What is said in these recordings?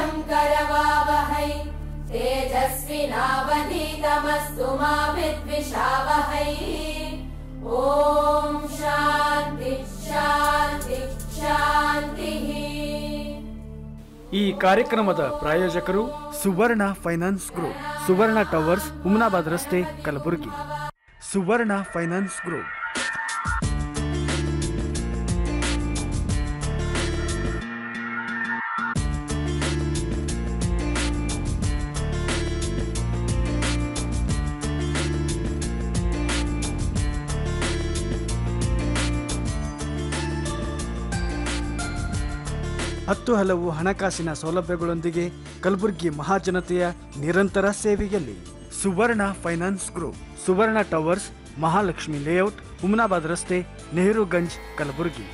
वयं करवावहै तेजस्विनावधीतमस्तु मा विद्विषावहै। ॐ शान्ति शान्ति शान्तिः। ಈ ಕಾರ್ಯಕ್ರಮದ ಪ್ರಾಯೋಜಕರು Suvarna finance group, Suvarna towers, Humnabad ರಸ್ತೆ, ಕಲಬುರಗಿ. ಸುವರ್ಣ ಫೈನಾನ್ಸ್ ಗ್ರೂಪ್. ಹತ್ತು ಹಲವು ಹಣಕಾಸಿನ ಸೌಲಭ್ಯಗಳೊಂದಿಗೆ ಕಲಬುರಗಿ ಮಹಾಜನತೆಯ ನಿರಂತರ ಸೇವೆಯಲ್ಲಿ Suvarna finance group, Suvarna towers, Mahalakshmi layout, Humnabad ರಸ್ತೆ, ನೆಹರುಗಂಜ್, ಕಲಬುರಗಿ.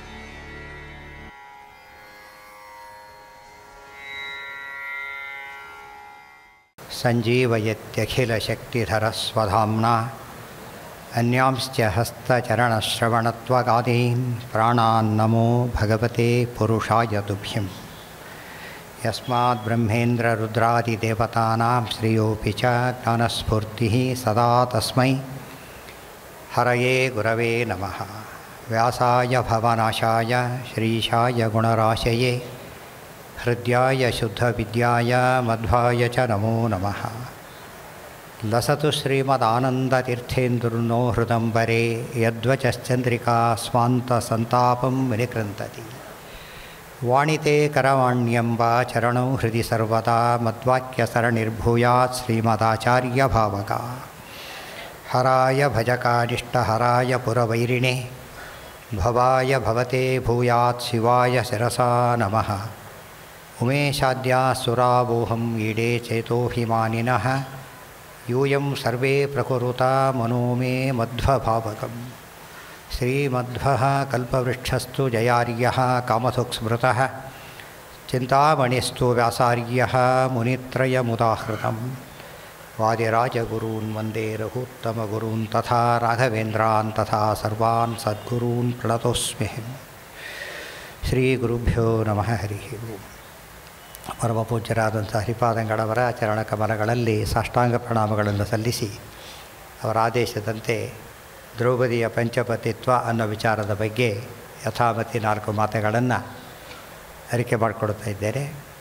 ಸಂಜೀವಯತ್ಯಖಿಲ ಶಕ್ತಿಧರ ಸ್ವಧಾಮ್ನಾ ಅನ್ಯಾಂಶ್ಚ ಹಸ್ತಚರಣಶ್ರವಣತ್ವಗಾದೀನ್ ಪ್ರಾಣಾನ್ ನಮೋ ಭಗವತೆ ಪುರುಷಾಯ ತುಭ್ಯಂ. ಯಸ್ಮಾತ್ ಬ್ರಹ್ಮೇಂದ್ರ ರುದ್ರಾದಿದೇವತಾನಾಂ ಶ್ರೇಯೋಪಿ ಚ ಜ್ಞಾನಸ್ಫೂರ್ತಿಃ ಸದಾ ತಸ್ಮೈ ಹರಯೇ ಗುರವೇ ನಮಃ. ವ್ಯಾಸಾಯ ಭವನಾಶಾಯ ಶ್ರೀಶಾಯ ಗುಣರಾಶಯೇ ಹೃದ್ಯಾಯ ಶುದ್ಧವಿದ್ಯಾಯ ಮಧ್ವಾಯ ಚ ನಮೋ ನಮಃ. ಲಸತು ಶ್ರೀಮದಾನಂದತೀರ್ಥೇಂದುರ್ನೋ ಹೃದಂಬರೆ ಯದ್ವಚಶ್ಚಂದ್ರಿಕಾ ಸ್ವಾಂತ ಸಂತಾಪಂ ವಿನಿಕೃಂತತಿ. ವಾಣಿತೆ ಕರವಾಣ್ಯಂಬ ಚರಣೌ ಹೃದಿ ಸರ್ವದಾ ಮದ್ವಾಕ್ಯ ಸರಣಿರ್ಭೂಯಾತ್ ಶ್ರೀಮದಾಚಾರ್ಯ ಭಾವಕ. ಹರಾಯ ಭಜಕಾನಿಷ್ಟಹರಾಯ ಪುರವೈರಿಣೆ ಭವಾಯ ಭವತೆ ಭೂಯಾತ್ ಶಿವಾಯ ಶಿರಸಾ ನಮಃ. ಉಮೇಶಾದ್ಯಾ ಸುರಾವೋಹಂ ಈಡೇ ಚೇತೋ ಹಿಮಾನಿನಃ ಯೂಯಂ ಸರ್ವೇ ಪ್ರಕುರುತಾ ಮನೋ ಮೇ ಮಧ್ವಭಾವಕಂ. ಶ್ರೀಮಧ್ವಃ ಕಲ್ಪವೃಕ್ಷಸ್ತು ಜಯಾರ್ಯಃ ಕಾಮಧುಕ್ಸ್ಮೃತಃ ಚಿಂತಾಮಣಿಸ್ತು ವ್ಯಾಸಾರ್ಯಃ ಮುನಿತ್ರಯಮುದಾಹೃತಂ. ವಾದಿರಾಜಗುರೂನ್ ವಂದೇ ರಘುತ್ತಮಗುರೂನ್ ತಥಾ ರಾಘವೇಂದ್ರಾನ್ ತಥಾ ಸರ್ವಾನ್ ಸದ್ಗುರೂನ್ ಪ್ರಣತೋಸ್ಮ್ಯಹಂ. ಶ್ರೀಗುರುಭ್ಯೋ ನಮಃ. ಹರಿ ಓಂ. ಪರಮಪೂಜ್ಯರಾದಂಥ ಶ್ರೀಪಾದಂಗಳವರ ಚರಣಕಮಲಗಳಲ್ಲಿ ಸಾಷ್ಟಾಂಗ ಪ್ರಣಾಮಗಳನ್ನು ಸಲ್ಲಿಸಿ ಅವರ ಆದೇಶದಂತೆ ದ್ರೌಪದಿಯ ಪಂಚಪತಿತ್ವ ಅನ್ನೋ ವಿಚಾರದ ಬಗ್ಗೆ ಯಥಾಮತಿ 4 ಮಾತುಗಳನ್ನು ಅರಿಕೆ ಮಾಡಿಕೊಡ್ತಾ ಇದ್ದೇನೆ.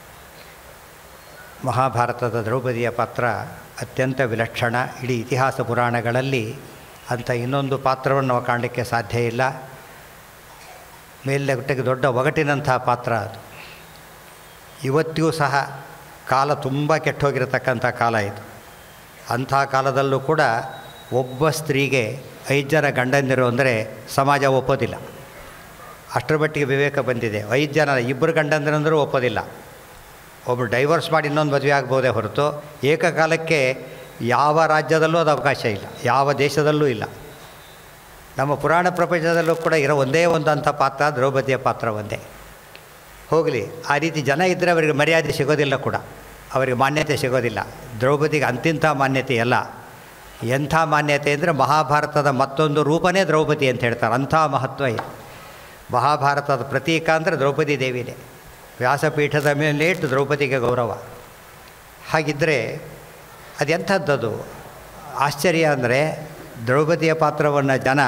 ಮಹಾಭಾರತದ ದ್ರೌಪದಿಯ ಪಾತ್ರ ಅತ್ಯಂತ ವಿಲಕ್ಷಣ. ಇಡೀ ಇತಿಹಾಸ ಪುರಾಣಗಳಲ್ಲಿ ಅಂಥ ಇನ್ನೊಂದು ಪಾತ್ರವನ್ನು ನಾವು ಕಾಣಲಿಕ್ಕೆ ಸಾಧ್ಯ ಇಲ್ಲ. ಮೇಲ್ನೋಟಕ್ಕೆ ದೊಡ್ಡ ಒಗಟಿನಂಥ ಪಾತ್ರ ಅದು. ಇವತ್ತಿಗೂ ಸಹ ಕಾಲ ತುಂಬ ಕೆಟ್ಟೋಗಿರತಕ್ಕಂಥ ಕಾಲ ಇದು. ಅಂಥ ಕಾಲದಲ್ಲೂ ಕೂಡ ಒಬ್ಬ ಸ್ತ್ರೀಗೆ 5 ಜನ ಗಂಡಂದಿರು ಅಂದರೆ ಸಮಾಜ ಒಪ್ಪೋದಿಲ್ಲ. ಅಷ್ಟರ ಮಟ್ಟಿಗೆ ವಿವೇಕ ಬಂದಿದೆ. 5 ಜನ, 2 ಗಂಡಂದಿರಂದರೂ ಒಪ್ಪೋದಿಲ್ಲ. ಒಬ್ಬರು ಡೈವರ್ಸ್ ಮಾಡಿ ಇನ್ನೊಂದು ಮದುವೆ ಆಗ್ಬೋದೇ ಹೊರತು ಏಕಕಾಲಕ್ಕೆ ಯಾವ ರಾಜ್ಯದಲ್ಲೂ ಅದು ಅವಕಾಶ ಇಲ್ಲ, ಯಾವ ದೇಶದಲ್ಲೂ ಇಲ್ಲ. ನಮ್ಮ ಪುರಾಣ ಪ್ರಪಂಚದಲ್ಲೂ ಕೂಡ ಇರೋ ಒಂದೇ ಒಂದು ಅಂಥ ಪಾತ್ರ ದ್ರೌಪದಿಯ ಪಾತ್ರ ಒಂದೇ. ಹೋಗಲಿ, ಆ ರೀತಿ ಜನ ಇದ್ದರೆ ಅವರಿಗೆ ಮರ್ಯಾದೆ ಸಿಗೋದಿಲ್ಲ, ಕೂಡ ಅವರಿಗೆ ಮಾನ್ಯತೆ ಸಿಗೋದಿಲ್ಲ. ದ್ರೌಪದಿಗೆ ಅಂತಿಂಥ ಮಾನ್ಯತೆ ಅಲ್ಲ. ಎಂಥ ಮಾನ್ಯತೆ ಅಂದರೆ ಮಹಾಭಾರತದ ಮತ್ತೊಂದು ರೂಪನೇ ದ್ರೌಪದಿ ಅಂತ ಹೇಳ್ತಾರೆ. ಅಂಥ ಮಹತ್ವ ಇದೆ. ಮಹಾಭಾರತದ ಪ್ರತೀಕ ಅಂದರೆ ದ್ರೌಪದಿ ದೇವಿನೇ. ವ್ಯಾಸಪೀಠದ ಮೇಲೆ ಇಟ್ಟು ದ್ರೌಪದಿಗೆ ಗೌರವ. ಹಾಗಿದ್ದರೆ ಅದೆಂಥದ್ದದು ಆಶ್ಚರ್ಯ ಅಂದರೆ, ದ್ರೌಪದಿಯ ಪಾತ್ರವನ್ನು ಜನ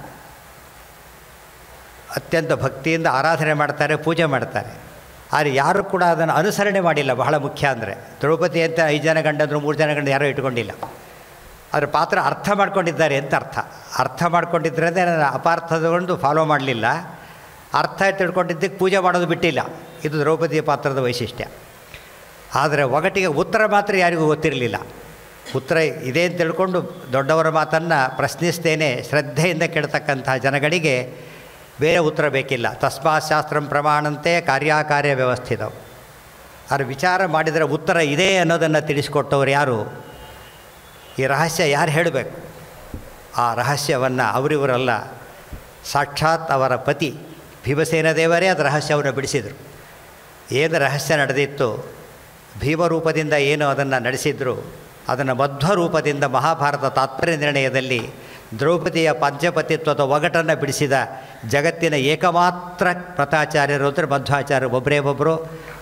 ಅತ್ಯಂತ ಭಕ್ತಿಯಿಂದ ಆರಾಧನೆ ಮಾಡ್ತಾರೆ, ಪೂಜೆ ಮಾಡ್ತಾರೆ. ಆದರೆ ಯಾರೂ ಕೂಡ ಅದನ್ನು ಅನುಸರಣೆ ಮಾಡಿಲ್ಲ. ಬಹಳ ಮುಖ್ಯ ಅಂದರೆ ದ್ರೌಪದಿ ಅಂತ 5 ಜನ ಗಂಡಂದರು 3 ಜನ ಗಂಡ ಯಾರೂ ಇಟ್ಕೊಂಡಿಲ್ಲ. ಅದರ ಪಾತ್ರ ಅರ್ಥ ಮಾಡ್ಕೊಂಡಿದ್ದಾರೆ ಅಂತ ಅರ್ಥ ಮಾಡ್ಕೊಂಡಿದ್ರೆ ಅಪಾರ್ಥದೊಂದು ಫಾಲೋ ಮಾಡಲಿಲ್ಲ. ಅರ್ಥ ತಿಳ್ಕೊಂಡಿದ್ದಕ್ಕೆ ಪೂಜೆ ಮಾಡೋದು ಬಿಟ್ಟಿಲ್ಲ. ಇದು ದ್ರೌಪದಿಯ ಪಾತ್ರದ ವೈಶಿಷ್ಟ್ಯ. ಆದರೆ ಒಗಟಿಗೆ ಉತ್ತರ ಮಾತ್ರ ಯಾರಿಗೂ ಗೊತ್ತಿರಲಿಲ್ಲ. ಉತ್ತರ ಇದೆ ಅಂತ ತಿಳ್ಕೊಂಡು ದೊಡ್ಡವರ ಮಾತನ್ನು ಪ್ರಶ್ನಿಸ್ತೇನೆ ಶ್ರದ್ಧೆಯಿಂದ ಕೇಳ್ತಕ್ಕಂಥ ಜನಗಳಿಗೆ ಬೇರೆ ಉತ್ತರ ಬೇಕಿಲ್ಲ. ತಸ್ಮಾತ್ ಶಾಸ್ತ್ರಂ ಪ್ರಮಾಣಂತೆ ಕಾರ್ಯಕಾರ್ಯ ವ್ಯವಸ್ಥಿತವು. ಅದು ವಿಚಾರ ಮಾಡಿದರೆ ಉತ್ತರ ಇದೆ ಅನ್ನೋದನ್ನು ತಿಳಿಸ್ಕೊಟ್ಟವ್ರು ಯಾರು? ಈ ರಹಸ್ಯ ಯಾರು ಹೇಳಬೇಕು? ಆ ರಹಸ್ಯವನ್ನು ಅವರಿವರಲ್ಲ, ಸಾಕ್ಷಾತ್ ಅವರ ಪತಿ ಭೀಮಸೇನ ದೇವರೇ ಅದು ರಹಸ್ಯವನ್ನು ಬಿಡಿಸಿದರು. ಏನು ರಹಸ್ಯ ನಡೆದಿತ್ತು, ಭೀಮರೂಪದಿಂದ ಏನು ಅದನ್ನು ನಡೆಸಿದ್ರು, ಅದನ್ನು ಮಧ್ವ ರೂಪದಿಂದ ಮಹಾಭಾರತ ತಾತ್ಪರ್ಯ ನಿರ್ಣಯದಲ್ಲಿ ದ್ರೌಪದಿಯ ಪಂಚಪತಿತ್ವದ ಒಗಟನ್ನು ಬಿಡಿಸಿದ ಜಗತ್ತಿನ ಏಕಮಾತ್ರ ಪ್ರತಾಚಾರ್ಯರು ಅಂದರೆ ಮಧ್ವಾಚಾರ್ಯರು ಒಬ್ಬರೇ ಒಬ್ಬರು.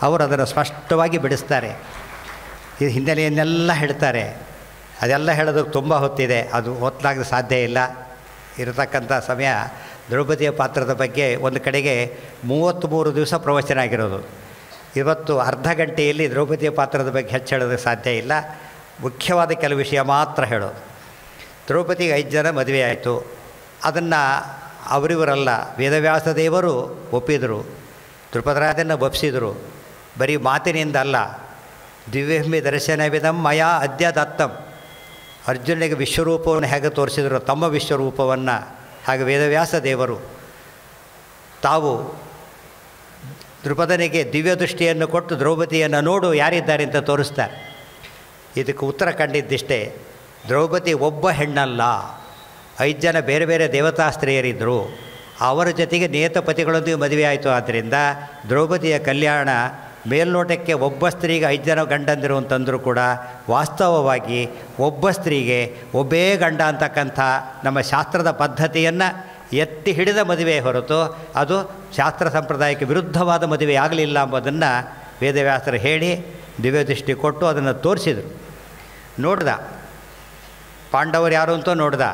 ಅವರು ಅದನ್ನು ಸ್ಪಷ್ಟವಾಗಿ ಬಿಡಿಸ್ತಾರೆ. ಇದು ಹಿನ್ನೆಲೆಯನ್ನೆಲ್ಲ ಹೇಳ್ತಾರೆ. ಅದೆಲ್ಲ ಹೇಳೋದಕ್ಕೆ ತುಂಬ ಹೊತ್ತಿದೆ, ಅದು ಹೊತ್ತಲಾಗದೆ ಸಾಧ್ಯ ಇಲ್ಲ. ಇರತಕ್ಕಂಥ ಸಮಯ ದ್ರೌಪದಿಯ ಪಾತ್ರದ ಬಗ್ಗೆ ಒಂದು ಕಡೆಗೆ 33 ದಿವಸ ಪ್ರವಚನ ಆಗಿರೋದು. ಇವತ್ತು ಅರ್ಧ ಗಂಟೆಯಲ್ಲಿ ದ್ರೌಪದಿಯ ಪಾತ್ರದ ಬಗ್ಗೆ ಹೆಚ್ಚು ಹೇಳೋದಕ್ಕೆ ಸಾಧ್ಯ ಇಲ್ಲ. ಮುಖ್ಯವಾದ ಕೆಲವು ವಿಷಯ ಮಾತ್ರ ಹೇಳೋದು. ದ್ರೌಪದಿಗೆ 5 ಜನ ಮದುವೆ ಆಯಿತು. ಅದನ್ನು ಅವರಿವರಲ್ಲ, ವೇದವ್ಯಾಸ ದೇವರು ಒಪ್ಪಿದರು, ದ್ರುಪದರಾಜನ ಒಪ್ಪಿಸಿದರು. ಬರೀ ಮಾತಿನಿಂದ ಅಲ್ಲ, ದಿವ್ಯಹ್ಮಿ ದರ್ಶನವಿದಂ ಮಯಾ ಅದ್ಯ ದತ್ತಂ. ಅರ್ಜುನಿಗೆ ವಿಶ್ವರೂಪವನ್ನು ಹೇಗೆ ತೋರಿಸಿದರು, ತಮ್ಮ ವಿಶ್ವರೂಪವನ್ನು, ಹಾಗೆ ವೇದವ್ಯಾಸ ದೇವರು ತಾವು ದ್ರುಪದನಿಗೆ ದಿವ್ಯ ದೃಷ್ಟಿಯನ್ನು ಕೊಟ್ಟು ದ್ರೌಪದಿಯನ್ನು ನೋಡು ಯಾರಿದ್ದಾರೆ ಅಂತ ತೋರಿಸ್ತಾರೆ. ಇದಕ್ಕೆ ಉತ್ತರ ಕಂಡಿದ್ದಿಷ್ಟೇ, ದ್ರೌಪದಿ ಒಬ್ಬ ಹೆಣ್ಣಲ್ಲ, 5 ಜನ ಬೇರೆ ಬೇರೆ ದೇವತಾ ಸ್ತ್ರೀಯರಿದ್ದರು. ಅವರ ಜೊತೆಗೆ ನಿಯತಪತಿಗಳೊಂದಿಗೆ ಮದುವೆ ಆಯಿತು. ಆದ್ದರಿಂದ ದ್ರೌಪದಿಯ ಕಲ್ಯಾಣ ಮೇಲ್ನೋಟಕ್ಕೆ ಒಬ್ಬ ಸ್ತ್ರೀಗೆ 5 ಜನ ಗಂಡಂದಿರು ಅಂತಂದರೂ ಕೂಡ ವಾಸ್ತವವಾಗಿ ಒಬ್ಬ ಸ್ತ್ರೀಗೆ ಒಬ್ಬೇ ಗಂಡ ಅಂತಕ್ಕಂಥ ನಮ್ಮ ಶಾಸ್ತ್ರದ ಪದ್ಧತಿಯನ್ನು ಎತ್ತಿ ಹಿಡಿದ ಮದುವೆ ಹೊರತು ಅದು ಶಾಸ್ತ್ರ ಸಂಪ್ರದಾಯಕ್ಕೆ ವಿರುದ್ಧವಾದ ಮದುವೆ ಆಗಲಿಲ್ಲ ಎಂಬುದನ್ನು ವೇದವ್ಯಾಸರು ಹೇಳಿ ದಿವ್ಯದೃಷ್ಟಿ ಕೊಟ್ಟು ಅದನ್ನು ತೋರಿಸಿದರು. ನೋಡ್ದ ಪಾಂಡವರು ಯಾರು ಅಂತ ನೋಡ್ದ.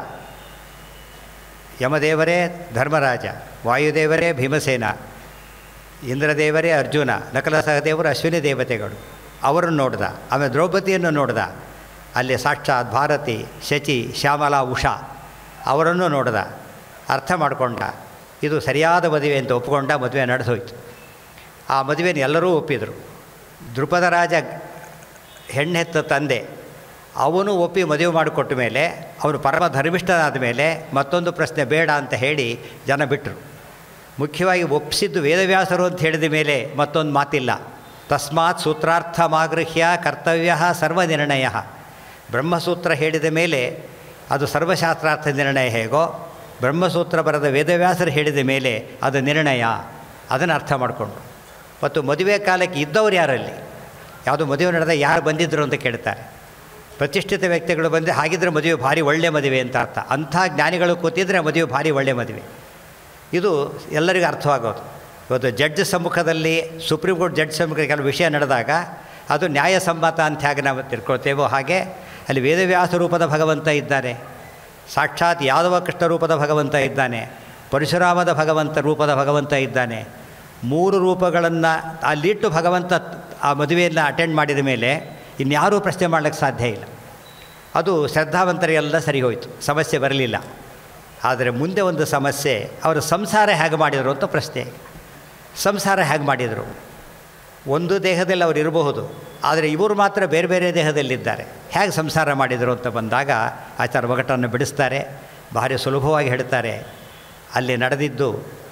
ಯಮದೇವರೇ ಧರ್ಮರಾಜ, ವಾಯುದೇವರೇ ಭೀಮಸೇನ, ಇಂದ್ರದೇವರೇ ಅರ್ಜುನ, ನಕಲ ಸಹದೇವರು ಅಶ್ವಿನಿ ದೇವತೆಗಳು, ಅವರನ್ನು ನೋಡ್ದ. ಆಮೇಲೆ ದ್ರೌಪದಿಯನ್ನು ನೋಡ್ದ. ಅಲ್ಲಿ ಸಾಕ್ಷಾತ್ ಭಾರತಿ, ಶಚಿ, ಶ್ಯಾಮಲಾ, ಉಷಾ ಅವರನ್ನು ನೋಡ್ದ. ಅರ್ಥ ಮಾಡಿಕೊಂಡ, ಇದು ಸರಿಯಾದ ಮದುವೆ ಅಂತ ಒಪ್ಪಿಕೊಂಡ. ಮದುವೆ ನಡೆದೋಯ್ತು. ಆ ಮದುವೆನ ಎಲ್ಲರೂ ಒಪ್ಪಿದರು. ದ್ರುಪದ ರಾಜ ಹೆಣ್ಣೆತ್ತ ತಂದೆ, ಅವನು ಒಪ್ಪಿ ಮದುವೆ ಮಾಡಿಕೊಟ್ಟ ಮೇಲೆ, ಅವನು ಪರಮ ಧರ್ಮಿಷ್ಠನಾದ ಮೇಲೆ ಮತ್ತೊಂದು ಪ್ರಶ್ನೆ ಬೇಡ ಅಂತ ಹೇಳಿ ಜನ ಬಿಟ್ಟರು. ಮುಖ್ಯವಾಗಿ ಒಪ್ಪಿಸಿದ್ದು ವೇದವ್ಯಾಸರು ಅಂತ ಹೇಳಿದ ಮೇಲೆ ಮತ್ತೊಂದು ಮಾತಿಲ್ಲ. ತಸ್ಮಾತ್ ಸೂತ್ರಾರ್ಥಮಾಗೃಹ್ಯ ಕರ್ತವ್ಯ ಸರ್ವನಿರ್ಣಯ. ಬ್ರಹ್ಮಸೂತ್ರ ಹೇಳಿದ ಮೇಲೆ ಅದು ಸರ್ವಶಾಸ್ತ್ರಾರ್ಥ ನಿರ್ಣಯ ಹೇಗೋ, ಬ್ರಹ್ಮಸೂತ್ರ ಬರೆದ ವೇದವ್ಯಾಸರು ಹೇಳಿದ ಮೇಲೆ ಅದು ನಿರ್ಣಯ. ಅದನ್ನು ಅರ್ಥ ಮಾಡಿಕೊಂಡು ಮತ್ತು ಮದುವೆ ಕಾಲಕ್ಕೆ ಇದ್ದವ್ರು ಯಾರಲ್ಲಿ, ಯಾವುದೋ ಮದುವೆ ನಡೆದ ಯಾರು ಬಂದಿದ್ದರು ಅಂತ ಕೇಳ್ತಾರೆ. ಪ್ರತಿಷ್ಠಿತ ವ್ಯಕ್ತಿಗಳು ಬಂದರೆ ಹಾಗಿದ್ರೆ ಮದುವೆ ಭಾರಿ ಒಳ್ಳೆಯ ಮದುವೆ ಅಂತ ಅರ್ಥ. ಅಂಥ ಜ್ಞಾನಿಗಳು ಕೂತಿದ್ರೆ ಮದುವೆ ಭಾರಿ ಒಳ್ಳೆಯ ಮದುವೆ. ಇದು ಎಲ್ಲರಿಗೂ ಅರ್ಥವಾಗೋದು. ಇವತ್ತು ಜಡ್ಜ್ ಸಮ್ಮುಖದಲ್ಲಿ, ಸುಪ್ರೀಂ ಕೋರ್ಟ್ ಜಡ್ಜ್ ಸಮ್ಮುಖದಲ್ಲಿ ಕೆಲವು ವಿಷಯ ನಡೆದಾಗ ಅದು ನ್ಯಾಯಸಮ್ಮತ ಅಂತ ಹೇಗೆ ನಾವು ತಿಳ್ಕೊಳ್ತೇವೋ ಹಾಗೆ ಅಲ್ಲಿ ವೇದವ್ಯಾಸ ರೂಪದ ಭಗವಂತ ಇದ್ದಾನೆ, ಸಾಕ್ಷಾತ್ ಯಾದವ ಕೃಷ್ಣ ರೂಪದ ಭಗವಂತ ಇದ್ದಾನೆ, ಪರಶುರಾಮದ ರೂಪದ ಭಗವಂತ ಇದ್ದಾನೆ. 3 ರೂಪಗಳನ್ನು ಅಲ್ಲಿಟ್ಟು ಭಗವಂತ ಆ ಮದುವೆಯನ್ನು ಅಟೆಂಡ್ ಮಾಡಿದ ಮೇಲೆ ಇನ್ಯಾರೂ ಪ್ರಶ್ನೆ ಮಾಡಲಿಕ್ಕೆ ಸಾಧ್ಯ ಇಲ್ಲ. ಅದು ಶ್ರದ್ಧಾವಂತರಿಗೆಲ್ಲ ಸರಿ ಹೋಯಿತು, ಸಮಸ್ಯೆ ಬರಲಿಲ್ಲ. ಆದರೆ ಮುಂದೆ ಒಂದು ಸಮಸ್ಯೆ, ಅವರು ಸಂಸಾರ ಹೇಗೆ ಮಾಡಿದರು ಅಂತ ಪ್ರಶ್ನೆ. ಸಂಸಾರ ಹೇಗೆ ಮಾಡಿದರು? ಒಂದು ದೇಹದಲ್ಲಿ ಅವರು ಇರಬಹುದು, ಆದರೆ ಇವರು ಮಾತ್ರ ಬೇರೆ ಬೇರೆ ದೇಹದಲ್ಲಿದ್ದಾರೆ. ಹೇಗೆ ಸಂಸಾರ ಮಾಡಿದರು ಅಂತ ಬಂದಾಗ ಆಚಾರ ಒಗಟನ್ನು ಬಿಡಿಸ್ತಾರೆ, ಭಾರಿ ಸುಲಭವಾಗಿ ಹೇಳ್ತಾರೆ. ಅಲ್ಲಿ ನಡೆದಿದ್ದು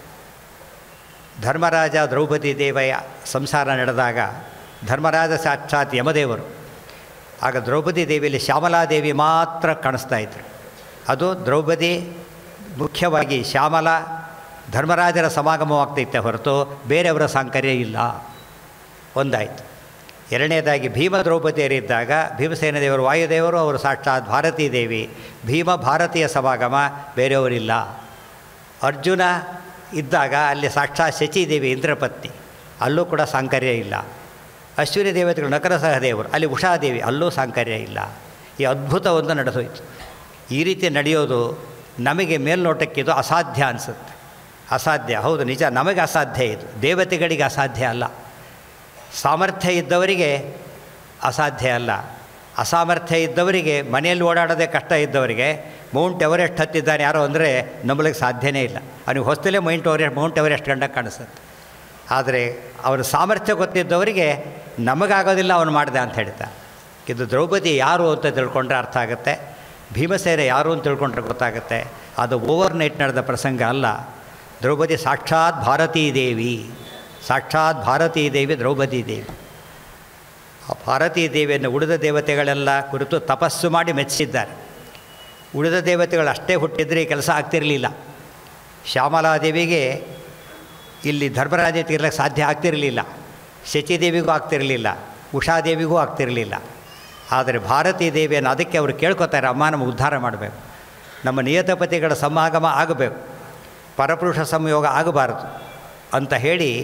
ಧರ್ಮರಾಜ ದ್ರೌಪದಿ ದೇವಿಯ ಸಂಸಾರ ನಡೆದಾಗ ಧರ್ಮರಾಜ ಸಾಕ್ಷಾತ್ ಯಮದೇವರು. ಆಗ ದ್ರೌಪದಿ ದೇವಿಯಲ್ಲಿ ಶ್ಯಾಮಲಾದೇವಿ ಮಾತ್ರ ಕಾಣಿಸ್ತಾ ಇದ್ರು. ಅದು ದ್ರೌಪದಿ ಮುಖ್ಯವಾಗಿ ಶ್ಯಾಮಲ ಧರ್ಮರಾಜರ ಸಮಾಗಮವಾಗ್ತೈತೆ ಹೊರತು ಬೇರೆಯವರ ಸಾಂಕರ್ಯ ಇಲ್ಲ. ಒಂದಾಯಿತು. ಎರಡನೇದಾಗಿ ಭೀಮ ದ್ರೌಪದಿಯರಿದ್ದಾಗ ಭೀಮಸೇನ ದೇವರು ವಾಯುದೇವರು, ಅವರು ಸಾಕ್ಷಾತ್ ಭಾರತೀ ದೇವಿ. ಭೀಮ ಭಾರತೀಯ ಸಮಾಗಮ, ಬೇರೆಯವರಿಲ್ಲ. ಅರ್ಜುನ ಇದ್ದಾಗ ಅಲ್ಲಿ ಸಾಕ್ಷಾತ್ ಶಚೀದೇವಿ ಇಂದ್ರಪತ್ನಿ, ಅಲ್ಲೂ ಕೂಡ ಸಾಂಕರ್ಯ ಇಲ್ಲ. ಅಶ್ವಿನಿ ದೇವತೆಗಳು ನಕಲ ಸಹದೇವರು, ಅಲ್ಲಿ ಉಷಾದೇವಿ, ಅಲ್ಲೂ ಸಾಂಕರ್ಯ ಇಲ್ಲ. ಈ ಅದ್ಭುತ ಒಂದು ನಡೆದೋಯ್ತು. ಈ ರೀತಿ ನಡೆಯೋದು ನಮಗೆ ಮೇಲ್ನೋಟಕ್ಕೆ ಇದು ಅಸಾಧ್ಯ ಅನಿಸುತ್ತೆ. ಅಸಾಧ್ಯ, ಹೌದು ನಿಜ, ನಮಗೆ ಅಸಾಧ್ಯ. ಇದು ದೇವತೆಗಳಿಗೆ ಅಸಾಧ್ಯ ಅಲ್ಲ. ಸಾಮರ್ಥ್ಯ ಇದ್ದವರಿಗೆ ಅಸಾಧ್ಯ ಅಲ್ಲ. ಅಸಾಮರ್ಥ್ಯ ಇದ್ದವರಿಗೆ, ಮನೆಯಲ್ಲಿ ಓಡಾಡೋದೇ ಕಷ್ಟ ಇದ್ದವರಿಗೆ ಮೌಂಟ್ ಎವರೆಸ್ಟ್ ಹತ್ತಿದ್ದಾನೆ ಯಾರೋ ಅಂದರೆ ನಂಬಲಿಕ್ಕೆ ಸಾಧ್ಯನೇ ಇಲ್ಲ. ಅವನಿಗೆ ಹೊಸ್ತಲೇ ಮೌಂಟ್ ಎವರೆಸ್ಟ್ ಗಂಡ ಕಾಣಿಸುತ್ತೆ. ಆದರೆ ಅವರ ಸಾಮರ್ಥ್ಯ ಗೊತ್ತಿದ್ದವರಿಗೆ ನಮಗಾಗೋದಿಲ್ಲ ಅವನು ಮಾಡಿದೆ ಅಂತ ಹೇಳ್ತಾ. ಇದು ದ್ರೌಪದಿ ಯಾರು ಅಂತ ತಿಳ್ಕೊಂಡ್ರೆ ಅರ್ಥ ಆಗುತ್ತೆ, ಭೀಮಸೇನ ಯಾರು ಅಂತ ತಿಳ್ಕೊಂಡ್ರೆ ಗೊತ್ತಾಗುತ್ತೆ. ಅದು ಓವರ್ ನೈಟ್ ನಡೆದ ಪ್ರಸಂಗ ಅಲ್ಲ. ದ್ರೌಪದಿ ಸಾಕ್ಷಾತ್ ಭಾರತೀ ದೇವಿ, ಸಾಕ್ಷಾತ್ ಭಾರತೀ ದೇವಿ ದ್ರೌಪದಿ ದೇವಿ. ಆ ಭಾರತೀ ದೇವಿಯನ್ನು ಉಳಿದ ದೇವತೆಗಳೆಲ್ಲ ಕುರಿತು ತಪಸ್ಸು ಮಾಡಿ ಮೆಚ್ಚಿದ್ದಾರೆ. ಉಳಿದ ದೇವತೆಗಳು ಅಷ್ಟೇ ಹುಟ್ಟಿದರೆ ಈ ಕೆಲಸ ಆಗ್ತಿರಲಿಲ್ಲ. ಶ್ಯಾಮಲಾದೇವಿಗೆ ಇಲ್ಲಿ ಧರ್ಮರಾಜ ತೀರ್ಲಿಕ್ಕೆ ಸಾಧ್ಯ ಆಗ್ತಿರಲಿಲ್ಲ, ಶಚಿದೇವಿಗೂ ಆಗ್ತಿರಲಿಲ್ಲ, ಉಷಾದೇವಿಗೂ ಆಗ್ತಿರಲಿಲ್ಲ. ಆದರೆ ಭಾರತೀ ದೇವಿಯನ್ನು ಅದಕ್ಕೆ ಅವರು ಕೇಳ್ಕೊತಾರೆ, ಅಮ್ಮ ನಮಗೆ ಉದ್ಧಾರ ಮಾಡಬೇಕು, ನಮ್ಮ ನಿಯತಪತಿಗಳ ಸಮಾಗಮ ಆಗಬೇಕು, ಪರಪುರುಷ ಸಂಯೋಗ ಆಗಬಾರದು ಅಂತ ಹೇಳಿ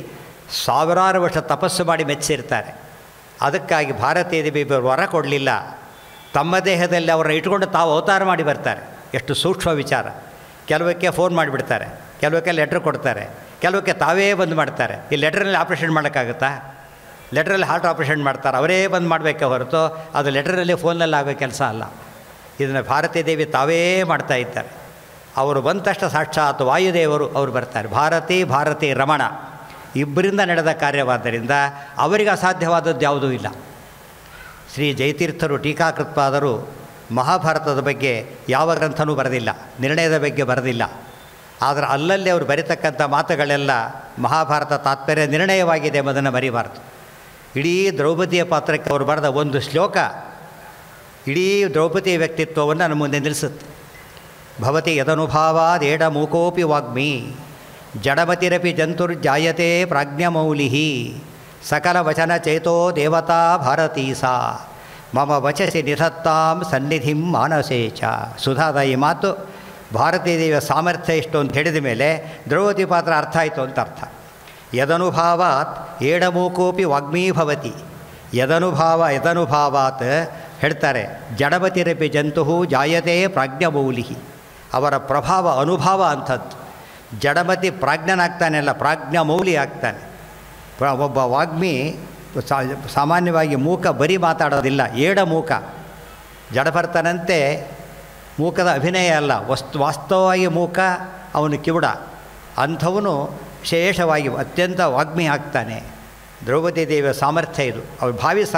ಸಾವಿರಾರು ವರ್ಷ ತಪಸ್ಸು ಮಾಡಿ ಮೆಚ್ಚಿರ್ತಾರೆ. ಅದಕ್ಕಾಗಿ ಭಾರತೀಯ ದೇವಿ ವರ ಕೊಡಲಿಲ್ಲ, ತಮ್ಮ ದೇಹದಲ್ಲಿ ಅವರನ್ನು ಇಟ್ಕೊಂಡು ತಾವು ಅವತಾರ ಮಾಡಿ ಬರ್ತಾರೆ. ಎಷ್ಟು ಸೂಕ್ಷ್ಮ ವಿಚಾರ. ಕೆಲವಕ್ಕೆ ಫೋನ್ ಮಾಡಿಬಿಡ್ತಾರೆ, ಕೆಲವಕ್ಕೆ ಲೆಟ್ರ್ ಕೊಡ್ತಾರೆ, ಕೆಲವಕ್ಕೆ ತಾವೇ ಬಂದು ಮಾಡ್ತಾರೆ. ಈ ಲೆಟ್ರಲ್ಲಿ ಆಪ್ರೇಷನ್ ಮಾಡೋಕ್ಕಾಗುತ್ತಾ? ಲೆಟ್ರಲ್ಲಿ ಹಾರ್ಟ್ ಆಪ್ರೇಷನ್ ಮಾಡ್ತಾರೆ, ಅವರೇ ಬಂದು ಮಾಡಬೇಕೆ ಹೊರತು ಅದು ಲೆಟ್ರಲ್ಲಿ ಫೋನಲ್ಲಿ ಆಗೋ ಕೆಲಸ ಅಲ್ಲ. ಇದನ್ನು ಭಾರತೀ ದೇವಿ ತಾವೇ ಮಾಡ್ತಾ ಇದ್ದಾರೆ. ಅವರು ಬಂದ ತಕ್ಷಣ ಸಾಕ್ಷಾತ್ ವಾಯುದೇವರು ಅವರು ಬರ್ತಾರೆ. ಭಾರತಿ ರಮಣ ಇಬ್ಬರಿಂದ ನಡೆದ ಕಾರ್ಯವಾದ್ದರಿಂದ ಅವರಿಗೆ ಅಸಾಧ್ಯವಾದದ್ದು ಯಾವುದೂ ಇಲ್ಲ. ಶ್ರೀ ಜಯತೀರ್ಥರು ಟೀಕಾಕೃತ್ಪಾದರು ಮಹಾಭಾರತದ ಬಗ್ಗೆ ಯಾವ ಗ್ರಂಥನೂ ಬರೆದಿಲ್ಲ, ನಿರ್ಣಯದ ಬಗ್ಗೆ ಬರೆದಿಲ್ಲ. ಆದರೆ ಅಲ್ಲಲ್ಲಿ ಅವರು ಬರೀತಕ್ಕಂಥ ಮಾತುಗಳೆಲ್ಲ ಮಹಾಭಾರತ ತಾತ್ಪರ್ಯ ನಿರ್ಣಯವಾಗಿದೆ ಎಂಬುದನ್ನು ಮರಿಬಾರ್ದು. ಇಡೀ ದ್ರೌಪದಿಯ ಪಾತ್ರಕ್ಕೆ ಅವರು ಬರೆದ ಒಂದು ಶ್ಲೋಕ ಇಡೀ ದ್ರೌಪದಿಯ ವ್ಯಕ್ತಿತ್ವವನ್ನು ನಮ್ಮ ಮುಂದೆ ನಿಲ್ಲಿಸುತ್ತೆ. ಭವತಿ ಯದನುಭಾವಾದೇಡ ಮೂಕೋಪಿ ವಾಗ್ಮಿ ಜಡಮತಿರಪಿ ಜಂತುರ್ಜಾಯತೆ ಪ್ರಾಜ್ಞಮೌಲಿ ಸಕಲ ವಚನ ಚೇತೋ ದೇವತಾ ಭಾರತೀ ಸಾ ಮಮ ವಚಸಿ ನಿಧತ್ತಾಂ ಸನ್ನಿಧಿಂ ಮಾನಸೇ ಚ. ಸುಧಾದ ಈ ಮಾತು ಭಾರತೀ ದೇವಿಯ ಸಾಮರ್ಥ್ಯ ಇಷ್ಟು ಅಂತ ಹೇಳಿದ ಮೇಲೆ ದ್ರೌಪದಿ ಪಾತ್ರ ಅರ್ಥ ಆಯಿತು ಅಂತ ಅರ್ಥ. ಯದನುಭಾವಾತ್ ಏಡಮೂಕೋಪಿ ವಾಗ್ಮೀ ಭವತಿ. ಯದನುಭಾವಾತ್ ಹೇಳ್ತಾರೆ, ಜಡಮತಿರಪಿ ಜಂತು ಜಾಯತೆ ಪ್ರಾಜ್ಞಮೌಲಿ. ಅವರ ಪ್ರಭಾವ ಅನುಭವ ಅಂಥದ್ದು. ಜಡಮತಿ ಪ್ರಾಜ್ಞನಾಗ್ತಾನೆ ಅಲ್ಲ, ಪ್ರಾಜ್ಞಮೌಲಿ ಆಗ್ತಾನೆ. ಒಬ್ಬ ವಾಗ್ಮಿ ಸಾಮಾನ್ಯವಾಗಿ ಮೂಕ ಬರೀ ಮಾತಾಡೋದಿಲ್ಲ, ಏಡಮೂಕ. ಜಡಭರ್ತನಂತೆ ಮೂಕದ ಅಭಿನಯ ಅಲ್ಲ, ವಾಸ್ತವವಾಗಿ ಮೂಕ, ಅವನು ಕಿವುಡ. ಅಂಥವನು ವಿಶೇಷವಾಗಿ ಅತ್ಯಂತ ವಾಗ್ಮಿ ಆಗ್ತಾನೆ. ದ್ರೌಪದಿ ದೇವಿಯ ಸಾಮರ್ಥ್ಯ ಇದು. ಅವರು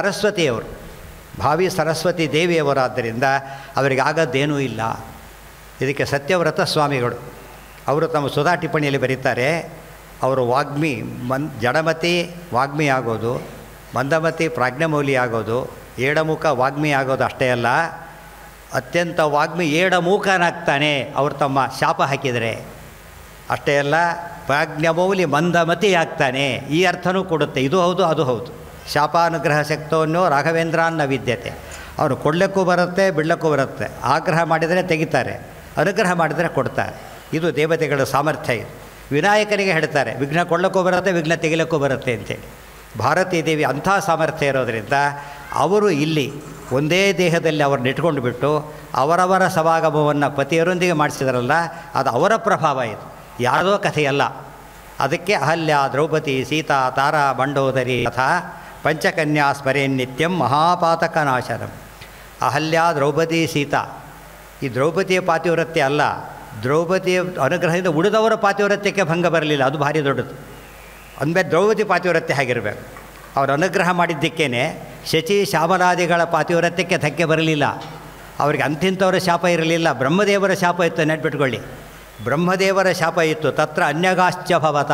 ಭಾವಿ ಸರಸ್ವತಿ ದೇವಿಯವರಾದ್ದರಿಂದ ಅವರಿಗೆ ಆಗೋದ್ದೇನೂ ಇಲ್ಲ. ಇದಕ್ಕೆ ಸತ್ಯವ್ರತ ಸ್ವಾಮಿಗಳು ಅವರು ತಮ್ಮ ಸುಧಾ ಟಿಪ್ಪಣಿಯಲ್ಲಿ ಬರೀತಾರೆ, ಅವರು ವಾಗ್ಮಿ ಜಡಮತಿ ವಾಗ್ಮಿ ಆಗೋದು, ಮಂದಮತಿ ಪ್ರಾಜ್ಞಮೌಲಿ ಆಗೋದು, ಏಡಮುಖ ವಾಗ್ಮಿ ಆಗೋದು ಅಷ್ಟೇ ಅಲ್ಲ, ಅತ್ಯಂತ ವಾಗ್ಮಿ ಏಡಮೂಕನಾಗ್ತಾನೆ ಅವರು ತಮ್ಮ ಶಾಪ ಹಾಕಿದರೆ. ಅಷ್ಟೇ ಅಲ್ಲ, ಪ್ರಾಜ್ಞಮೌಲಿ ಮಂದಮತಿ ಆಗ್ತಾನೆ. ಈ ಅರ್ಥನೂ ಕೊಡುತ್ತೆ. ಇದು ಹೌದು, ಅದು ಹೌದು. ಶಾಪಾನುಗ್ರಹ ಶಕ್ತವನ್ನು ರಾಘವೇಂದ್ರಾನ್ನ ವಿದ್ಯತೆ. ಅವನು ಕೊಡಲಿಕ್ಕೂ ಬರುತ್ತೆ, ಬಿಡಲಿಕ್ಕೂ ಬರುತ್ತೆ. ಆಗ್ರಹ ಮಾಡಿದರೆ ತೆಗಿತಾರೆ, ಅನುಗ್ರಹ ಮಾಡಿದರೆ ಕೊಡ್ತಾರೆ. ಇದು ದೇವತೆಗಳ ಸಾಮರ್ಥ್ಯ. ಇದು ವಿನಾಯಕನಿಗೆ ಹೇಳ್ತಾರೆ, ವಿಘ್ನ ಕೊಡಲಿಕ್ಕೂ ಬರುತ್ತೆ, ವಿಘ್ನ ತೆಗಿಲಿಕ್ಕೂ ಬರುತ್ತೆ ಅಂತೇಳಿ. ಭಾರತೀ ದೇವಿ ಅಂಥ ಸಾಮರ್ಥ್ಯ ಇರೋದರಿಂದ ಅವರು ಇಲ್ಲಿ ಒಂದೇ ದೇಹದಲ್ಲಿ ಅವ್ರನ್ನ ಇಟ್ಕೊಂಡು ಬಿಟ್ಟು ಅವರವರ ಸಮಾಗಮವನ್ನು ಪತಿಯರೊಂದಿಗೆ ಮಾಡಿಸಿದಾರಲ್ಲ, ಅದು ಅವರ ಪ್ರಭಾವ. ಇದು ಯಾವುದೋ ಕಥೆಯಲ್ಲ. ಅದಕ್ಕೆ ಅಹಲ್ಯ, ದ್ರೌಪದಿ, ಸೀತಾ, ತಾರಾ, ಮಂಡೋದರಿ ತಥಾ ಪಂಚಕನ್ಯಾ ಸ್ಮರೇನ್ ನಿತ್ಯಂ ಮಹಾಪಾತಕ ನಾಶನಂ. ಅಹಲ್ಯ, ದ್ರೌಪದಿ, ಸೀತಾ. ಈ ದ್ರೌಪದಿಯ ಪಾತಿವ್ರತ್ಯ ಅಲ್ಲ, ದ್ರೌಪದಿಯ ಅನುಗ್ರಹದಿಂದ ಉಳಿದವರ ಪಾತಿವ್ರತ್ಯಕ್ಕೆ ಭಂಗ ಬರಲಿಲ್ಲ. ಅದು ಭಾರಿ ದೊಡ್ಡದು. ಅಂದಮೇಲೆ ದ್ರೌಪದಿ ಪಾತಿವ್ರತ್ಯ ಆಗಿರಬೇಕು. ಅವರು ಅನುಗ್ರಹ ಮಾಡಿದ್ದಕ್ಕೇ ಶಚಿ ಶ್ಯಾಮಲಾದಿಗಳ ಪಾತಿವ್ರತ್ಯಕ್ಕೆ ಧಕ್ಕೆ ಬರಲಿಲ್ಲ. ಅವರಿಗೆ ಅಂಥಿಂಥವರ ಶಾಪ ಇರಲಿಲ್ಲ. ಬ್ರಹ್ಮದೇವರ ಶಾಪ ಇತ್ತು, ನೆಟ್ಬಿಟ್ಕೊಳ್ಳಿ. ಬ್ರಹ್ಮದೇವರ ಶಾಪ ಇತ್ತು. ತತ್ರ ಅನ್ಯಗಾಶ್ಚ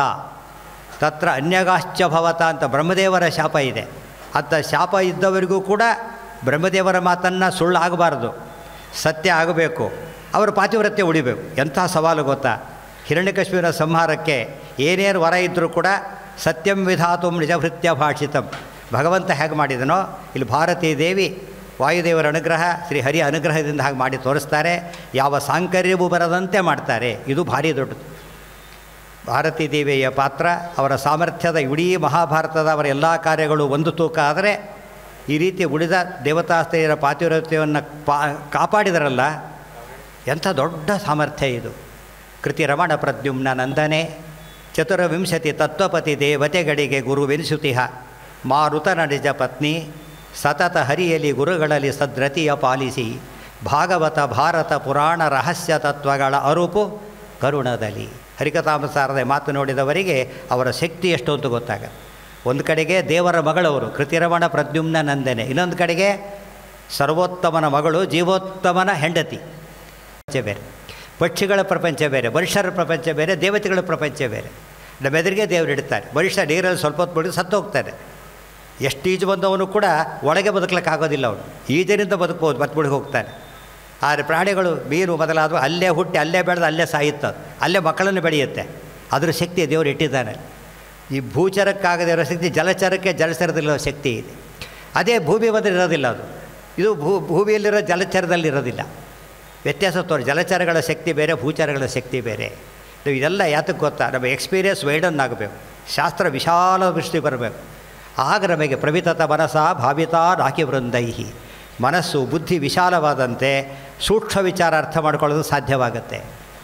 ಭವತ ಅಂತ ಬ್ರಹ್ಮದೇವರ ಶಾಪ ಇದೆ. ಅಂಥ ಶಾಪ ಇದ್ದವರಿಗೂ ಕೂಡ ಬ್ರಹ್ಮದೇವರ ಮಾತನ್ನು ಸುಳ್ಳಾಗಬಾರ್ದು, ಸತ್ಯ ಆಗಬೇಕು. ಅವರ ಪಾತಿವ್ರತ್ಯ ಉಳಿಬೇಕು. ಎಂಥ ಸವಾಲು ಗೊತ್ತಾ? ಹಿರಣ್ಯಕಶಿಪುವಿನ ಸಂಹಾರಕ್ಕೆ ಏನೇನು ವರ ಇದ್ದರೂ ಕೂಡ ಸತ್ಯಂ ವಿಧಾತು ನಿಜಭೃತ್ಯ ಭಾಷಿತಂ. ಭಗವಂತ ಹೇಗೆ ಮಾಡಿದನೋ ಇಲ್ಲಿ ಭಾರತೀ ದೇವಿ ವಾಯುದೇವರ ಅನುಗ್ರಹ, ಶ್ರೀ ಹರಿಯ ಅನುಗ್ರಹದಿಂದ ಹಾಗೆ ಮಾಡಿ ತೋರಿಸ್ತಾರೆ. ಯಾವ ಸಾಂಕರ್ಯವೂ ಬರದಂತೆ ಮಾಡ್ತಾರೆ. ಇದು ಭಾರಿ ದೊಡ್ಡದು. ಭಾರತೀ ದೇವಿಯ ಪಾತ್ರ, ಅವರ ಸಾಮರ್ಥ್ಯದ ಇಡೀ ಮಹಾಭಾರತದ ಅವರ ಎಲ್ಲ ಕಾರ್ಯಗಳು ಒಂದು ತೂಕ. ಆದರೆ ಈ ರೀತಿ ಉಳಿದ ದೇವತಾಸ್ತ್ರೀಯರ ಪಾತಿವ್ರತ್ಯವನ್ನು ಕಾಪಾಡಿದರಲ್ಲ, ಎಂಥ ದೊಡ್ಡ ಸಾಮರ್ಥ್ಯ ಇದು. ಕೃತಿ ರಮಣ ಪ್ರದ್ಯುಮ್ನ ನಂದನೆ ಚತುರ್ವಿಂಶತಿ ತತ್ವಪತಿ ದೇವತೆಗಳಿಗೆ ಗುರುವೆನಿಸುತಿಹ ಮಾರುತನ ನಿಜ ಪತ್ನಿ ಸತತ ಹರಿಯಲಿ ಗುರುಗಳಲ್ಲಿ ಸದ್ರತಿಯ ಪಾಲಿಸಿ ಭಾಗವತ ಭಾರತ ಪುರಾಣ ರಹಸ್ಯ ತತ್ವಗಳ ಅರುಪು ಕರುಣದಲ್ಲಿ. ಹರಿಕಥಾಮಸಾರದ ಮಾತು ನೋಡಿದವರಿಗೆ ಅವರ ಶಕ್ತಿ ಎಷ್ಟು ಅಂತ ಗೊತ್ತಾಗುತ್ತೆ. ಒಂದು ಕಡೆಗೆ ದೇವರ ಮಗಳವರು ಕೃತಿರಮಣ ಪ್ರದ್ಯುಮ್ನ ನಂದನೆ, ಇನ್ನೊಂದು ಕಡೆಗೆ ಸರ್ವೋತ್ತಮನ ಮಗಳು ಜೀವೋತ್ತಮನ ಹೆಂಡತಿ. ಬೇರೆ ಪಕ್ಷಿಗಳ ಪ್ರಪಂಚ ಬೇರೆ, ಮನುಷ್ಯರ ಪ್ರಪಂಚ ಬೇರೆ, ದೇವತೆಗಳ ಪ್ರಪಂಚ ಬೇರೆ. ನಮ್ಮೆದುರಿಗೆ ದೇವರು ಇಡ್ತಾರೆ. ಮನುಷ್ಯ ನೀರಲ್ಲಿ ಸ್ವಲ್ಪ ಹೊತ್ತು ಬಿಟ್ಟು ಸತ್ತು ಹೋಗ್ತಾನೆ. ಎಷ್ಟು ಈಜು ಬಂದವನು ಕೂಡ ಒಳಗೆ ಬದುಕಲಿಕ್ಕಾಗೋದಿಲ್ಲ. ಅವನು ಈಜಿನಿಂದ ಬದುಕ್ಬೋದು, ಬತ್ಬಿಡಿಗೆ ಹೋಗ್ತಾನೆ. ಆದರೆ ಪ್ರಾಣಿಗಳು, ಮೀನು ಮೊದಲಾದವು ಅಲ್ಲೇ ಹುಟ್ಟಿ ಅಲ್ಲೇ ಬೆಳೆದು ಅಲ್ಲೇ ಸಾಯುತ್ತದೆ, ಅಲ್ಲೇ ಮಕ್ಕಳನ್ನು ಬೆಳೆಯುತ್ತೆ. ಅದರ ಶಕ್ತಿ ದೇವರು ಇಟ್ಟಿದ್ದಾನೆ. ಈ ಭೂಚರಕ್ಕಾಗದೇ ಇರೋ ಶಕ್ತಿ ಜಲಚರಕ್ಕೆ, ಜಲಚರದಲ್ಲಿರೋ ಶಕ್ತಿ ಇದೆ. ಅದೇ ಭೂಮಿ ಬಂದರೆ ಇರೋದಿಲ್ಲ. ಅದು ಇದು ಭೂಮಿಯಲ್ಲಿರೋ ಜಲಚರದಲ್ಲಿ ಇರೋದಿಲ್ಲ. ವ್ಯತ್ಯಾಸ ತೋರಿ. ಜಲಚರಗಳ ಶಕ್ತಿ ಬೇರೆ, ಭೂಚರಗಳ ಶಕ್ತಿ ಬೇರೆ. ಇದೆಲ್ಲ ಯಾತಕ್ಕೆ ಗೊತ್ತಾ? ನಮ್ಮ ಎಕ್ಸ್ಪೀರಿಯನ್ಸ್ ವೈಡನ್ ಆಗಬೇಕು. ಶಾಸ್ತ್ರ ವಿಶಾಲ ದೃಷ್ಟಿ ಬರಬೇಕು. ಆಗ ನಮಗೆ ಪ್ರವಿತತ ಮನಸ ಭಾವಿತಾ ರಾಕಿ ವೃಂದೈಹಿ, ಮನಸ್ಸು ಬುದ್ಧಿ ವಿಶಾಲವಾದಂತೆ ಸೂಕ್ಷ್ಮ ವಿಚಾರ ಅರ್ಥ ಮಾಡ್ಕೊಳ್ಳೋದು ಸಾಧ್ಯವಾಗುತ್ತೆ.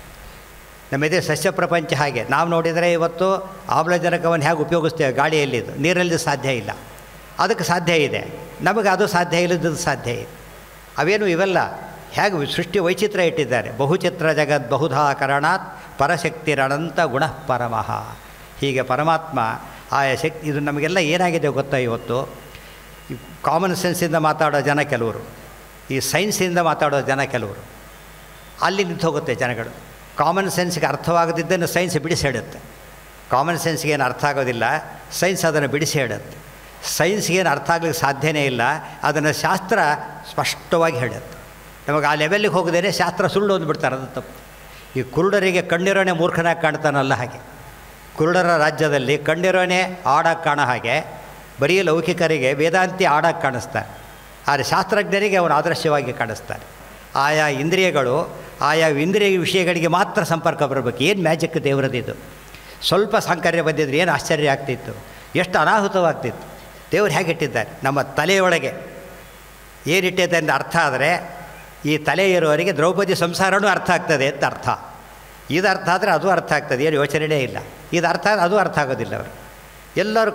ನಮ್ಮದೇ ಸಸ್ಯ ಪ್ರಪಂಚ ಹಾಗೆ ನಾವು ನೋಡಿದರೆ ಇವತ್ತು ಆಮ್ಲಜನಕವನ್ನು ಹೇಗೆ ಉಪಯೋಗಿಸ್ತೇವೆ, ಗಾಳಿಯಲ್ಲಿದ್ದು, ನೀರಲ್ಲಿ ಸಾಧ್ಯ ಇಲ್ಲ. ಅದಕ್ಕೆ ಸಾಧ್ಯ ಇದೆ, ನಮಗೆ ಅದು ಸಾಧ್ಯ ಇಲ್ಲದ್ದು ಸಾಧ್ಯ ಇದೆ. ಅವೇನು ಇವೆಲ್ಲ ಹೇಗೆ ಸೃಷ್ಟಿ ವೈಚಿತ್ರ್ಯ ಇಟ್ಟಿದ್ದಾರೆ. ಬಹುಚಿತ್ರ ಜಗದ್ ಬಹುಧಾ ಕರಣಾತ್ ಪರಶಕ್ತಿರನಂತ ಗುಣಃ ಪರಮಃ. ಹೀಗೆ ಪರಮಾತ್ಮ ಆಯಾ ಶಕ್ತಿ. ಇದು ನಮಗೆಲ್ಲ ಏನಾಗಿದೆ ಗೊತ್ತಾ, ಇವತ್ತು ಈ ಕಾಮನ್ ಸೆನ್ಸಿಂದ ಮಾತಾಡೋ ಜನ ಕೆಲವರು, ಈ ಸೈನ್ಸಿಂದ ಮಾತಾಡೋ ಜನ ಕೆಲವರು, ಅಲ್ಲಿ ನಿಂತು ಹೋಗುತ್ತೆ ಜನಗಳು. ಕಾಮನ್ ಸೆನ್ಸ್ಗೆ ಅರ್ಥವಾಗದಿದ್ದನ್ನು ಸೈನ್ಸ್ ಬಿಡಿಸಿ ಹೇಳುತ್ತೆ. ಕಾಮನ್ ಸೆನ್ಸ್ಗೆ ಏನು ಅರ್ಥ ಆಗೋದಿಲ್ಲ, ಸೈನ್ಸ್ ಅದನ್ನು ಬಿಡಿಸಿ ಹೇಳುತ್ತೆ. ಸೈನ್ಸ್ಗೇನು ಅರ್ಥ ಆಗ್ಲಿಕ್ಕೆ ಸಾಧ್ಯನೇ ಇಲ್ಲ, ಅದನ್ನು ಶಾಸ್ತ್ರ ಸ್ಪಷ್ಟವಾಗಿ ಹೇಳುತ್ತೆ. ನಮಗೆ ಆ ಲೆವೆಲ್ಲಿಗೆ ಹೋಗದೇನೆ ಶಾಸ್ತ್ರ ಸುಳ್ಳು ಅಂದ್ಬಿಡ್ತಾರೆ, ಅದು ತಪ್ಪು. ಈ ಕುರುಡರಿಗೆ ಕಣ್ಣಿರೋನೇ ಮೂರ್ಖನಾಗಿ ಕಾಣ್ತಾನಲ್ಲ ಹಾಗೆ, ಕುರುಡರ ರಾಜ್ಯದಲ್ಲಿ ಕಣ್ಣಿರೋನೇ ಆಡಾಗಿ ಕಾಣೋ ಹಾಗೆ ಬರೀ ಲೌಕಿಕರಿಗೆ ವೇದಾಂತಿ ಆಡಾಗಿ ಕಾಣಿಸ್ತಾರೆ, ಆದರೆ ಶಾಸ್ತ್ರಜ್ಞರಿಗೆ ಅವನು ಆದರ್ಶವಾಗಿ ಕಾಣಿಸ್ತಾರೆ. ಆಯಾ ಇಂದ್ರಿಯಗಳು ಆಯಾ ಇಂದ್ರಿಯ ವಿಷಯಗಳಿಗೆ ಮಾತ್ರ ಸಂಪರ್ಕ ಬರಬೇಕು. ಏನು ಮ್ಯಾಜಿಕ್ ದೇವರದಿದ್ದು. ಸ್ವಲ್ಪ ಸಾಂಕರ್ಯ ಬಂದಿದ್ರೆ ಏನು ಆಶ್ಚರ್ಯ ಆಗ್ತಿತ್ತು, ಎಷ್ಟು ಅನಾಹುತವಾಗ್ತಿತ್ತು. ದೇವರು ಹೇಗಿಟ್ಟಿದ್ದಾರೆ ನಮ್ಮ ತಲೆಯೊಳಗೆ ಏನಿಟ್ಟಿದೆ ಅಂತ ಅರ್ಥ ಆದರೆ, ಈ ತಲೆ ಇರೋವರಿಗೆ ದ್ರೌಪದಿ ಸಂಸಾರನೂ ಅರ್ಥ ಆಗ್ತದೆ ಅಂತ ಅರ್ಥ. ಇದು ಅರ್ಥ ಆದರೆ ಅದು ಅರ್ಥ ಆಗ್ತದೆ, ಏನು ಯೋಚನೆಯೇ ಇಲ್ಲ. ಇದು ಅರ್ಥ ಆದರೆ ಅದು ಅರ್ಥ ಆಗೋದಿಲ್ಲ. ಅವರು ಎಲ್ಲರೂ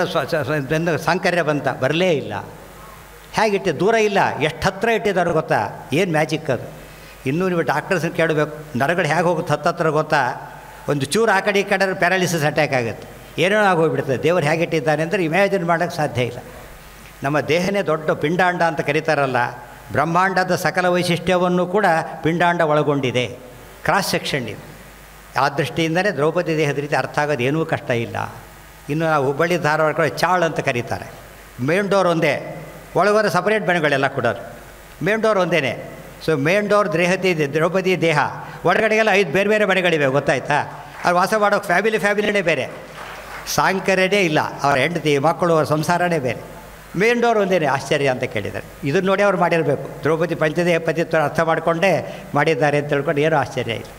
ಏನೋ ಸಾಂಕರ್ಯ ಬಂತ ಬರಲೇ ಇಲ್ಲ. ಹೇಗಿಟ್ಟು ದೂರ ಇಲ್ಲ, ಎಷ್ಟು ಹತ್ತಿರ ಇಟ್ಟಿದ್ದಾರೆ ಗೊತ್ತಾ, ಏನು ಮ್ಯಾಜಿಕ್ ಅದು. ಇನ್ನೂ ನೀವು ಡಾಕ್ಟರ್ಸ್ನ ಕೇಳಬೇಕು, ನರಗಳು ಹೇಗೆ ಹೋಗುತ್ತೆ ಹತ್ತತ್ರ ಗೊತ್ತಾ. ಒಂದು ಚೂರು ಆ ಕಡೆ ಈ ಕಡೆ ಪ್ಯಾರಾಲಿಸಿಸ್ ಅಟ್ಯಾಕ್ ಆಗುತ್ತೆ, ಏನೇನೋ ಆಗೋಗ್ಬಿಡ್ತದೆ. ದೇವರು ಹೇಗಿಟ್ಟಿದ್ದಾನೆ ಅಂದರೆ ಇಮ್ಯಾಜಿನ್ ಮಾಡೋಕ್ಕೆ ಸಾಧ್ಯ ಇಲ್ಲ. ನಮ್ಮ ದೇಹನೇ ದೊಡ್ಡ ಪಿಂಡಾಂಡ ಅಂತ ಕರೀತಾರಲ್ಲ, ಬ್ರಹ್ಮಾಂಡದ ಸಕಲ ವೈಶಿಷ್ಟ್ಯವನ್ನು ಕೂಡ ಪಿಂಡಾಂಡ ಒಳಗೊಂಡಿದೆ, ಕ್ರಾಸ್ ಸೆಕ್ಷನ್ ಇದೆ. ಆ ದೃಷ್ಟಿಯಿಂದಲೇ ದ್ರೌಪದಿ ದೇಹದ ರೀತಿ ಅರ್ಥ ಆಗೋದು ಏನೂ ಕಷ್ಟ ಇಲ್ಲ. ಇನ್ನು ನಾವು ಹುಬ್ಬಳ್ಳಿ ಧಾರವಾಡ ಕಡೆ ಚಾಳ್ ಅಂತ ಕರೀತಾರೆ. ಮೇನ್ ಡೋರ್ ಒಂದೇ, ಒಳಗಡೆ ಸಪರೇಟ್ ಮನೆಗಳೆಲ್ಲ ಕೊಡೋರು. ಮೇನ್ ಡೋರ್ ಒಂದೇ. ಸೊ ಮೇನ್ ಡೋರ್ ದ್ರೌಪದಿ ದೇಹ, ಒಳಗಡೆಗೆಲ್ಲ 5 ಬೇರೆ ಬೇರೆ ಮನೆಗಳಿವೆ, ಗೊತ್ತಾಯ್ತಾ. ಅವ್ರು ವಾಸ ಮಾಡೋಕ್ಕೆ ಫ್ಯಾಮಿಲಿನೇ ಬೇರೆ, ಸಾಂಕರ್ಯನೇ ಇಲ್ಲ. ಅವರ ಹೆಂಡತಿ ಮಕ್ಕಳು ಅವ್ರ ಸಂಸಾರನೇ ಬೇರೆ. ಮೇನ್ ಡೋರ್ ಒಂದೇ. ಆಶ್ಚರ್ಯ ಅಂತ ಕೇಳಿದ್ದಾರೆ. ಇದನ್ನು ನೋಡಿ ಅವ್ರು ಮಾಡಿರಬೇಕು. ದ್ರೌಪದಿ ಪಂಚದೇಹ ಪತಿತ್ವ ಅರ್ಥ ಮಾಡಿಕೊಂಡೇ ಮಾಡಿದ್ದಾರೆ ಅಂತ ತಿಳ್ಕೊಂಡು ಏನೂ ಆಶ್ಚರ್ಯ ಇಲ್ಲ.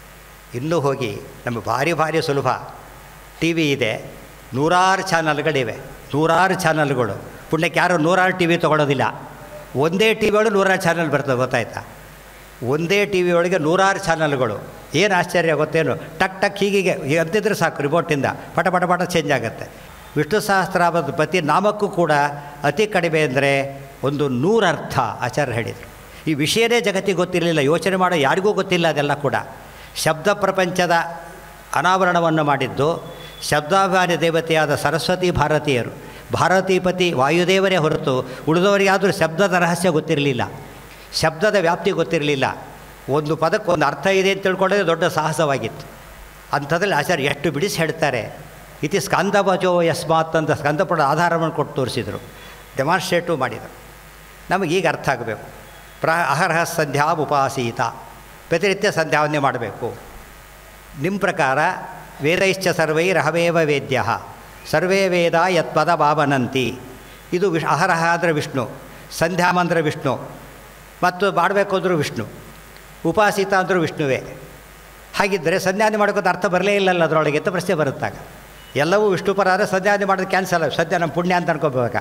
ಇನ್ನೂ ಹೋಗಿ ನಮಗೆ ಭಾರಿ ಸುಲಭ. ಟಿ ವಿ ಇದೆ, ನೂರಾರು ಚಾನಲ್ಗಳಿವೆ, ನೂರಾರು ಚಾನಲ್ಗಳು. ಪುಣ್ಯಕ್ಕೆ ಯಾರು 100 ಟಿ ವಿ ತೊಗೊಳೋದಿಲ್ಲ. ಒಂದೇ ಟಿ ವಿ ಒಳಗೆ 100 ಚಾನಲ್ ಬರ್ತದೆ, ಗೊತ್ತಾಯ್ತಾ. ಒಂದೇ ಟಿ ವಿ ಒಳಗೆ 100 ಚಾನಲ್ಗಳು. ಏನು ಆಶ್ಚರ್ಯ ಗೊತ್ತೇನು, ಟಕ್ ಟಕ್ ಹೀಗೆ ಅಂತಿದ್ರೆ ಸಾಕು, ರಿಮೋಟಿಂದ ಪಟ ಚೇಂಜ್ ಆಗುತ್ತೆ. ವಿಷ್ಣು ಸಹಸ್ರನಾಮದ ಪ್ರತಿ ನಾಮಕ್ಕೂ ಕೂಡ ಅತಿ ಕಡಿಮೆ ಅಂದರೆ 100 ಅರ್ಥ ಆಚಾರ್ಯ ಹೇಳಿದರು. ಈ ವಿಷಯನೇ ಜಗತ್ತಿಗೆ ಗೊತ್ತಿರಲಿಲ್ಲ, ಯೋಚನೆ ಮಾಡೋ ಯಾರಿಗೂ ಗೊತ್ತಿಲ್ಲ. ಅದೆಲ್ಲ ಕೂಡ ಶಬ್ದ ಪ್ರಪಂಚದ ಅನಾವರಣವನ್ನು ಮಾಡಿದ್ದು ಶಬ್ದಾಭಿಮಾನಿ ದೇವತೆಯಾದ ಸರಸ್ವತಿ ಭಾರತೀಯರು. ಭಾರತೀಪತಿ ವಾಯುದೇವರೇ ಹೊರತು ಉಳಿದವರಿಗಾದರೂ ಶಬ್ದದ ರಹಸ್ಯ ಗೊತ್ತಿರಲಿಲ್ಲ, ಶಬ್ದದ ವ್ಯಾಪ್ತಿ ಗೊತ್ತಿರಲಿಲ್ಲ. ಒಂದು ಪದಕ್ಕೆ ಒಂದು ಅರ್ಥ ಇದೆ ಅಂತ ತಿಳ್ಕೊಳ್ಳೋದೇ ದೊಡ್ಡ ಸಾಹಸವಾಗಿತ್ತು. ಅಂಥದ್ರಲ್ಲಿ ಆಚಾರ್ಯ ಎಷ್ಟು ಬಿಡಿಸಿ ಹೇಳ್ತಾರೆ. ಇತಿ ಸ್ಕಂದಭಜೋ ಯಸ್ಮಾತ್ ಅಂತ ಸ್ಕಂದಪುರದ ಆಧಾರವನ್ನು ಕೊಟ್ಟು ತೋರಿಸಿದರು, ಡೆಮಾನ್ಸ್ಟ್ರೇಟು ಮಾಡಿದರು. ನಮಗೀಗ ಅರ್ಥ ಆಗಬೇಕು. ಅಹರಹ ಸಂಧ್ಯಾ ಉಪಾಸೀತ, ಪ್ರತಿನಿತ್ಯ ಸಂಧ್ಯಾವನ್ನೇ ಮಾಡಬೇಕು. ನಿಮ್ಮ ಪ್ರಕಾರ ವೇದೈಶ್ಚ ಸರ್ವೈರಹಮೇವ ವೇದ್ಯ ಸರ್ವೇ ವೇದ ಯತ್ಪದ ಭಾವನಂತಿ. ಇದು ಅಹರಹ ಅಂದರೆ ವಿಷ್ಣು, ಸಂಧ್ಯಾಮ ಅಂದರೆ ವಿಷ್ಣು, ಮತ್ತು ಮಾಡಬೇಕು ಅಂದರೂ ವಿಷ್ಣು, ಉಪಾಸಿತ ಅಂದರೂ ವಿಷ್ಣುವೇ. ಹಾಗಿದ್ದರೆ ಸಂಧ್ಯಾವನೆ ಮಾಡೋಕ್ಕೊಂದು ಅರ್ಥ ಬರಲೇ ಇಲ್ಲಲ್ಲ ಅದರೊಳಗೆ ಅಂತ ಪ್ರಶ್ನೆ ಬರುತ್ತಾಗ. ಎಲ್ಲವೂ ವಿಷ್ಣು ಪರ ಆದರೆ ಸಂಧ್ಯಾವನೆ ಮಾಡೋದು ಕ್ಯಾನ್ಸಲ್, ಸದ್ಯ ನಮ್ಮ ಪುಣ್ಯ ಅಂತ ಅನ್ಕೋಬೇಕಾ.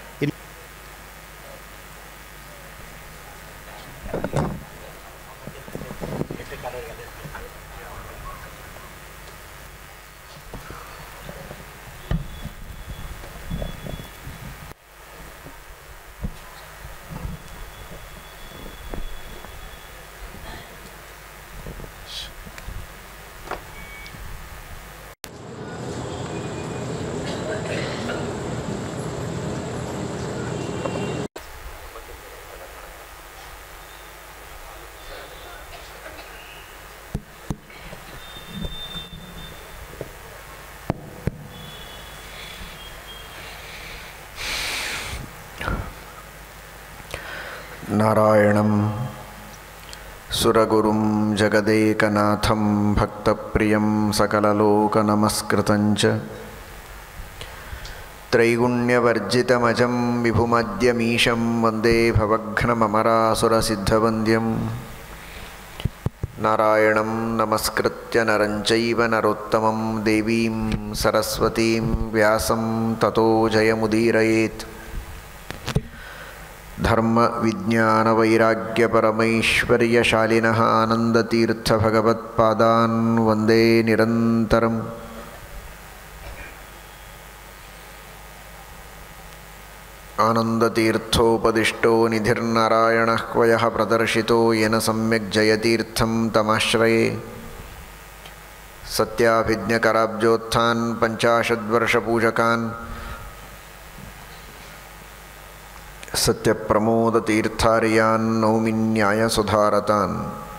ನಾರಾಯಣಂ ಸುರಗುರುಂ ಜಗದೇಕನಾಥಂ ಭಕ್ತಪ್ರಿಯಂ ಸಕಲಲೋಕನಮಸ್ಕೃತಂಚ ತ್ರೈಗುಣ್ಯವರ್ಜಿತಮಜಂ ವಿಭುಮದ್ಯಮೀಶಂ ವಂದೇ ಭವಘ್ನಮರಾಸುರಸಿದ್ಧವಂದ್ಯಂ ನಾರಾಯಣಂ ನಮಸ್ಕೃತ್ಯ ನರಂ ಚೈವ ನರೋತ್ತಮಂ ದೇವೀಂ ಸರಸ್ವತೀಂ ವ್ಯಾಸಂ ತತೋ ಜಯಮುದೀರಯೇತ್. ಧರ್ಮ ವಿಜ್ಞಾನ ವೈರಾಗ್ಯ ಪರಮೈಶ್ವರ್ಯಶಾಲಿನಃ ಆನಂದತೀರ್ಥ ಭಗವತ್ಪಾದಾನ್ ವಂದೇ ನಿರಂತರಂ. ಆನಂದತೀರ್ಥೋಪದಿಷ್ಟೋ ನಿಧಿರ್ನಾರಾಯಣಃ ಕ್ವಯಃ ಪ್ರದರ್ಶಿತೋ ಯೇನ ಸಮ್ಯಕ್ ಜಯತೀರ್ಥಂ ತಮಾಶ್ರಯೇ. ಸತ್ಯಾಭಿಜ್ಞಕರಾಬ್ಜೋತ್ಥಾನ್ ಪಂಚಾಶದ್ವರ್ಷಪೂಜಕಾನ್ ಸತ್ಯಪ್ರಮೋದತೀರ್ಥಾರ್ಯಾನ್ ನೌಮಿ ನ್ಯಾಯಸುಧಾರತಾನ್.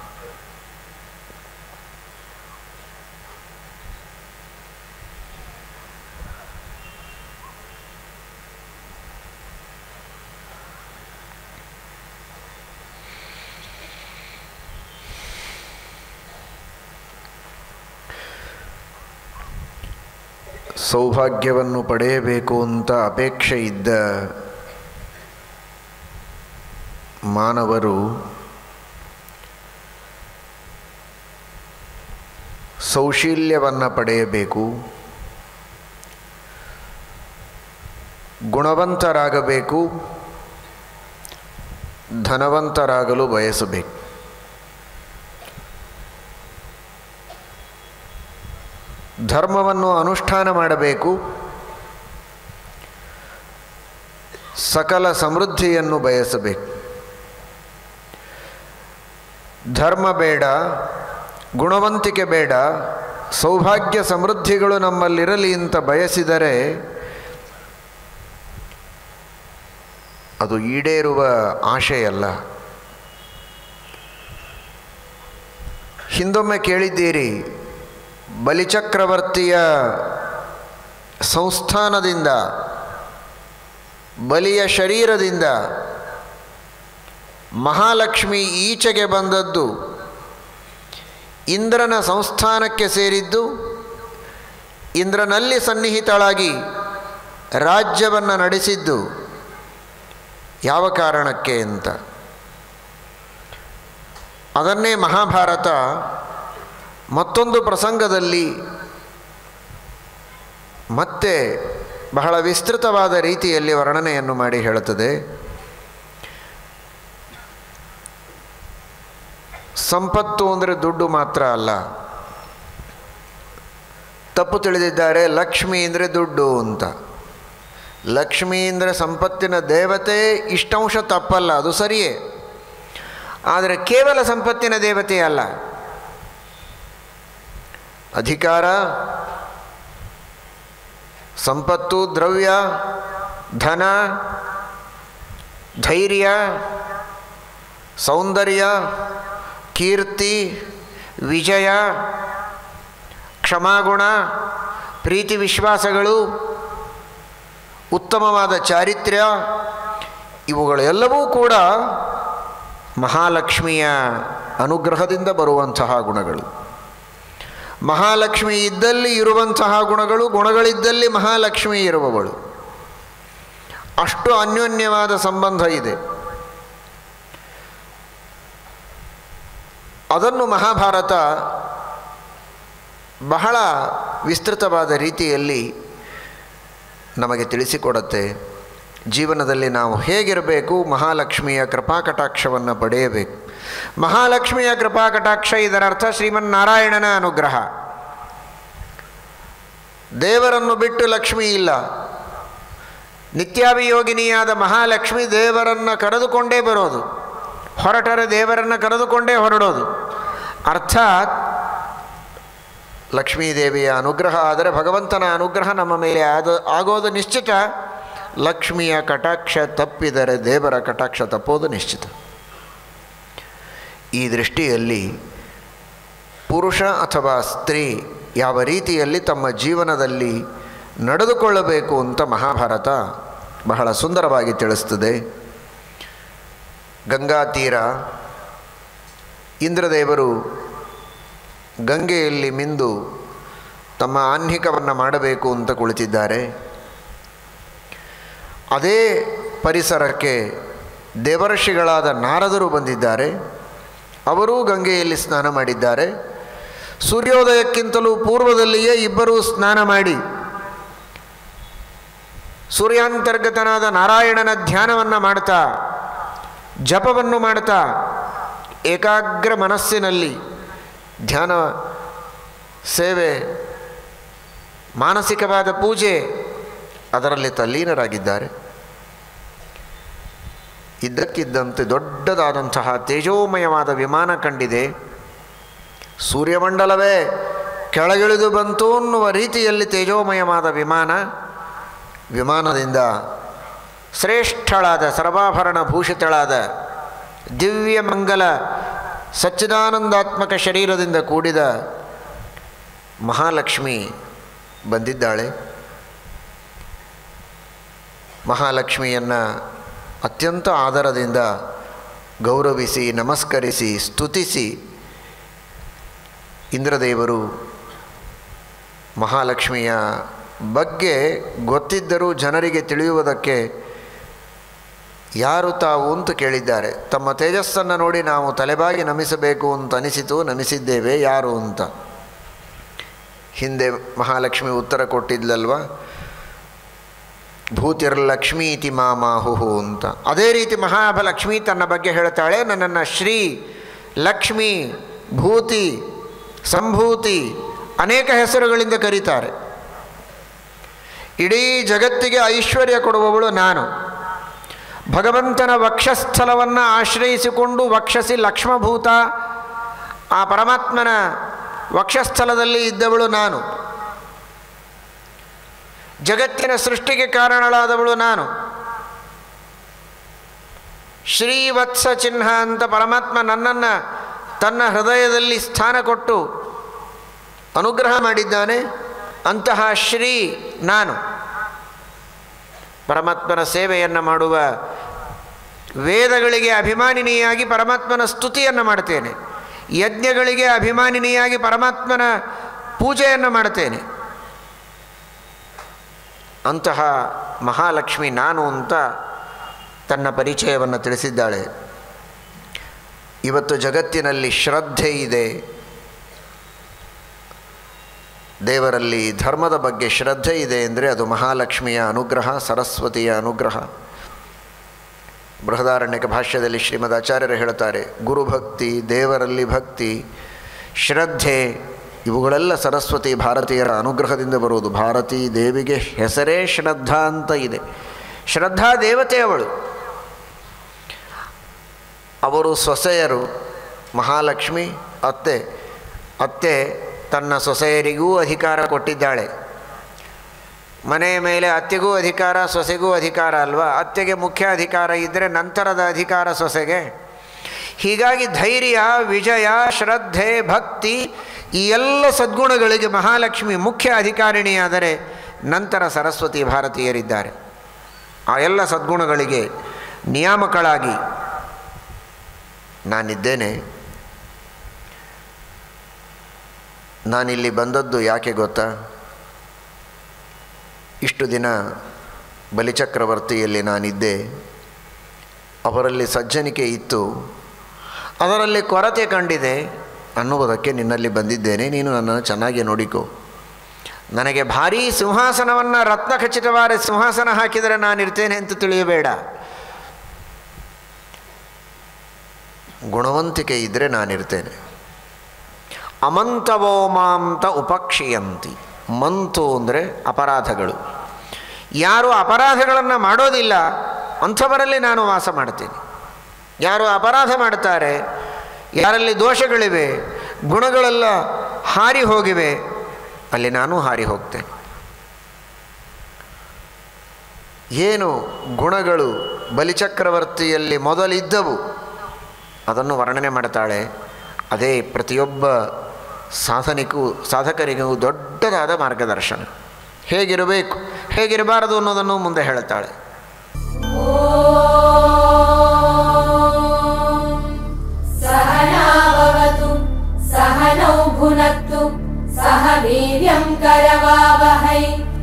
ಸೌಭಾಗ್ಯವನ್ನು ಪಡೆಯಬೇಕು ಅಂತ ಅಪೇಕ್ಷೆ ಇದ್ದ ಮಾನವರು ಸೌಶೀಲ್ಯವನ್ನು ಪಡೆಯಬೇಕು, ಗುಣವಂತರಾಗಬೇಕು, ಧನವಂತರಾಗಲು ಬಯಸಬೇಕು. ಧರ್ಮವನ್ನು ಅನುಷ್ಠಾನ ಮಾಡಬೇಕು, ಸಕಲ ಸಮೃದ್ಧಿಯನ್ನು ಬಯಸಬೇಕು. ಧರ್ಮ ಬೇಡ, ಗುಣವಂತಿಕೆ ಬೇಡ, ಸೌಭಾಗ್ಯ ಸಮೃದ್ಧಿಗಳು ನಮ್ಮಲ್ಲಿರಲಿ ಅಂತ ಬಯಸಿದರೆ ಅದು ಈಡೇರುವ ಆಶೆಯಲ್ಲ. ಹಿಂದೊಮ್ಮೆ ಕೇಳಿದ್ದೀರಿ, ಬಲಿಚಕ್ರವರ್ತಿಯ ಸಂಸ್ಥಾನದಿಂದ, ಬಲಿಯ ಶರೀರದಿಂದ ಮಹಾಲಕ್ಷ್ಮಿ ಈಚೆಗೆ ಬಂದದ್ದು, ಇಂದ್ರನ ಸಂಸ್ಥಾನಕ್ಕೆ ಸೇರಿದ್ದು, ಇಂದ್ರನಲ್ಲಿ ಸನ್ನಿಹಿತಳಾಗಿ ರಾಜ್ಯವನ್ನು ನಡೆಸಿದ್ದು ಯಾವ ಕಾರಣಕ್ಕೆ ಅಂತ. ಅದನ್ನೇ ಮಹಾಭಾರತ ಮತ್ತೊಂದು ಪ್ರಸಂಗದಲ್ಲಿ ಮತ್ತೆ ಬಹಳ ವಿಸ್ತೃತವಾದ ರೀತಿಯಲ್ಲಿ ವರ್ಣನೆಯನ್ನು ಮಾಡಿ ಹೇಳುತ್ತದೆ. ಸಂಪತ್ತು ಅಂದರೆ ದುಡ್ಡು ಮಾತ್ರ ಅಲ್ಲ. ತಪ್ಪು ತಿಳಿದಿದ್ದಾರೆ, ಲಕ್ಷ್ಮಿ ಅಂದರೆ ದುಡ್ಡು ಅಂತ. ಲಕ್ಷ್ಮಿ ಅಂದರೆ ಸಂಪತ್ತಿನ ದೇವತೆ, ಇಷ್ಟಂಶ ತಪ್ಪಲ್ಲ, ಅದು ಸರಿಯೇ. ಆದರೆ ಕೇವಲ ಸಂಪತ್ತಿನ ದೇವತೆ ಅಲ್ಲ. ಅಧಿಕಾರ, ಸಂಪತ್ತು, ದ್ರವ್ಯ, ಧನ, ಧೈರ್ಯ, ಸೌಂದರ್ಯ, ಕೀರ್ತಿ, ವಿಜಯ, ಕ್ಷಮಾಗುಣ, ಪ್ರೀತಿ ವಿಶ್ವಾಸಗಳು, ಉತ್ತಮವಾದ ಚಾರಿತ್ರ್ಯ, ಇವುಗಳೆಲ್ಲವೂ ಕೂಡ ಮಹಾಲಕ್ಷ್ಮಿಯ ಅನುಗ್ರಹದಿಂದ ಬರುವಂತಹ ಗುಣಗಳು. ಮಹಾಲಕ್ಷ್ಮಿ ಇದ್ದಲ್ಲಿ ಇರುವಂತಹ ಗುಣಗಳು, ಗುಣಗಳಿದ್ದಲ್ಲಿ ಮಹಾಲಕ್ಷ್ಮಿ ಇರುವವಳು. ಅಷ್ಟು ಅನ್ಯೋನ್ಯವಾದ ಸಂಬಂಧ ಇದೆ. ಅದನ್ನು ಮಹಾಭಾರತ ಬಹಳ ವಿಸ್ತೃತವಾದ ರೀತಿಯಲ್ಲಿ ನಮಗೆ ತಿಳಿಸಿಕೊಡುತ್ತೆ. ಜೀವನದಲ್ಲಿ ನಾವು ಹೇಗಿರಬೇಕು, ಮಹಾಲಕ್ಷ್ಮಿಯ ಕೃಪಾಕಟಾಕ್ಷವನ್ನು ಪಡೆಯಬೇಕು. ಮಹಾಲಕ್ಷ್ಮಿಯ ಕೃಪಾಕಟಾಕ್ಷ, ಇದರರ್ಥ ಶ್ರೀಮನ್ನಾರಾಯಣನ ಅನುಗ್ರಹ. ದೇವರನ್ನು ಬಿಟ್ಟು ಲಕ್ಷ್ಮಿ ಇಲ್ಲ. ನಿತ್ಯಾಭಿಯೋಗಿನಿಯಾದ ಮಹಾಲಕ್ಷ್ಮಿ ದೇವರನ್ನು ಕರೆದುಕೊಂಡೇ ಬರೋದು, ಹೊರಟರೆ ದೇವರನ್ನು ಕರೆದುಕೊಂಡೇ ಹೊರಡೋದು. ಅರ್ಥಾತ್ ಲಕ್ಷ್ಮೀದೇವಿಯ ಅನುಗ್ರಹ ಆದರೆ ಭಗವಂತನ ಅನುಗ್ರಹ ನಮ್ಮ ಮೇಲೆ ಆಗೋದು ನಿಶ್ಚಿತ. ಲಕ್ಷ್ಮಿಯ ಕಟಾಕ್ಷ ತಪ್ಪಿದರೆ ದೇವರ ಕಟಾಕ್ಷ ತಪ್ಪೋದು ನಿಶ್ಚಿತ. ಈ ದೃಷ್ಟಿಯಲ್ಲಿ ಪುರುಷ ಅಥವಾ ಸ್ತ್ರೀ ಯಾವ ರೀತಿಯಲ್ಲಿ ತಮ್ಮ ಜೀವನದಲ್ಲಿ ನಡೆದುಕೊಳ್ಳಬೇಕು ಅಂತ ಮಹಾಭಾರತ ಬಹಳ ಸುಂದರವಾಗಿ ತಿಳಿಸ್ತದೆ. ಗಂಗಾ ತೀರ, ಇಂದ್ರದೇವರು ಗಂಗೆಯಲ್ಲಿ ಮಿಂದು ತಮ್ಮ ಆಹ್ನಿಕವನ್ನು ಮಾಡಬೇಕು ಅಂತ ಕುಳಿತಿದ್ದಾರೆ. ಅದೇ ಪರಿಸರಕ್ಕೆ ದೇವರ್ಷಿಗಳಾದ ನಾರದರು ಬಂದಿದ್ದಾರೆ. ಅವರೂ ಗಂಗೆಯಲ್ಲಿ ಸ್ನಾನ ಮಾಡಿದ್ದಾರೆ. ಸೂರ್ಯೋದಯಕ್ಕಿಂತಲೂ ಪೂರ್ವದಲ್ಲಿಯೇ ಇಬ್ಬರೂ ಸ್ನಾನ ಮಾಡಿ ಸೂರ್ಯಾಂತರ್ಗತನಾದ ನಾರಾಯಣನ ಧ್ಯಾನವನ್ನು ಮಾಡ್ತಾ, ಜಪವನ್ನು ಮಾಡ್ತಾ, ಏಕಾಗ್ರ ಮನಸ್ಸಿನಲ್ಲಿ ಧ್ಯಾನ ಸೇವೆ, ಮಾನಸಿಕವಾದ ಪೂಜೆ ಅದರಲ್ಲಿ ತಲ್ಲೀನರಾಗಿದ್ದಾರೆ. ಇದ್ದಕ್ಕಿದ್ದಂತೆ ದೊಡ್ಡದಾದಂತಹ ತೇಜೋಮಯವಾದ ವಿಮಾನ ಕಂಡಿದೆ. ಸೂರ್ಯಮಂಡಲವೇ ಕೆಳಗಿಳಿದು ಬಂತು ಅನ್ನುವ ರೀತಿಯಲ್ಲಿ ತೇಜೋಮಯವಾದ ವಿಮಾನದಿಂದ ಶ್ರೇಷ್ಠಳಾದ ಸರ್ವಾಭರಣ ಭೂಷಿತಳಾದ ದಿವ್ಯ ಮಂಗಲ ಸಚ್ಚಿದಾನಂದಾತ್ಮಕ ಶರೀರದಿಂದ ಕೂಡಿದ ಮಹಾಲಕ್ಷ್ಮಿ ಬಂದಿದ್ದಾಳೆ. ಮಹಾಲಕ್ಷ್ಮಿಯನ್ನು ಅತ್ಯಂತ ಆದರದಿಂದ ಗೌರವಿಸಿ, ನಮಸ್ಕರಿಸಿ, ಸ್ತುತಿಸಿ ಇಂದ್ರದೇವರು ಮಹಾಲಕ್ಷ್ಮಿಯ ಬಗ್ಗೆ ಗೊತ್ತಿದ್ದರೂ ಜನರಿಗೆ ತಿಳಿಯುವುದಕ್ಕೆ ಯಾರು ತಾವು ಅಂತ ಕೇಳಿದ್ದಾರೆ. ತಮ್ಮ ತೇಜಸ್ಸನ್ನು ನೋಡಿ ನಾವು ತಲೆಬಾಗಿ ನಮಿಸಬೇಕು ಅಂತ ಅನಿಸಿತು, ನಮಿಸಿದ್ದೇವೆ, ಯಾರು ಅಂತ. ಹಿಂದೆ ಮಹಾಲಕ್ಷ್ಮಿ ಉತ್ತರ ಕೊಟ್ಟಿದ್ಲಲ್ವ, ಭೂತಿರ್ಲಕ್ಷ್ಮೀ ಇತಿ ಮಾಮಾಹುಹು ಅಂತ. ಅದೇ ರೀತಿ ಮಹಾಲಕ್ಷ್ಮಿ ತನ್ನ ಬಗ್ಗೆ ಹೇಳ್ತಾಳೆ, ನನ್ನನ್ನು ಶ್ರೀ, ಲಕ್ಷ್ಮಿ, ಭೂತಿ, ಸಂಭೂತಿ ಅನೇಕ ಹೆಸರುಗಳಿಂದ ಕರೀತಾರೆ. ಇಡೀ ಜಗತ್ತಿಗೆ ಐಶ್ವರ್ಯ ಕೊಡುವವಳು ನಾನು. ಭಗವಂತನ ವಕ್ಷಸ್ಥಲವನ್ನು ಆಶ್ರಯಿಸಿಕೊಂಡು ವಕ್ಷಸಿ ಲಕ್ಷ್ಮಭೂತ, ಆ ಪರಮಾತ್ಮನ ವಕ್ಷಸ್ಥಲದಲ್ಲಿ ಇದ್ದವಳು ನಾನು. ಜಗತ್ತಿನ ಸೃಷ್ಟಿಗೆ ಕಾರಣಳಾದವಳು ನಾನು. ಶ್ರೀವತ್ಸ ಚಿಹ್ನ ಅಂತ ಪರಮಾತ್ಮ ನನ್ನನ್ನು ತನ್ನ ಹೃದಯದಲ್ಲಿ ಸ್ಥಾನ ಕೊಟ್ಟು ಅನುಗ್ರಹ ಮಾಡಿದ್ದಾನೆ. ಅಂತಹ ಶ್ರೀ ನಾನು. ಪರಮಾತ್ಮನ ಸೇವೆಯನ್ನು ಮಾಡುವ ವೇದಗಳಿಗೆ ಅಭಿಮಾನಿನಿಯಾಗಿ ಪರಮಾತ್ಮನ ಸ್ತುತಿಯನ್ನು ಮಾಡ್ತೇನೆ. ಯಜ್ಞಗಳಿಗೆ ಅಭಿಮಾನಿನಿಯಾಗಿ ಪರಮಾತ್ಮನ ಪೂಜೆಯನ್ನು ಮಾಡ್ತೇನೆ. ಅಂತಹ ಮಹಾಲಕ್ಷ್ಮಿ ನಾನು ಅಂತ ತನ್ನ ಪರಿಚಯವನ್ನು ತಿಳಿಸಿದ್ದಾಳೆ. ಇವತ್ತು ಜಗತ್ತಿನಲ್ಲಿ ಶ್ರದ್ಧೆ ಇದೆ, ದೇವರಲ್ಲಿ ಧರ್ಮದ ಬಗ್ಗೆ ಶ್ರದ್ಧೆ ಇದೆ ಅಂದರೆ ಅದು ಮಹಾಲಕ್ಷ್ಮಿಯ ಅನುಗ್ರಹ, ಸರಸ್ವತಿಯ ಅನುಗ್ರಹ. ಬೃಹದಾರಣ್ಯಕ ಭಾಷ್ಯದಲ್ಲಿ ಶ್ರೀಮದ್ ಆಚಾರ್ಯರು ಹೇಳ್ತಾರೆ, ಗುರುಭಕ್ತಿ, ದೇವರಲ್ಲಿ ಭಕ್ತಿ, ಶ್ರದ್ಧೆ ಇವುಗಳೆಲ್ಲ ಸರಸ್ವತಿ ಭಾರತೀಯರ ಅನುಗ್ರಹದಿಂದ ಬರುವುದು. ಭಾರತೀ ದೇವಿಗೆ ಹೆಸರೇ ಶ್ರದ್ಧಾ ಅಂತ ಇದೆ. ಶ್ರದ್ಧಾ ದೇವತೆ ಅವಳು. ಅವರು ಸೊಸೆಯರು, ಮಹಾಲಕ್ಷ್ಮಿ ಅತ್ತೆ ತನ್ನ ಸೊಸೆಯರಿಗೂ ಅಧಿಕಾರ ಕೊಟ್ಟಿದ್ದಾಳೆ. ಮನೆಯ ಮೇಲೆ ಅತ್ತೆಗೂ ಅಧಿಕಾರ, ಸೊಸೆಗೂ ಅಧಿಕಾರ ಅಲ್ವಾ? ಅತ್ತೆಗೆ ಮುಖ್ಯ ಅಧಿಕಾರ ಇದ್ದರೆ ನಂತರದ ಅಧಿಕಾರ ಸೊಸೆಗೆ. ಹೀಗಾಗಿ ಧೈರ್ಯ, ವಿಜಯ, ಶ್ರದ್ಧೆ, ಭಕ್ತಿ ಈ ಎಲ್ಲ ಸದ್ಗುಣಗಳಿಗೆ ಮಹಾಲಕ್ಷ್ಮಿ ಮುಖ್ಯ ಅಧಿಕಾರಿಣಿಯಾದರೆ ನಂತರ ಸರಸ್ವತಿ ಭಾರತೀಯರಿದ್ದಾರೆ. ಆ ಎಲ್ಲ ಸದ್ಗುಣಗಳಿಗೆ ನಿಯಾಮಕಳಾಗಿ ನಾನಿದ್ದೇನೆ. ನಾನಿಲ್ಲಿ ಬಂದದ್ದು ಯಾಕೆ ಗೊತ್ತಾ? ಇಷ್ಟು ದಿನ ಬಲಿಚಕ್ರವರ್ತಿಯಲ್ಲಿ ನಾನಿದ್ದೆ. ಅವರಲ್ಲಿ ಸಜ್ಜನಿಕೆ ಇತ್ತು, ಅದರಲ್ಲಿ ಕೊರತೆ ಕಂಡಿದೆ ಅನ್ನುವುದಕ್ಕೆ ನಿನ್ನಲ್ಲಿ ಬಂದಿದ್ದೇನೆ. ನೀನು ನನ್ನನ್ನು ಚೆನ್ನಾಗಿ ನೋಡಿಕೋ. ನನಗೆ ಭಾರೀ ಸಿಂಹಾಸನವನ್ನು, ರತ್ನಖಚಿತವಾದ ಸಿಂಹಾಸನ ಹಾಕಿದರೆ ನಾನಿರ್ತೇನೆ ಅಂತ ತಿಳಿಯಬೇಡ. ಗುಣವಂತಿಕೆ ಇದ್ದರೆ ನಾನಿರ್ತೇನೆ. ಅಮಂತವೋ ಮಾಂತ ಉಪಕ್ಷಿಯಂತಿ. ಮಂತು ಅಂದರೆ ಅಪರಾಧಗಳು. ಯಾರು ಅಪರಾಧಗಳನ್ನು ಮಾಡೋದಿಲ್ಲ ಅಂಥವರಲ್ಲಿ ನಾನು ವಾಸ ಮಾಡ್ತೀನಿ. ಯಾರು ಅಪರಾಧ ಮಾಡ್ತಾರೆ, ಯಾರಲ್ಲಿ ದೋಷಗಳಿವೆ, ಗುಣಗಳೆಲ್ಲ ಹಾರಿ ಹೋಗಿವೆ, ಅಲ್ಲಿ ನಾನು ಹಾರಿ ಹೋಗ್ತೇನೆ. ಏನು ಗುಣಗಳು ಬಲಿಚಕ್ರವರ್ತಿಯಲ್ಲಿ ಮೊದಲಿದ್ದವು ಅದನ್ನು ವರ್ಣನೆ ಮಾಡ್ತಾಳೆ. ಅದೇ ಪ್ರತಿಯೊಬ್ಬ ಸಾಧಕರಿಗೂ ದೊಡ್ಡದಾದ ಮಾರ್ಗದರ್ಶನ. ಹೇಗಿರಬೇಕು, ಹೇಗಿರಬಾರದು ಅನ್ನೋದನ್ನು ಮುಂದೆ ಹೇಳ್ತಾಳೆ. ಸಹನಾವವತು ಸಹನೌ ಭುನಕ್ತು ಸಹ ವೀರ್ಯಂ ಕರವಾವಹೈ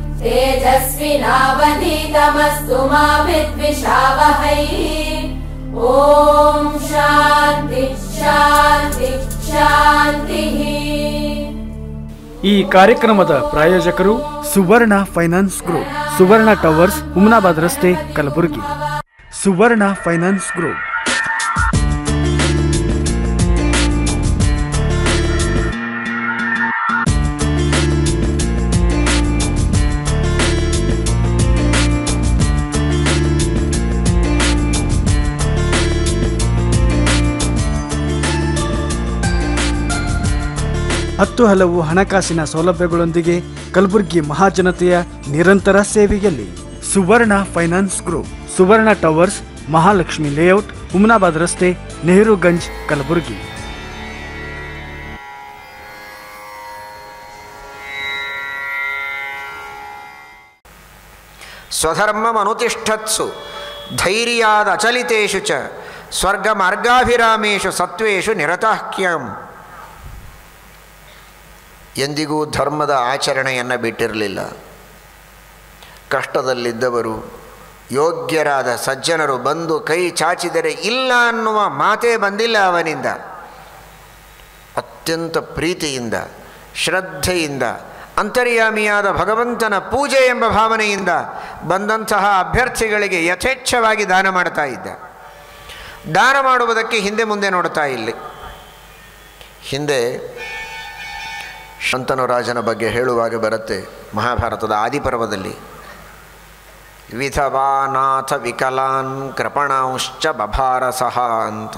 ತೇಜಸ್ವಿನಾವಧೀತಮಸ್ತು ಮಾ ವಿದ್ವಿಷಾವಹೈ. ಓಂ ಶಾಂತಿ ಶಾಂತಿ ಶಾಂತಿ. ಈ ಕಾರ್ಯಕ್ರಮದ ಪ್ರಾಯೋಜಕರು Suvarna finance group, Suvarna towers, Humnabad ರಸ್ತೆ, ಕಲಬುರಗಿ. ಸುವರ್ಣ ಫೈನಾನ್ಸ್ ಗ್ರೂಪ್. ಹತ್ತು ಹಲವು ಹಣಕಾಸಿನ ಸೌಲಭ್ಯಗಳೊಂದಿಗೆ ಕಲಬುರಗಿ ಮಹಾಜನತೆಯ ನಿರಂತರ ಸೇವೆಯಲ್ಲಿ Suvarna finance group, Suvarna towers, Mahalakshmi layout, Humnabad ರಸ್ತೆ, ನೆಹರುಗಂಜ್, ಕಲಬುರಗಿ. ಸ್ವಧರ್ಮಮನುತಿಷ್ಠತ್ಸು ಧೈರ್ಯಾದ ಅಚಲಿತೇಷು ಚ ಸ್ವರ್ಗ ಮಾರ್ಗಾಭಿರಾಮೇಷು ಸತ್ವೇಷು ನಿರತಃಕ್ಯಂ. ಎಂದಿಗೂ ಧರ್ಮದ ಆಚರಣೆಯನ್ನು ಬಿಟ್ಟಿರಲಿಲ್ಲ. ಕಷ್ಟದಲ್ಲಿದ್ದವರು, ಯೋಗ್ಯರಾದ ಸಜ್ಜನರು ಬಂದು ಕೈ ಚಾಚಿದರೆ ಇಲ್ಲ ಅನ್ನುವ ಮಾತೇ ಬಂದಿಲ್ಲ ಅವನಿಂದ. ಅತ್ಯಂತ ಪ್ರೀತಿಯಿಂದ, ಶ್ರದ್ಧೆಯಿಂದ, ಅಂತರ್ಯಾಮಿಯಾದ ಭಗವಂತನ ಪೂಜೆ ಎಂಬ ಭಾವನೆಯಿಂದ ಬಂದಂತಹ ಅಭ್ಯರ್ಥಿಗಳಿಗೆ ಯಥೇಚ್ಛವಾಗಿ ದಾನ ಮಾಡ್ತಾ ಇದ್ದ. ದಾನ ಮಾಡುವುದಕ್ಕೆ ಹಿಂದೆ ಮುಂದೆ ನೋಡ್ತಾ ಇಲ್ಲ. ಹಿಂದೆ ಶಂತನು ರಾಜನ ಬಗ್ಗೆ ಹೇಳುವಾಗ ಬರುತ್ತೆ ಮಹಾಭಾರತದ ಆದಿಪರ್ವದಲ್ಲಿ, ವಿಧವಾನಾಥ ವಿಕಲಾನ್ ಕೃಪಣಾಂಶ್ಚ ಬಭಾರಸಃ ಅಂತ.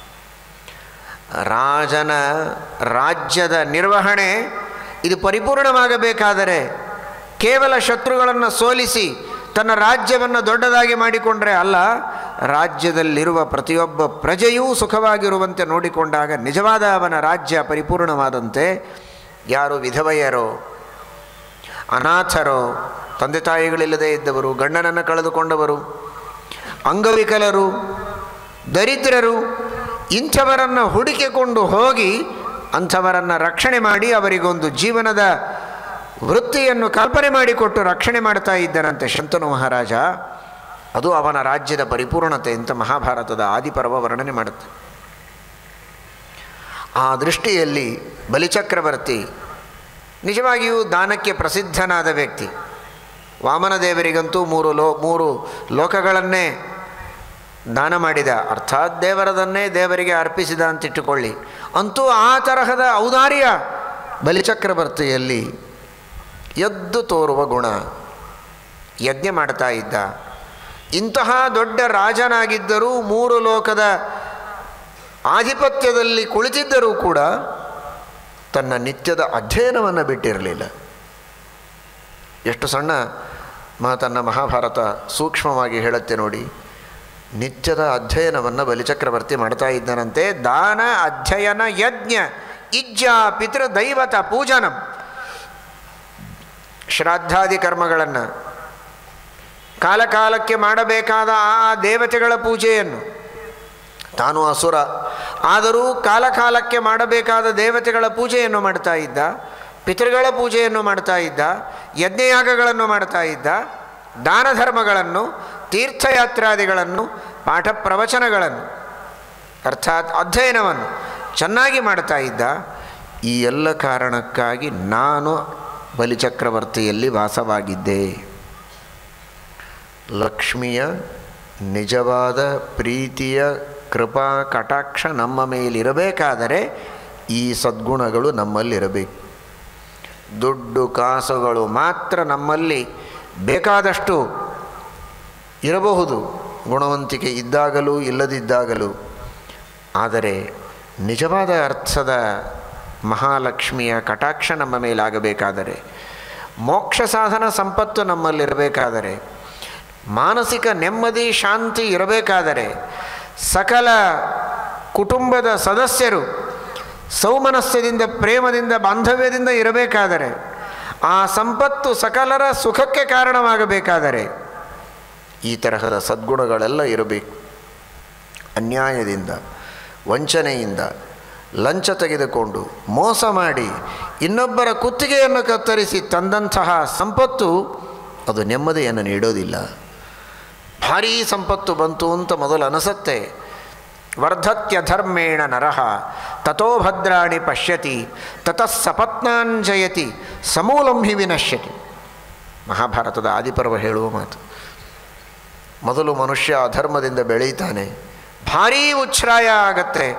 ರಾಜನ ರಾಜ್ಯದ ನಿರ್ವಹಣೆ ಇದು ಪರಿಪೂರ್ಣವಾಗಬೇಕಾದರೆ ಕೇವಲ ಶತ್ರುಗಳನ್ನು ಸೋಲಿಸಿ ತನ್ನ ರಾಜ್ಯವನ್ನು ದೊಡ್ಡದಾಗಿ ಮಾಡಿಕೊಂಡ್ರೆ ಅಲ್ಲ, ರಾಜ್ಯದಲ್ಲಿರುವ ಪ್ರತಿಯೊಬ್ಬ ಪ್ರಜೆಯೂ ಸುಖವಾಗಿರುವಂತೆ ನೋಡಿಕೊಂಡಾಗ ನಿಜವಾದ ಅವನ ರಾಜ್ಯ ಪರಿಪೂರ್ಣವಾದಂತೆ. ಯಾರು ವಿಧವೆಯರೋ, ಅನಾಥರೋ, ತಂದೆ ತಾಯಿಗಳಿಲ್ಲದೆ ಇದ್ದವರು, ಗಂಡನನ್ನು ಕಳೆದುಕೊಂಡವರು, ಅಂಗವಿಕಲರು, ದರಿದ್ರರು, ಇಂಥವರನ್ನು ಹುಡುಕಿಕೊಂಡು ಹೋಗಿ ಅಂಥವರನ್ನು ರಕ್ಷಣೆ ಮಾಡಿ ಅವರಿಗೊಂದು ಜೀವನದ ವೃತ್ತಿಯನ್ನು ಕಲ್ಪನೆ ಮಾಡಿಕೊಟ್ಟು ರಕ್ಷಣೆ ಮಾಡ್ತಾ ಇದ್ದನಂತೆ ಶಂತನು ಮಹಾರಾಜ. ಅದು ಅವನ ರಾಜ್ಯದ ಪರಿಪೂರ್ಣತೆ ಅಂತ ಮಹಾಭಾರತದ ಆದಿಪರ್ವ ವರ್ಣನೆ ಮಾಡುತ್ತೆ. ಆ ದೃಷ್ಟಿಯಲ್ಲಿ ಬಲಿಚಕ್ರವರ್ತಿ ನಿಜವಾಗಿಯೂ ದಾನಕ್ಕೆ ಪ್ರಸಿದ್ಧನಾದ ವ್ಯಕ್ತಿ. ವಾಮನದೇವರಿಗಂತೂ ಮೂರು ಲೋಕಗಳನ್ನೇ ದಾನ ಮಾಡಿದ, ಅರ್ಥಾತ್ ದೇವರದನ್ನೇ ದೇವರಿಗೆ ಅರ್ಪಿಸಿದ ಅಂತಿಟ್ಟುಕೊಳ್ಳಿ. ಅಂತೂ ಆ ತರಹದ ಔದಾರ್ಯ ಬಲಿಚಕ್ರವರ್ತಿಯಲ್ಲಿ ಎದ್ದು ತೋರುವ ಗುಣ. ಯಜ್ಞ ಮಾಡ್ತಾ ಇದ್ದ. ಇಂತಹ ದೊಡ್ಡ ರಾಜನಾಗಿದ್ದರೂ, ಮೂರು ಲೋಕದ ಆಧಿಪತ್ಯದಲ್ಲಿ ಕುಳಿತಿದ್ದರೂ ಕೂಡ ತನ್ನ ನಿತ್ಯದ ಅಧ್ಯಯನವನ್ನು ಬಿಟ್ಟಿರಲಿಲ್ಲ. ಎಷ್ಟು ಸಣ್ಣ ಮಾತನ್ನು ಮಹಾಭಾರತ ಸೂಕ್ಷ್ಮವಾಗಿ ಹೇಳುತ್ತೆ ನೋಡಿ. ನಿತ್ಯದ ಅಧ್ಯಯನವನ್ನು ಬಲಿಚಕ್ರವರ್ತಿ ಮಾಡ್ತಾ ಇದ್ದನಂತೆ. ದಾನ, ಅಧ್ಯಯನ, ಯಜ್ಞ, ಇಜ್ಜಾ, ಪಿತೃದೈವತ ಪೂಜನಂ, ಶ್ರಾದ್ದಾದಿ ಕರ್ಮಗಳನ್ನು, ಕಾಲಕಾಲಕ್ಕೆ ಮಾಡಬೇಕಾದ ಆ ದೇವತೆಗಳ ಪೂಜೆಯನ್ನು, ತಾನು ಅಸುರ ಆದರೂ ಕಾಲಕಾಲಕ್ಕೆ ಮಾಡಬೇಕಾದ ದೇವತೆಗಳ ಪೂಜೆಯನ್ನು ಮಾಡ್ತಾ ಇದ್ದ, ಪಿತೃಗಳ ಪೂಜೆಯನ್ನು ಮಾಡ್ತಾ ಇದ್ದ, ಯಜ್ಞಯಾಗಗಳನ್ನು ಮಾಡ್ತಾ ಇದ್ದ, ದಾನ ಧರ್ಮಗಳನ್ನು, ತೀರ್ಥಯಾತ್ರಾದಿಗಳನ್ನು, ಪಾಠ ಪ್ರವಚನಗಳನ್ನು ಅರ್ಥಾತ್ ಅಧ್ಯಯನವನ್ನು ಚೆನ್ನಾಗಿ ಮಾಡ್ತಾ ಇದ್ದ. ಈ ಎಲ್ಲ ಕಾರಣಕ್ಕಾಗಿ ನಾನು ಬಲಿಚಕ್ರವರ್ತಿಯಲ್ಲಿ ವಾಸವಾಗಿದ್ದೆ. ಲಕ್ಷ್ಮಿಯ ನಿಜವಾದ ಪ್ರೀತಿಯ ಕೃಪಾ ಕಟಾಕ್ಷ ನಮ್ಮ ಮೇಲಿರಬೇಕಾದರೆ ಈ ಸದ್ಗುಣಗಳು ನಮ್ಮಲ್ಲಿರಬೇಕು. ದುಡ್ಡು ಕಾಸುಗಳು ಮಾತ್ರ ನಮ್ಮಲ್ಲಿ ಬೇಕಾದಷ್ಟು ಇರಬಹುದು, ಗುಣವಂತಿಕೆ ಇದ್ದಾಗಲೂ ಇಲ್ಲದಿದ್ದಾಗಲೂ. ಆದರೆ ನಿಜವಾದ ಅರ್ಥದ ಮಹಾಲಕ್ಷ್ಮಿಯ ಕಟಾಕ್ಷ ನಮ್ಮ ಮೇಲಾಗಬೇಕಾದರೆ, ಮೋಕ್ಷ ಸಾಧನ ಸಂಪತ್ತು ನಮ್ಮಲ್ಲಿರಬೇಕಾದರೆ, ಮಾನಸಿಕ ನೆಮ್ಮದಿ ಶಾಂತಿ ಇರಬೇಕಾದರೆ, ಸಕಲ ಕುಟುಂಬದ ಸದಸ್ಯರು ಸೌಮನಸ್ಯದಿಂದ, ಪ್ರೇಮದಿಂದ, ಬಾಂಧವ್ಯದಿಂದ ಇರಬೇಕಾದರೆ, ಆ ಸಂಪತ್ತು ಸಕಲರ ಸುಖಕ್ಕೆ ಕಾರಣವಾಗಬೇಕಾದರೆ ಈ ತರಹದ ಸದ್ಗುಣಗಳೆಲ್ಲ ಇರಬೇಕು. ಅನ್ಯಾಯದಿಂದ, ವಂಚನೆಯಿಂದ, ಲಂಚ ತೆಗೆದುಕೊಂಡು, ಮೋಸ ಮಾಡಿ, ಇನ್ನೊಬ್ಬರ ಕುತ್ತಿಗೆಯನ್ನು ಕತ್ತರಿಸಿ ತಂದಂತಹ ಸಂಪತ್ತು ಅದು ನೆಮ್ಮದಿಯನ್ನು ನೀಡೋದಿಲ್ಲ. ಭಾರೀ ಸಂಪತ್ತು ಬಂತು ಅಂತ ಮೊದಲು ಅನಿಸುತ್ತೆ, ವರ್ಧತ್ಯಧರ್ಮೇಣ ನರಃ ತಥೋ ಭದ್ರಾಣಿ ಪಶ್ಯತಿ ತತಃ ಸಪತ್ನಾಂಜಯತಿ ಸಮೂಲಂ ಹಿ ವಿನಶ್ಯತಿ. ಮಹಾಭಾರತದ ಆದಿಪರ್ವ ಹೇಳುವ ಮಾತು. ಮೊದಲು ಮನುಷ್ಯ ಅಧರ್ಮದಿಂದ ಬೆಳೀತಾನೆ, ಭಾರೀ ಉಚ್ಛ್ರಾಯ ಆಗತ್ತೆ.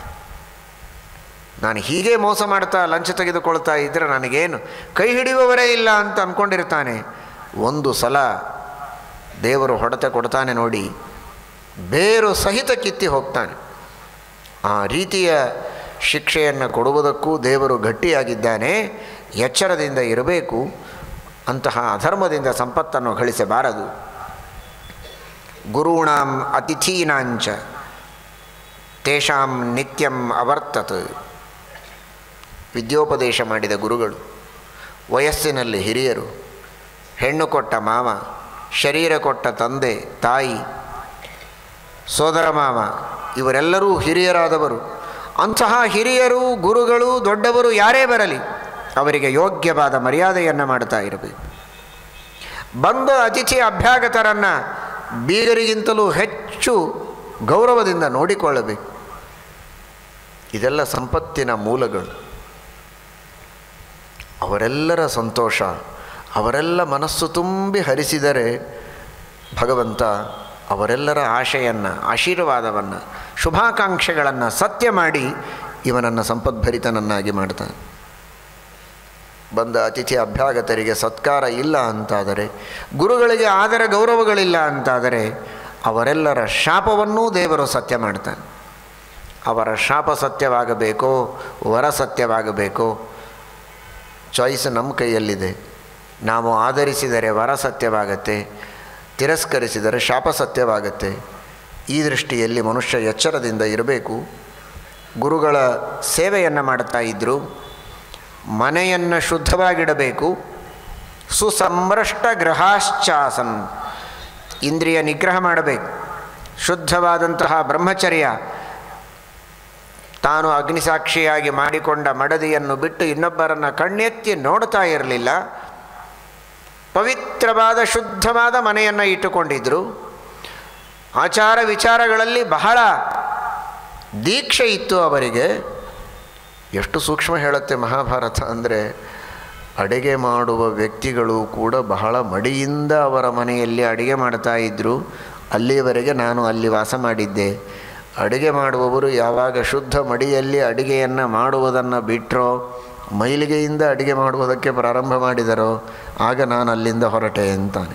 ನಾನು ಹೀಗೆ ಮೋಸ ಮಾಡ್ತಾ ಲಂಚ ತೆಗೆದುಕೊಳ್ತಾ ಇದ್ದರೆ ನನಗೇನು ಕೈ ಹಿಡಿಯುವವರೇ ಇಲ್ಲ ಅಂತ ಅಂದ್ಕೊಂಡಿರ್ತಾನೆ. ಒಂದು ಸಲ ದೇವರು ಹೊಡೆತ ಕೊಡ್ತಾನೆ ನೋಡಿ, ಬೇರು ಸಹಿತ ಕಿತ್ತಿ ಹೋಗ್ತಾನೆ. ಆ ರೀತಿಯ ಶಿಕ್ಷೆಯನ್ನು ಕೊಡುವುದಕ್ಕೂ ದೇವರು ಗಟ್ಟಿಯಾಗಿದ್ದಾನೆ. ಎಚ್ಚರದಿಂದ ಇರಬೇಕು. ಅಂತಹ ಅಧರ್ಮದಿಂದ ಸಂಪತ್ತನ್ನು ಗಳಿಸಬಾರದು. ಗುರುಣಾಂ ಅತಿಥೀನಾಂಚ ತೇಷಾಂ ನಿತ್ಯಂ ಅವರ್ತತ್. ವಿದ್ಯೋಪದೇಶ ಮಾಡಿದ ಗುರುಗಳು, ವಯಸ್ಸಿನಲ್ಲಿ ಹಿರಿಯರು, ಹೆಣ್ಣು ಕೊಟ್ಟ ಮಾವ, ಶರೀರ ಕೊಟ್ಟ ತಂದೆ ತಾಯಿ, ಸೋದರ ಮಾವ, ಇವರೆಲ್ಲರೂ ಹಿರಿಯರಾದವರು. ಅಂತಹ ಹಿರಿಯರು, ಗುರುಗಳು, ದೊಡ್ಡವರು ಯಾರೇ ಬರಲಿ ಅವರಿಗೆ ಯೋಗ್ಯವಾದ ಮರ್ಯಾದೆಯನ್ನು ಮಾಡ್ತಾ ಇರಬೇಕು. ಬಂದ ಅತಿಥಿ ಅಭ್ಯಾಗತರನ್ನು ಬೀಗರಿಗಿಂತಲೂ ಹೆಚ್ಚು ಗೌರವದಿಂದ ನೋಡಿಕೊಳ್ಳಬೇಕು. ಇದೆಲ್ಲ ಸಂಪತ್ತಿನ ಮೂಲಗಳು. ಅವರೆಲ್ಲರ ಸಂತೋಷ, ಅವರೆಲ್ಲ ಮನಸ್ಸು ತುಂಬಿ ಹರಿಸಿದರೆ ಭಗವಂತ ಅವರೆಲ್ಲರ ಆಶೆಯನ್ನು, ಆಶೀರ್ವಾದವನ್ನು, ಶುಭಾಕಾಂಕ್ಷೆಗಳನ್ನು ಸತ್ಯ ಮಾಡಿ ಇವನನ್ನು ಸಂಪದ್ಭರಿತನನ್ನಾಗಿ ಮಾಡ್ತಾನೆ. ಬಂದ ಅತಿಥಿ ಅಭ್ಯಾಗತರಿಗೆ ಸತ್ಕಾರ ಇಲ್ಲ ಅಂತಾದರೆ, ಗುರುಗಳಿಗೆ ಆದರ ಗೌರವಗಳಿಲ್ಲ ಅಂತಾದರೆ ಅವರೆಲ್ಲರ ಶಾಪವನ್ನೂ ದೇವರು ಸತ್ಯ ಮಾಡ್ತಾನೆ. ಅವರ ಶಾಪ ಸತ್ಯವಾಗಬೇಕೋ ವರ ಸತ್ಯವಾಗಬೇಕೋ ಚಾಯ್ಸ್ ನಮ್ಮ ಕೈಯಲ್ಲಿದೆ. ನಾವು ಆಧರಿಸಿದರೆ ವರ ಸತ್ಯವಾಗತ್ತೆ, ತಿರಸ್ಕರಿಸಿದರೆ ಶಾಪ ಸತ್ಯವಾಗತ್ತೆ. ಈ ದೃಷ್ಟಿಯಲ್ಲಿ ಮನುಷ್ಯ ಎಚ್ಚರದಿಂದ ಇರಬೇಕು. ಗುರುಗಳ ಸೇವೆಯನ್ನು ಮಾಡ್ತಾ ಇದ್ದರು. ಮನೆಯನ್ನು ಶುದ್ಧವಾಗಿಡಬೇಕು. ಸುಸಂಭ್ರಷ್ಟ ಗೃಹಾಶ್ಚಾಸನ್, ಇಂದ್ರಿಯ ನಿಗ್ರಹ ಮಾಡಬೇಕು. ಶುದ್ಧವಾದಂತಹ ಬ್ರಹ್ಮಚರ್ಯ, ತಾನು ಅಗ್ನಿಸಾಕ್ಷಿಯಾಗಿ ಮಾಡಿಕೊಂಡ ಮಡದಿಯನ್ನು ಬಿಟ್ಟು ಇನ್ನೊಬ್ಬರನ್ನು ಕಣ್ಣೆತ್ತಿ ನೋಡ್ತಾ ಇರಲಿಲ್ಲ. ಪವಿತ್ರವಾದ ಶುದ್ಧವಾದ ಮನೆಯನ್ನು ಇಟ್ಟುಕೊಂಡಿದ್ದರು. ಆಚಾರ ವಿಚಾರಗಳಲ್ಲಿ ಬಹಳ ದೀಕ್ಷೆ ಇತ್ತು ಅವರಿಗೆ. ಎಷ್ಟು ಸೂಕ್ಷ್ಮ ಹೇಳುತ್ತೆ ಮಹಾಭಾರತ ಅಂದರೆ, ಅಡುಗೆ ಮಾಡುವ ವ್ಯಕ್ತಿಗಳು ಕೂಡ ಬಹಳ ಮಡಿಯಿಂದ ಅವರ ಮನೆಯಲ್ಲಿ ಅಡುಗೆ ಮಾಡ್ತಾ ಇದ್ದರು. ಅಲ್ಲಿಯವರೆಗೆ ನಾನು ಅಲ್ಲಿ ವಾಸ ಮಾಡಿದ್ದೆ. ಅಡುಗೆ ಮಾಡುವವರು ಯಾವಾಗ ಶುದ್ಧ ಮಡಿಯಲ್ಲಿ ಅಡುಗೆಯನ್ನು ಮಾಡುವುದನ್ನು ಬಿಟ್ಟರೋ, ಮೈಲಿಗೆಯಿಂದ ಅಡುಗೆ ಮಾಡುವುದಕ್ಕೆ ಪ್ರಾರಂಭ ಮಾಡಿದರೋ, ಆಗ ನಾನು ಅಲ್ಲಿಂದ ಹೊರಟೆ ಅಂತಾನೆ.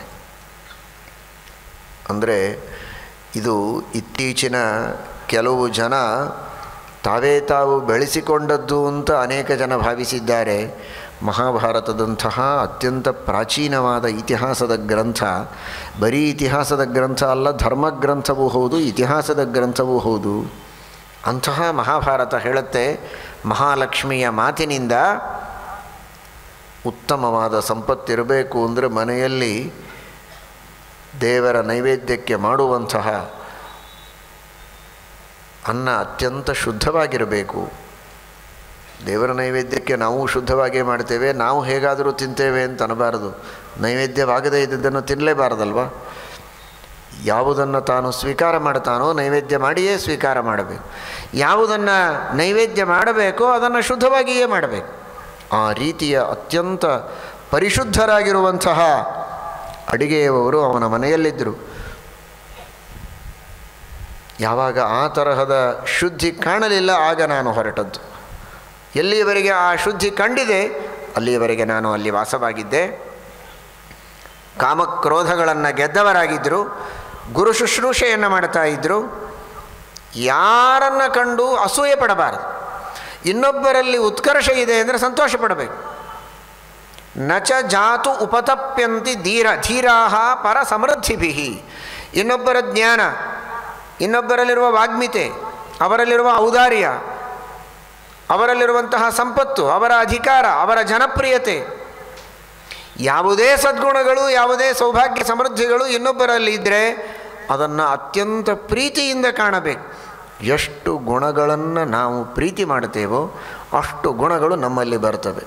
ಅಂದರೆ ಇದು ಇತ್ತೀಚಿನ ಕೆಲವು ಜನ ತಾವೇ ತಾವು ಬೆಳೆಸಿಕೊಂಡದ್ದು ಅಂತ ಅನೇಕ ಜನ ಭಾವಿಸಿದ್ದಾರೆ. ಮಹಾಭಾರತದಂತಹ ಅತ್ಯಂತ ಪ್ರಾಚೀನವಾದ ಇತಿಹಾಸದ ಗ್ರಂಥ, ಬರೀ ಇತಿಹಾಸದ ಗ್ರಂಥ ಅಲ್ಲ, ಧರ್ಮಗ್ರಂಥವೂ ಹೌದು, ಇತಿಹಾಸದ ಗ್ರಂಥವೂ ಹೌದು. ಅಂತಹ ಮಹಾಭಾರತ ಹೇಳುತ್ತೆ, ಮಹಾಲಕ್ಷ್ಮಿಯ ಮಾತಿನಿಂದ ಉತ್ತಮವಾದ ಸಂಪತ್ತಿರಬೇಕು ಅಂದರೆ ಮನೆಯಲ್ಲಿ ದೇವರ ನೈವೇದ್ಯಕ್ಕೆ ಮಾಡುವಂತಹ ಅನ್ನ ಅತ್ಯಂತ ಶುದ್ಧವಾಗಿರಬೇಕು. ದೇವರ ನೈವೇದ್ಯಕ್ಕೆ ನಾವು ಶುದ್ಧವಾಗೇ ಮಾಡ್ತೇವೆ, ನಾವು ಹೇಗಾದರೂ ತಿಂತೇವೆ ಅಂತ ಅನ್ನಬಾರದು. ನೈವೇದ್ಯವಾಗದೇ ಇದ್ದದ್ದನ್ನು ತಿನ್ನಲೇಬಾರದಲ್ವ. ಯಾವುದನ್ನು ತಾನು ಸ್ವೀಕಾರ ಮಾಡ್ತಾನೋ ನೈವೇದ್ಯ ಮಾಡಿಯೇ ಸ್ವೀಕಾರ ಮಾಡಬೇಕು. ಯಾವುದನ್ನು ನೈವೇದ್ಯ ಮಾಡಬೇಕೋ ಅದನ್ನು ಶುದ್ಧವಾಗಿಯೇ ಮಾಡಬೇಕು. ಆ ರೀತಿಯ ಅತ್ಯಂತ ಪರಿಶುದ್ಧರಾಗಿರುವಂತಹ ಅಡಿಗೆಯವರು ಅವನ ಮನೆಯಲ್ಲಿದ್ದರು. ಯಾವಾಗ ಆ ತರಹದ ಶುದ್ಧಿ ಕಾಣಲಿಲ್ಲ ಆಗ ನಾನು ಹೊರಟದ್ದು. ಎಲ್ಲಿಯವರೆಗೆ ಆ ಶುದ್ಧಿ ಕಂಡಿದೆ ಅಲ್ಲಿಯವರೆಗೆ ನಾನು ಅಲ್ಲಿ ವಾಸವಾಗಿದ್ದೆ. ಕಾಮಕ್ರೋಧಗಳನ್ನು ಗೆದ್ದವರಾಗಿದ್ದರು. ಗುರು ಶುಶ್ರೂಷೆಯನ್ನು ಮಾಡ್ತಾ ಇದ್ದರು. ಯಾರನ್ನು ಕಂಡು ಅಸೂಯೆ ಪಡಬಾರದು. ಇನ್ನೊಬ್ಬರಲ್ಲಿ ಉತ್ಕರ್ಷ ಇದೆ ಅಂದರೆ ಸಂತೋಷ ಪಡಬೇಕು. ನಚ ಜಾತು ಉಪತಪ್ಯಂತಿ ಧೀರಾಹ ಪರ ಸಮೃದ್ಧಿಭಿ. ಇನ್ನೊಬ್ಬರ ಜ್ಞಾನ, ಇನ್ನೊಬ್ಬರಲ್ಲಿರುವ ವಾಗ್ಮಿತೆ, ಅವರಲ್ಲಿರುವ ಔದಾರ್ಯ, ಅವರಲ್ಲಿರುವಂತಹ ಸಂಪತ್ತು, ಅವರ ಅಧಿಕಾರ, ಅವರ ಜನಪ್ರಿಯತೆ, ಯಾವುದೇ ಸದ್ಗುಣಗಳು, ಯಾವುದೇ ಸೌಭಾಗ್ಯ ಸಮೃದ್ಧಿಗಳು ಇನ್ನೊಬ್ಬರಲ್ಲಿ ಇದ್ದರೆ ಅದನ್ನು ಅತ್ಯಂತ ಪ್ರೀತಿಯಿಂದ ಕಾಣಬೇಕು. ಎಷ್ಟು ಗುಣಗಳನ್ನು ನಾವು ಪ್ರೀತಿ ಮಾಡ್ತೇವೋ ಅಷ್ಟು ಗುಣಗಳು ನಮ್ಮಲ್ಲಿ ಬರ್ತವೆ.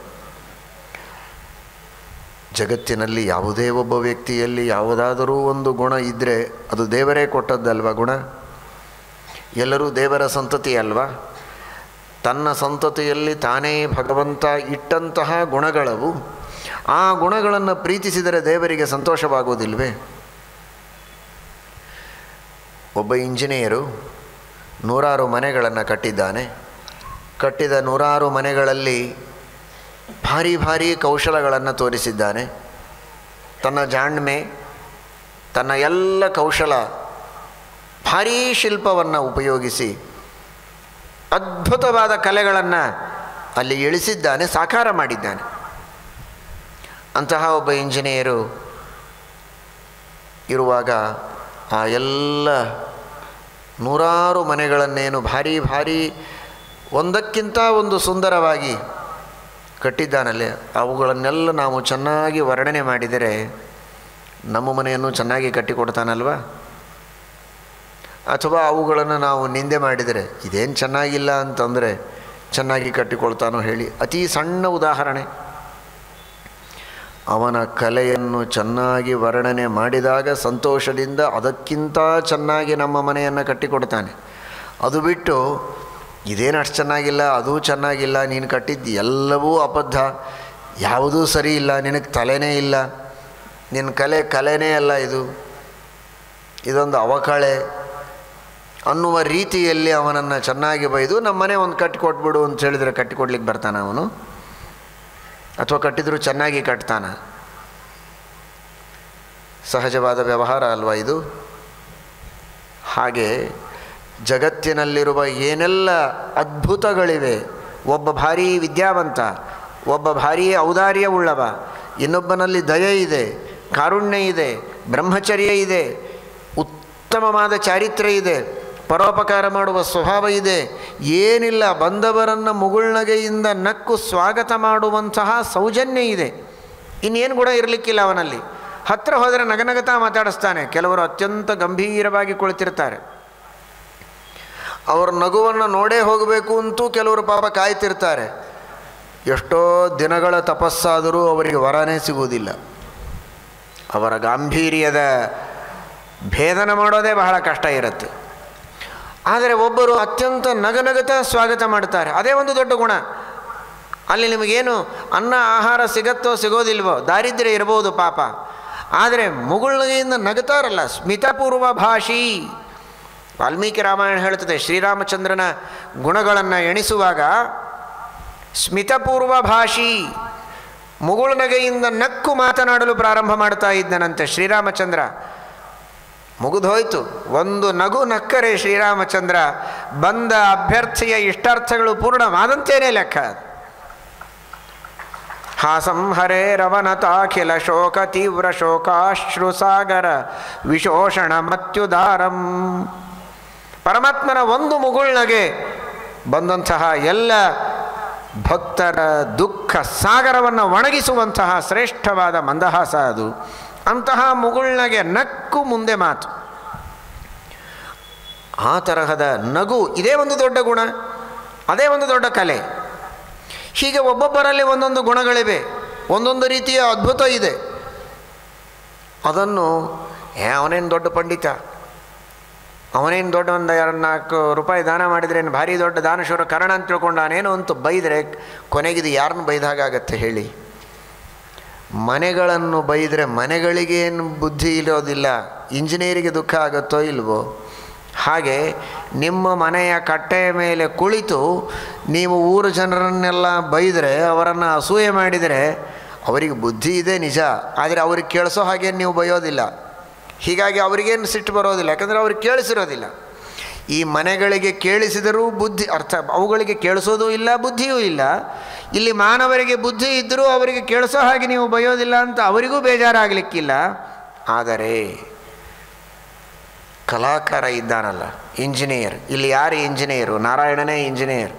ಜಗತ್ತಿನಲ್ಲಿ ಯಾವುದೇ ಒಬ್ಬ ವ್ಯಕ್ತಿಯಲ್ಲಿ ಯಾವುದಾದರೂ ಒಂದು ಗುಣ ಇದ್ದರೆ ಅದು ದೇವರೇ ಕೊಟ್ಟದ್ದಲ್ವ ಗುಣ. ಎಲ್ಲರೂ ದೇವರ ಸಂತತಿ ಅಲ್ವಾ? ತನ್ನ ಸಂತತಿಯಲ್ಲಿ ತಾನೇ ಭಗವಂತ ಇಟ್ಟಂತಹ ಗುಣಗಳವು. ಆ ಗುಣಗಳನ್ನು ಪ್ರೀತಿಸಿದರೆ ದೇವರಿಗೆ ಸಂತೋಷವಾಗುವುದಿಲ್ವೇ? ಒಬ್ಬ ಇಂಜಿನಿಯರು 100 ಮನೆಗಳನ್ನು ಕಟ್ಟಿದ್ದಾನೆ. ಕಟ್ಟಿದ 100 ಮನೆಗಳಲ್ಲಿ ಭಾರಿ ಭಾರಿ ಕೌಶಲಗಳನ್ನು ತೋರಿಸಿದ್ದಾನೆ. ತನ್ನ ಜಾಣ್ಮೆ, ತನ್ನ ಎಲ್ಲ ಕೌಶಲ, ಭಾರೀ ಶಿಲ್ಪವನ್ನು ಉಪಯೋಗಿಸಿ ಅದ್ಭುತವಾದ ಕಲೆಗಳನ್ನು ಅಲ್ಲಿ ಇಳಿಸಿದ್ದಾನೆ, ಸಾಕಾರ ಮಾಡಿದ್ದಾನೆ. ಅಂತಹ ಒಬ್ಬ ಇಂಜಿನಿಯರು ಇರುವಾಗ ಆ ಎಲ್ಲ 100 ಮನೆಗಳನ್ನೇನು ಭಾರಿ ಭಾರಿ ಒಂದಕ್ಕಿಂತ ಒಂದು ಸುಂದರವಾಗಿ ಕಟ್ಟಿದ್ದಾನಲ್ಲಿ, ಅವುಗಳನ್ನೆಲ್ಲ ನಾವು ಚೆನ್ನಾಗಿ ವರ್ಣನೆ ಮಾಡಿದರೆ ನಮ್ಮ ಮನೆಯನ್ನು ಚೆನ್ನಾಗಿ ಕಟ್ಟಿಕೊಡ್ತಾನಲ್ವ? ಅಥವಾ ಅವುಗಳನ್ನು ನಾವು ನಿಂದೆ ಮಾಡಿದರೆ ಇದೇನು ಚೆನ್ನಾಗಿಲ್ಲ ಅಂತಂದರೆ ಚೆನ್ನಾಗಿ ಕಟ್ಟಿಕೊಳ್ತಾನೋ ಹೇಳಿ. ಅತಿ ಸಣ್ಣ ಉದಾಹರಣೆ, ಅವನ ಕಲೆಯನ್ನು ಚೆನ್ನಾಗಿ ವರ್ಣನೆ ಮಾಡಿದಾಗ ಸಂತೋಷದಿಂದ ಅದಕ್ಕಿಂತ ಚೆನ್ನಾಗಿ ನಮ್ಮ ಮನೆಯನ್ನು ಕಟ್ಟಿಕೊಡ್ತಾನೆ. ಅದು ಬಿಟ್ಟು ಇದೇನು ಅಷ್ಟು ಚೆನ್ನಾಗಿಲ್ಲ, ಅದೂ ಚೆನ್ನಾಗಿಲ್ಲ, ನೀನು ಕಟ್ಟಿದ್ದು ಎಲ್ಲವೂ ಅಬದ್ಧ, ಯಾವುದೂ ಸರಿ ಇಲ್ಲ, ನಿನಗೆ ತಲೆನೇ ಇಲ್ಲ, ನಿನ್ನ ಕಲೆನೇ ಅಲ್ಲ, ಇದೊಂದು ಅವಕಳೆ ಅನ್ನುವ ರೀತಿಯಲ್ಲಿ ಅವನನ್ನು ಚೆನ್ನಾಗಿ ಬೈದು ನಮ್ಮ ಮನೆ ಒಂದು ಕಟ್ಟಿಕೊಟ್ಬಿಡು ಅಂತ ಹೇಳಿದರೆ ಕಟ್ಟಿಕೊಡ್ಲಿಕ್ಕೆ ಬರ್ತಾನೆ ಅವನು? ಅಥವಾ ಕಟ್ಟಿದರೂ ಚೆನ್ನಾಗಿ ಕಟ್ತಾನ? ಸಹಜವಾದ ವ್ಯವಹಾರ ಅಲ್ವಾ ಇದು? ಹಾಗೆ ಜಗತ್ತಿನಲ್ಲಿರುವ ಏನೆಲ್ಲ ಅದ್ಭುತಗಳಿವೆ, ಒಬ್ಬ ಭಾರೀ ವಿದ್ಯಾವಂತ, ಒಬ್ಬ ಭಾರೀ ಔದಾರ್ಯವುಳ್ಳವ, ಇನ್ನೊಬ್ಬನಲ್ಲಿ ದಯೆ ಇದೆ, ಕಾರುಣ್ಯ ಇದೆ, ಬ್ರಹ್ಮಚರ್ಯ ಇದೆ, ಉತ್ತಮವಾದ ಚಾರಿತ್ರ್ಯ ಇದೆ, ಪರೋಪಕಾರ ಮಾಡುವ ಸ್ವಭಾವ ಇದೆ, ಏನಿಲ್ಲ, ಬಂದವರನ್ನು ಮುಗುಳ್ನಗೆಯಿಂದ ನಕ್ಕು ಸ್ವಾಗತ ಮಾಡುವಂತಹ ಸೌಜನ್ಯ ಇದೆ, ಇನ್ನೇನು ಗುಣ ಇರಲಿಕ್ಕಿಲ್ಲ ಅವನಲ್ಲಿ. ಹತ್ತಿರ ಹೋದರೆ ನಗನಗತಾ ಮಾತಾಡಿಸ್ತಾನೆ. ಕೆಲವರು ಅತ್ಯಂತ ಗಂಭೀರವಾಗಿ ಕುಳಿತಿರ್ತಾರೆ, ಅವ್ರ ನಗುವನ್ನು ನೋಡೇ ಹೋಗಬೇಕು ಅಂತೂ ಕೆಲವರು ಪಾಪ ಕಾಯ್ತಿರ್ತಾರೆ. ಎಷ್ಟೋ ದಿನಗಳ ತಪಸ್ಸಾದರೂ ಅವರಿಗೆ ವರನೇ ಸಿಗುವುದಿಲ್ಲ. ಅವರ ಗಾಂಭೀರ್ಯದ ಭೇದನ ಮಾಡೋದೇ ಬಹಳ ಕಷ್ಟ ಇರುತ್ತೆ. ಆದರೆ ಒಬ್ಬರು ಅತ್ಯಂತ ನಗನಗತ ಸ್ವಾಗತ ಮಾಡ್ತಾರೆ, ಅದೇ ಒಂದು ದೊಡ್ಡ ಗುಣ. ಅಲ್ಲಿ ನಿಮಗೇನು ಅನ್ನ ಆಹಾರ ಸಿಗತ್ತೋ ಸಿಗೋದಿಲ್ವೋ, ದಾರಿದ್ರ್ಯ ಇರ್ಬೋದು ಪಾಪ, ಆದರೆ ಮುಗುಳ್ನಗೆಯಿಂದ ನಗುತ್ತಾರಲ್ಲ, ಸ್ಮಿತಪೂರ್ವ ಭಾಷಿ. ವಾಲ್ಮೀಕಿ ರಾಮಾಯಣ ಹೇಳ್ತದೆ, ಶ್ರೀರಾಮಚಂದ್ರನ ಗುಣಗಳನ್ನು ಎಣಿಸುವಾಗ ಸ್ಮಿತಪೂರ್ವ ಭಾಷಿ, ಮುಗುಳ್ನಗೆಯಿಂದ ನಕ್ಕು ಮಾತನಾಡಲು ಪ್ರಾರಂಭ ಮಾಡ್ತಾ ಇದ್ದನಂತೆ ಶ್ರೀರಾಮಚಂದ್ರ. ಮುಗಿದೋಯ್ತು, ಒಂದು ನಗು ನಕ್ಕರೆ ಶ್ರೀರಾಮಚಂದ್ರ ಬಂದ ಅಭ್ಯರ್ಥಿಯ ಇಷ್ಟಾರ್ಥಗಳು ಪೂರ್ಣವಾದಂತೇನೇ ಲೆಕ್ಕ. ಹಾಸಂ ಹರೇ ರವನತಾಖಿಲ ಶೋಕ ತೀವ್ರ ಶೋಕಾಶ್ರುಸಾಗರ ವಿಶೋಷಣ ಮತ್ಯುದಾರಂ. ಪರಮಾತ್ಮನ ಒಂದು ಮುಗುಳ್ನಗೆ ಬಂದಂತಹ ಎಲ್ಲ ಭಕ್ತರ ದುಃಖ ಸಾಗರವನ್ನು ಒಣಗಿಸುವಂತಹ ಶ್ರೇಷ್ಠವಾದ ಮಂದಹಾಸ ಅದು. ಅಂತಹ ಮುಗುಳ್ನಗೆ ನಕ್ಕು ಮುಂದೆ ಮಾತು, ಆ ತರಹದ ನಗು, ಇದೇ ಒಂದು ದೊಡ್ಡ ಗುಣ, ಅದೇ ಒಂದು ದೊಡ್ಡ ಕಲೆ. ಹೀಗೆ ಒಬ್ಬೊಬ್ಬರಲ್ಲಿ ಒಂದೊಂದು ಗುಣಗಳಿವೆ, ಒಂದೊಂದು ರೀತಿಯ ಅದ್ಭುತ ಇದೆ. ಅದನ್ನು ಅವನೇನು ದೊಡ್ಡ ಪಂಡಿತ, ಅವನೇನು ದೊಡ್ಡ ಒಂದು 2-4 ರೂಪಾಯಿ ದಾನ ಮಾಡಿದ್ರೇನು ಭಾರಿ ದೊಡ್ಡ ದಾನಶೂರ ಕರ್ಣ ಅಂತ ತಿಳ್ಕೊಂಡಾನೇನು ಅಂತ ಬೈದರೆ ಕೊನೆಗಿದು ಯಾರನ್ನು ಬೈದಾಗತ್ತೆ ಹೇಳಿ? ಮನೆಗಳನ್ನು ಬೈದರೆ ಮನೆಗಳಿಗೇನು ಬುದ್ಧಿ ಇರೋದಿಲ್ಲ, ಇಂಜಿನಿಯರಿಗೆ ದುಃಖ ಆಗುತ್ತೋ ಇಲ್ವೋ? ಹಾಗೆ ನಿಮ್ಮ ಮನೆಯ ಕಟ್ಟೆಯ ಮೇಲೆ ಕುಳಿತು ನೀವು ಊರು ಜನರನ್ನೆಲ್ಲ ಬೈದರೆ, ಅವರನ್ನು ಅಸೂಯೆ ಮಾಡಿದರೆ ಅವರಿಗೆ ಬುದ್ಧಿ ಇದೆ ನಿಜ, ಆದರೆ ಅವ್ರಿಗೆ ಕೇಳಿಸೋ ಹಾಗೆ ನೀವು ಬೈಯೋದಿಲ್ಲ. ಹೀಗಾಗಿ ಅವರಿಗೇನು ಸಿಟ್ಟು ಬರೋದಿಲ್ಲ, ಯಾಕಂದರೆ ಅವ್ರಿಗೆ ಕೇಳಿಸಿರೋದಿಲ್ಲ. ಈ ಮನೆಗಳಿಗೆ ಕೇಳಿಸಿದರೂ ಬುದ್ಧಿ ಅರ್ಥ, ಅವುಗಳಿಗೆ ಕೇಳಿಸೋದು ಇಲ್ಲ, ಬುದ್ಧಿಯೂ ಇಲ್ಲ. ಇಲ್ಲಿ ಮಾನವರಿಗೆ ಬುದ್ಧಿ ಇದ್ದರೂ ಅವರಿಗೆ ಕೇಳಿಸೋ ಹಾಗೆ ನೀವು ಬೈಯೋದಿಲ್ಲ ಅಂತ ಅವರಿಗೂ ಬೇಜಾರಾಗಲಿಕ್ಕಿಲ್ಲ. ಆದರೆ ಕಲಾಕಾರ ಇದ್ದಾನಲ್ಲ, ಇಂಜಿನಿಯರ್, ಇಲ್ಲಿ ಯಾರು ಇಂಜಿನಿಯರು? ನಾರಾಯಣನೇ ಇಂಜಿನಿಯರ್.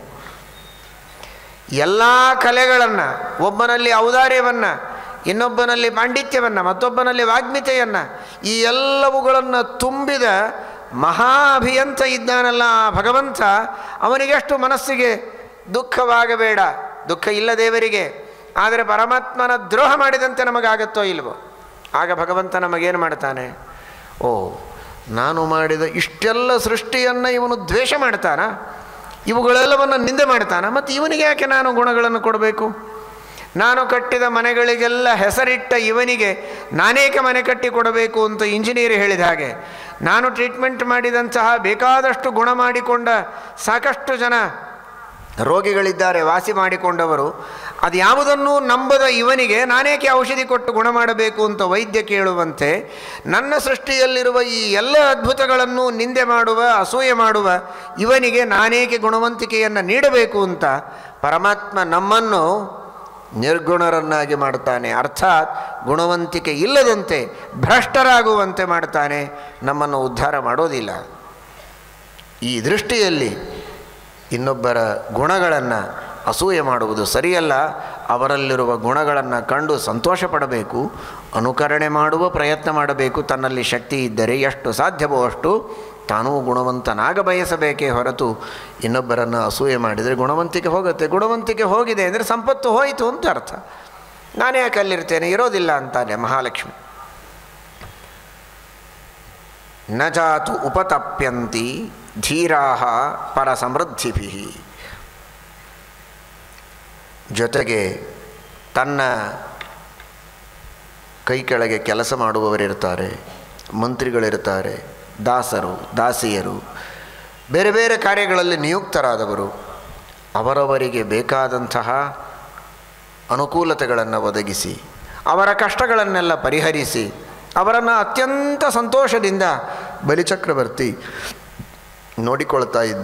ಎಲ್ಲ ಕಲೆಗಳನ್ನು, ಒಬ್ಬನಲ್ಲಿ ಔದಾರ್ಯವನ್ನು, ಇನ್ನೊಬ್ಬನಲ್ಲಿ ಪಾಂಡಿತ್ಯವನ್ನು, ಮತ್ತೊಬ್ಬನಲ್ಲಿ ವಾಗ್ಮಿತೆಯನ್ನು, ಈ ಎಲ್ಲವುಗಳನ್ನು ತುಂಬಿದ ಮಹಾ ಅಭಿಯಂತ ಇದ್ದಾನಲ್ಲ ಆ ಭಗವಂತ, ಅವನಿಗೆಷ್ಟು ಮನಸ್ಸಿಗೆ ದುಃಖವಾಗಬೇಡ. ದುಃಖ ಇಲ್ಲ ದೇವರಿಗೆ, ಆದರೆ ಪರಮಾತ್ಮನ ದ್ರೋಹ ಮಾಡಿದಂತೆ ನಮಗಾಗತ್ತೋ ಇಲ್ವೋ? ಆಗ ಭಗವಂತ ನಮಗೇನು ಮಾಡ್ತಾನೆ? ಓ, ನಾನು ಮಾಡಿದ ಇಷ್ಟೆಲ್ಲ ಸೃಷ್ಟಿಯನ್ನು ಇವನು ದ್ವೇಷ ಮಾಡ್ತಾನ, ಇವುಗಳೆಲ್ಲವನ್ನು ನಿಂದೆ ಮಾಡ್ತಾನ, ಮತ್ತು ಇವನಿಗೆ ಯಾಕೆ ನಾನು ಗುಣಗಳನ್ನು ಕೊಡಬೇಕು? ನಾನು ಕಟ್ಟಿದ ಮನೆಗಳಿಗೆಲ್ಲ ಹೆಸರಿಟ್ಟ ಇವನಿಗೆ ನಾನೇಕೆ ಮನೆ ಕಟ್ಟಿ ಕೊಡಬೇಕು ಅಂತ ಇಂಜಿನಿಯರ್ ಹೇಳಿದ ಹಾಗೆ, ನಾನು ಟ್ರೀಟ್ಮೆಂಟ್ ಮಾಡಿದಂತಹ ಬೇಕಾದಷ್ಟು ಗುಣ ಮಾಡಿಕೊಂಡ ಸಾಕಷ್ಟು ಜನ ರೋಗಿಗಳಿದ್ದಾರೆ, ವಾಸಿ ಮಾಡಿಕೊಂಡವರು, ಅದು ಯಾವುದನ್ನೂ ನಂಬದ ಇವನಿಗೆ ನಾನೇಕೆ ಔಷಧಿ ಕೊಟ್ಟು ಗುಣ ಮಾಡಬೇಕು ಅಂತ ವೈದ್ಯ ಕೇಳುವಂತೆ, ನನ್ನ ಸೃಷ್ಟಿಯಲ್ಲಿರುವ ಈ ಎಲ್ಲ ಅದ್ಭುತಗಳನ್ನು ನಿಂದೆ ಮಾಡುವ, ಅಸೂಯೆ ಮಾಡುವ ಇವನಿಗೆ ನಾನೇಕೆ ಗುಣವಂತಿಕೆಯನ್ನು ನೀಡಬೇಕು ಅಂತ ಪರಮಾತ್ಮ ನಮ್ಮನ್ನು ನಿರ್ಗುಣರನ್ನಾಗಿ ಮಾಡ್ತಾನೆ. ಅರ್ಥಾತ್ ಗುಣವಂತಿಕೆ ಇಲ್ಲದಂತೆ ಭ್ರಷ್ಟರಾಗುವಂತೆ ಮಾಡ್ತಾನೆ, ನಮ್ಮನ್ನು ಉದ್ಧಾರ ಮಾಡೋದಿಲ್ಲ. ಈ ದೃಷ್ಟಿಯಲ್ಲಿ ಇನ್ನೊಬ್ಬರ ಗುಣಗಳನ್ನು ಅಸೂಯೆ ಮಾಡುವುದು ಸರಿಯಲ್ಲ. ಅವರಲ್ಲಿರುವ ಗುಣಗಳನ್ನು ಕಂಡು ಸಂತೋಷ ಪಡಬೇಕು, ಅನುಕರಣೆ ಮಾಡುವ ಪ್ರಯತ್ನ ಮಾಡಬೇಕು. ತನ್ನಲ್ಲಿ ಶಕ್ತಿ ಇದ್ದರೆ ಎಷ್ಟು ಸಾಧ್ಯವೋ ಅಷ್ಟು ತಾನೂ ಗುಣವಂತನಾಗ ಬಯಸಬೇಕೇ ಹೊರತು ಇನ್ನೊಬ್ಬರನ್ನು ಅಸೂಯೆ ಮಾಡಿದರೆ ಗುಣವಂತಿಕೆ ಹೋಗುತ್ತೆ. ಗುಣವಂತಿಕೆ ಹೋಗಿದೆ ಅಂದರೆ ಸಂಪತ್ತು ಹೋಯಿತು ಅಂತ ಅರ್ಥ. ನಾನೇ ಯಾಕೆ ಅಲ್ಲಿರ್ತೇನೆ, ಇರೋದಿಲ್ಲ ಅಂತಾನೆ ಮಹಾಲಕ್ಷ್ಮಿ. ನ ಜಾತು ಉಪತಪ್ಯಂತಿ ಧೀರಾಹ ಪರ ಸಮೃದ್ಧಿಭಿ. ಜೊತೆಗೆ ತನ್ನ ಕೈ ಕೆಳಗೆ ಕೆಲಸ ಮಾಡುವವರಿರ್ತಾರೆ, ಮಂತ್ರಿಗಳಿರ್ತಾರೆ, ದಾಸರು, ದಾಸಿಯರು, ಬೇರೆ ಬೇರೆ ಕಾರ್ಯಗಳಲ್ಲಿ ನಿಯುಕ್ತರಾದವರು, ಅವರವರಿಗೆ ಬೇಕಾದಂತಹ ಅನುಕೂಲತೆಗಳನ್ನು ಒದಗಿಸಿ ಅವರ ಕಷ್ಟಗಳನ್ನೆಲ್ಲ ಪರಿಹರಿಸಿ ಅವರನ್ನು ಅತ್ಯಂತ ಸಂತೋಷದಿಂದ ಬಲಿಚಕ್ರವರ್ತಿ ನೋಡಿಕೊಳ್ತಾ ಇದ್ದ.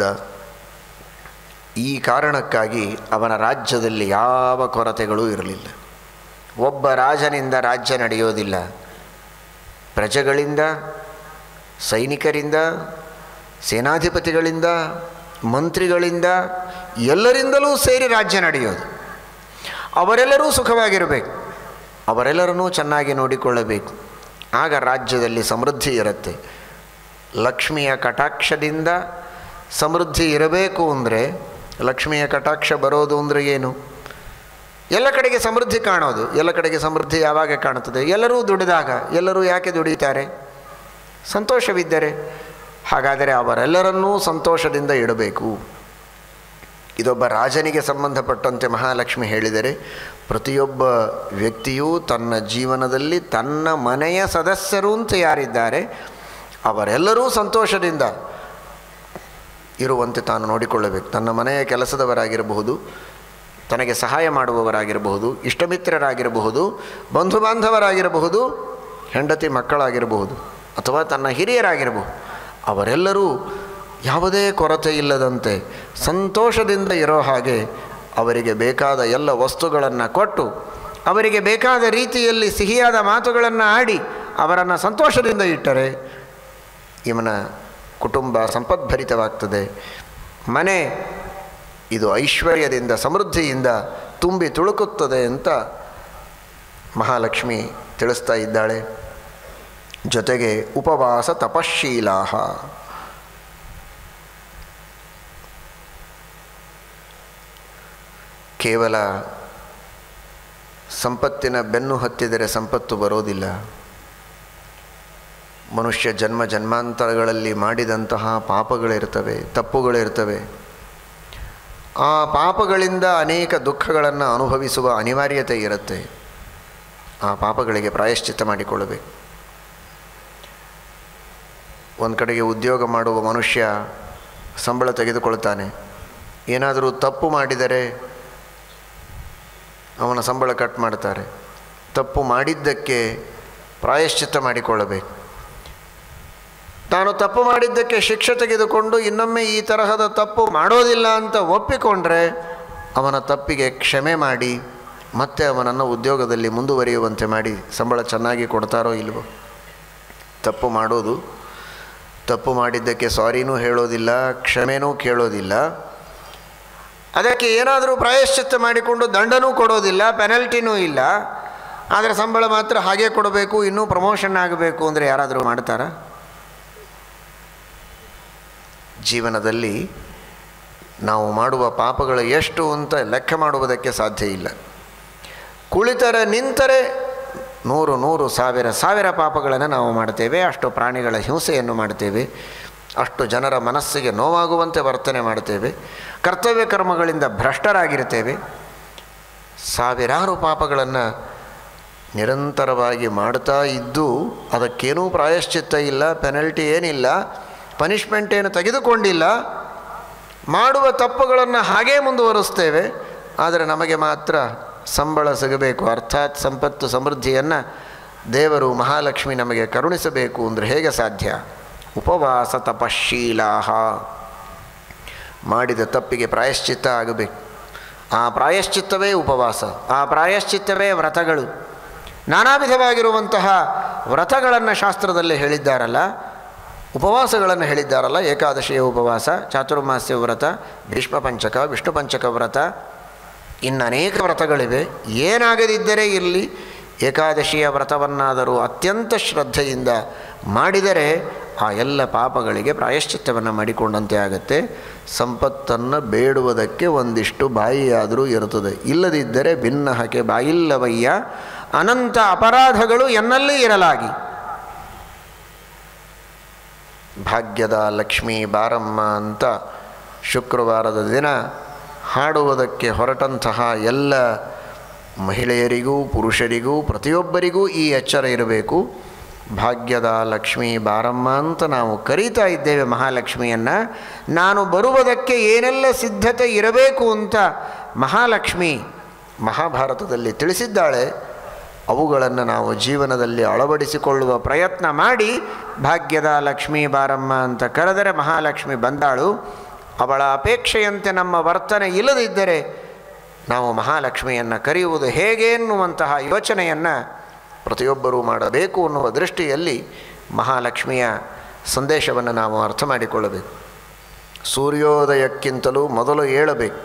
ಈ ಕಾರಣಕ್ಕಾಗಿ ಅವನ ರಾಜ್ಯದಲ್ಲಿ ಯಾವ ಕೊರತೆಗಳೂ ಇರಲಿಲ್ಲ. ಒಬ್ಬ ರಾಜನಿಂದ ರಾಜ್ಯ ನಡೆಯೋದಿಲ್ಲ. ಪ್ರಜೆಗಳಿಂದ, ಸೈನಿಕರಿಂದ, ಸೇನಾಧಿಪತಿಗಳಿಂದ, ಮಂತ್ರಿಗಳಿಂದ, ಎಲ್ಲರಿಂದಲೂ ಸೇರಿ ರಾಜ್ಯ ನಡೆಯೋದು. ಅವರೆಲ್ಲರೂ ಸುಖವಾಗಿರಬೇಕು, ಅವರೆಲ್ಲರನ್ನೂ ಚೆನ್ನಾಗಿ ನೋಡಿಕೊಳ್ಳಬೇಕು. ಆಗ ರಾಜ್ಯದಲ್ಲಿ ಸಮೃದ್ಧಿ ಇರುತ್ತೆ. ಲಕ್ಷ್ಮಿಯ ಕಟಾಕ್ಷದಿಂದ ಸಮೃದ್ಧಿ ಇರಬೇಕು ಅಂದರೆ, ಲಕ್ಷ್ಮಿಯ ಕಟಾಕ್ಷ ಬರೋದು ಅಂದರೆ ಏನು? ಎಲ್ಲ ಕಡೆಗೆ ಸಮೃದ್ಧಿ ಕಾಣೋದು. ಎಲ್ಲ ಕಡೆಗೆ ಸಮೃದ್ಧಿ ಯಾವಾಗ ಕಾಣುತ್ತದೆ? ಎಲ್ಲರೂ ದುಡಿದಾಗ. ಎಲ್ಲರೂ ಯಾಕೆ ದುಡಿತಾರೆ? ಸಂತೋಷವಿದ್ದರೆ. ಹಾಗಾದರೆ ಅವರೆಲ್ಲರನ್ನೂ ಸಂತೋಷದಿಂದ ಇಡಬೇಕು. ಇದೊಬ್ಬ ರಾಜನಿಗೆ ಸಂಬಂಧಪಟ್ಟಂತೆ ಮಹಾಲಕ್ಷ್ಮಿ ಹೇಳಿದರೆ, ಪ್ರತಿಯೊಬ್ಬ ವ್ಯಕ್ತಿಯೂ ತನ್ನ ಜೀವನದಲ್ಲಿ ತನ್ನ ಮನೆಯ ಸದಸ್ಯರು ಅಂತ ಯಾರಿದ್ದಾರೆ ಅವರೆಲ್ಲರೂ ಸಂತೋಷದಿಂದ ಇರುವಂತೆ ತಾನು ನೋಡಿಕೊಳ್ಳಬೇಕು. ತನ್ನ ಮನೆಯ ಕೆಲಸದವರಾಗಿರಬಹುದು, ತನಗೆ ಸಹಾಯ ಮಾಡುವವರಾಗಿರಬಹುದು, ಇಷ್ಟಮಿತ್ರರಾಗಿರಬಹುದು, ಬಂಧು ಬಾಂಧವರಾಗಿರಬಹುದು, ಹೆಂಡತಿ ಮಕ್ಕಳಾಗಿರಬಹುದು, ಅಥವಾ ತನ್ನ ಹಿರಿಯರಾಗಿರಬಹುದು, ಅವರೆಲ್ಲರೂ ಯಾವುದೇ ಕೊರತೆ ಇಲ್ಲದಂತೆ ಸಂತೋಷದಿಂದ ಇರೋ ಹಾಗೆ ಅವರಿಗೆ ಬೇಕಾದ ಎಲ್ಲ ವಸ್ತುಗಳನ್ನು ಕೊಟ್ಟು, ಅವರಿಗೆ ಬೇಕಾದ ರೀತಿಯಲ್ಲಿ ಸಿಹಿಯಾದ ಮಾತುಗಳನ್ನು ಆಡಿ ಅವರನ್ನು ಸಂತೋಷದಿಂದ ಇಟ್ಟರೆ ಇವನ ಕುಟುಂಬ ಸಂಪದ್ಭರಿತವಾಗ್ತದೆ. ಮನೆ ಇದು ಐಶ್ವರ್ಯದಿಂದ, ಸಮೃದ್ಧಿಯಿಂದ ತುಂಬಿ ತುಳುಕುತ್ತದೆ ಅಂತ ಮಹಾಲಕ್ಷ್ಮಿ ತಿಳಿಸ್ತಾ ಇದ್ದಾಳೆ. ಜೊತೆಗೆ ಉಪವಾಸ ತಪಶೀಲಾಹ, ಕೇವಲ ಸಂಪತ್ತಿನ ಬೆನ್ನು ಹತ್ತಿದರೆ ಸಂಪತ್ತು ಬರೋದಿಲ್ಲ. ಮನುಷ್ಯ ಜನ್ಮ ಜನ್ಮಾಂತರಗಳಲ್ಲಿ ಮಾಡಿದಂತಹ ಪಾಪಗಳಿರ್ತವೆ, ತಪ್ಪುಗಳಿರ್ತವೆ. ಆ ಪಾಪಗಳಿಂದ ಅನೇಕ ದುಃಖಗಳನ್ನು ಅನುಭವಿಸುವ ಅನಿವಾರ್ಯತೆ ಇರುತ್ತೆ. ಆ ಪಾಪಗಳಿಗೆ ಪ್ರಾಯಶ್ಚಿತ್ತ ಮಾಡಿಕೊಳ್ಳಬೇಕು. ಒಂದು ಕಡೆಗೆ ಉದ್ಯೋಗ ಮಾಡುವ ಮನುಷ್ಯ ಸಂಬಳ ತೆಗೆದುಕೊಳ್ತಾನೆ. ಏನಾದರೂ ತಪ್ಪು ಮಾಡಿದರೆ ಅವನ ಸಂಬಳ ಕಟ್ ಮಾಡ್ತಾರೆ. ತಪ್ಪು ಮಾಡಿದ್ದಕ್ಕೆ ಪ್ರಾಯಶ್ಚಿತ್ತ ಮಾಡಿಕೊಳ್ಳಬೇಕು. ತಾನು ತಪ್ಪು ಮಾಡಿದ್ದಕ್ಕೆ ಶಿಕ್ಷೆ ತೆಗೆದುಕೊಂಡು ಇನ್ನೊಮ್ಮೆ ಈ ತರಹದ ತಪ್ಪು ಮಾಡೋದಿಲ್ಲ ಅಂತ ಒಪ್ಪಿಕೊಂಡ್ರೆ ಅವನ ತಪ್ಪಿಗೆ ಕ್ಷಮೆ ಮಾಡಿ ಮತ್ತೆ ಅವನನ್ನು ಉದ್ಯೋಗದಲ್ಲಿ ಮುಂದುವರಿಯುವಂತೆ ಮಾಡಿ ಸಂಬಳ ಚೆನ್ನಾಗಿ ಕೊಡ್ತಾರೋ ಇಲ್ವೋ. ತಪ್ಪು ಮಾಡೋದು, ತಪ್ಪು ಮಾಡಿದ್ದಕ್ಕೆ ಸಾರಿನೂ ಹೇಳೋದಿಲ್ಲ, ಕ್ಷಮೆನೂ ಕೇಳೋದಿಲ್ಲ, ಅದಕ್ಕೆ ಏನಾದರೂ ಪ್ರಾಯಶ್ಚಿತ್ತ ಮಾಡಿಕೊಂಡು ದಂಡನೂ ಕೊಡೋದಿಲ್ಲ, ಪೆನಲ್ಟಿನೂ ಇಲ್ಲ, ಆದರೆ ಸಂಬಳ ಮಾತ್ರ ಹಾಗೇ ಕೊಡಬೇಕು, ಇನ್ನೂ ಪ್ರಮೋಷನ್ ಆಗಬೇಕು ಅಂದರೆ ಯಾರಾದರೂ ಮಾಡ್ತಾರಾ? ಜೀವನದಲ್ಲಿ ನಾವು ಮಾಡುವ ಪಾಪಗಳು ಎಷ್ಟು ಅಂತ ಲೆಕ್ಕ ಮಾಡುವುದಕ್ಕೆ ಸಾಧ್ಯ ಇಲ್ಲ. ಕುಳಿತರೆ ನಿಂತರೆ 100 1000 ಪಾಪಗಳನ್ನು ನಾವು ಮಾಡ್ತೇವೆ. ಅಷ್ಟು ಪ್ರಾಣಿಗಳ ಹಿಂಸೆಯನ್ನು ಮಾಡ್ತೇವೆ, ಅಷ್ಟು ಜನರ ಮನಸ್ಸಿಗೆ ನೋವಾಗುವಂತೆ ವರ್ತನೆ ಮಾಡ್ತೇವೆ, ಕರ್ತವ್ಯ ಕರ್ಮಗಳಿಂದ ಭ್ರಷ್ಟರಾಗಿರ್ತೇವೆ. ಸಾವಿರಾರು ಪಾಪಗಳನ್ನು ನಿರಂತರವಾಗಿ ಮಾಡ್ತಾ ಇದ್ದು ಅದಕ್ಕೇನೂ ಪ್ರಾಯಶ್ಚಿತ್ತ ಇಲ್ಲ, ಪೆನಲ್ಟಿ ಏನಿಲ್ಲ, ಪನಿಷ್ಮೆಂಟ್ ಏನು ತೆಗೆದುಕೊಂಡಿಲ್ಲ. ಮಾಡುವ ತಪ್ಪುಗಳನ್ನು ಹಾಗೇ ಮುಂದುವರಿಸ್ತೇವೆ. ಆದರೆ ನಮಗೆ ಮಾತ್ರ ಸಂಬಳ ಸಿಗಬೇಕು, ಅರ್ಥಾತ್ ಸಂಪತ್ತು ಸಮೃದ್ಧಿಯನ್ನು ದೇವರು ಮಹಾಲಕ್ಷ್ಮಿ ನಮಗೆ ಕರುಣಿಸಬೇಕು ಅಂದರೆ ಹೇಗೆ ಸಾಧ್ಯ? ಉಪವಾಸ ತಪಶೀಲಾ, ಮಾಡಿದ ತಪ್ಪಿಗೆ ಪ್ರಾಯಶ್ಚಿತ್ತ ಆಗಬೇಕು. ಆ ಪ್ರಾಯಶ್ಚಿತ್ತವೇ ಉಪವಾಸ, ಆ ಪ್ರಾಯಶ್ಚಿತ್ತವೇ ವ್ರತಗಳು. ನಾನಾ ವಿಧವಾಗಿರುವಂತಹ ವ್ರತಗಳನ್ನು ಶಾಸ್ತ್ರದಲ್ಲಿ ಹೇಳಿದ್ದಾರಲ್ಲ, ಉಪವಾಸಗಳನ್ನು ಹೇಳಿದ್ದಾರಲ್ಲ. ಏಕಾದಶಿಯ ಉಪವಾಸ, ಚಾತುರ್ಮಾಸ್ಯ ವ್ರತ, ಭೀಷ್ಮ ಪಂಚಕ, ವಿಷ್ಣು ಪಂಚಕ ವ್ರತ, ಇನ್ನು ಅನೇಕ ವ್ರತಗಳಿವೆ. ಏನಾಗದಿದ್ದರೆ ಇರಲಿ, ಏಕಾದಶಿಯ ವ್ರತವನ್ನಾದರೂ ಅತ್ಯಂತ ಶ್ರದ್ಧೆಯಿಂದ ಮಾಡಿದರೆ ಆ ಎಲ್ಲ ಪಾಪಗಳಿಗೆ ಪ್ರಾಯಶ್ಚಿತ್ತವನ್ನು ಮಾಡಿಕೊಂಡಂತೆ ಆಗುತ್ತೆ. ಸಂಪತ್ತನ್ನು ಬೇಡುವುದಕ್ಕೆ ಒಂದಿಷ್ಟು ಬಾಯಿಯಾದರೂ ಇರುತ್ತದೆ, ಇಲ್ಲದಿದ್ದರೆ ಭಿನ್ನಹಕ್ಕೆ ಬಾಯಿಲ್ಲವಯ್ಯ, ಅನಂತ ಅಪರಾಧಗಳು ಎನ್ನಲ್ಲಿ ಇರಲಾಗಿ. ಭಾಗ್ಯದ ಲಕ್ಷ್ಮೀ ಬಾರಮ್ಮ ಅಂತ ಶುಕ್ರವಾರದ ದಿನ ಹಾಡುವುದಕ್ಕೆ ಹೊರಟಂತಹ ಎಲ್ಲ ಮಹಿಳೆಯರಿಗೂ ಪುರುಷರಿಗೂ ಪ್ರತಿಯೊಬ್ಬರಿಗೂ ಈ ಎಚ್ಚರ ಇರಬೇಕು. ಭಾಗ್ಯದ ಲಕ್ಷ್ಮೀ ಬಾರಮ್ಮ ಅಂತ ನಾವು ಕರೀತಾ ಇದ್ದೇವೆ ಮಹಾಲಕ್ಷ್ಮಿಯನ್ನು. ನಾನು ಬರುವುದಕ್ಕೆ ಏನೆಲ್ಲ ಸಿದ್ಧತೆ ಇರಬೇಕು ಅಂತ ಮಹಾಲಕ್ಷ್ಮಿ ಮಹಾಭಾರತದಲ್ಲಿ ತಿಳಿಸಿದ್ದಾಳೆ. ಅವುಗಳನ್ನು ನಾವು ಜೀವನದಲ್ಲಿ ಅಳವಡಿಸಿಕೊಳ್ಳುವ ಪ್ರಯತ್ನ ಮಾಡಿ ಭಾಗ್ಯದ ಲಕ್ಷ್ಮೀ ಬಾರಮ್ಮ ಅಂತ ಕರೆದರೆ ಮಹಾಲಕ್ಷ್ಮಿ ಬಂದಾಳು. ಅವಳ ಅಪೇಕ್ಷೆಯಂತೆ ನಮ್ಮ ವರ್ತನೆ ಇಲ್ಲದಿದ್ದರೆ ನಾವು ಮಹಾಲಕ್ಷ್ಮಿಯನ್ನು ಕರೆಯುವುದು ಹೇಗೆ ಎನ್ನುವಂತಹ ಯೋಚನೆಯನ್ನು ಪ್ರತಿಯೊಬ್ಬರೂ ಮಾಡಬೇಕು ಅನ್ನುವ ದೃಷ್ಟಿಯಲ್ಲಿ ಮಹಾಲಕ್ಷ್ಮಿಯ ಸಂದೇಶವನ್ನು ನಾವು ಅರ್ಥ ಮಾಡಿಕೊಳ್ಳಬೇಕು. ಸೂರ್ಯೋದಯಕ್ಕಿಂತಲೂ ಮೊದಲು ಏಳಬೇಕು,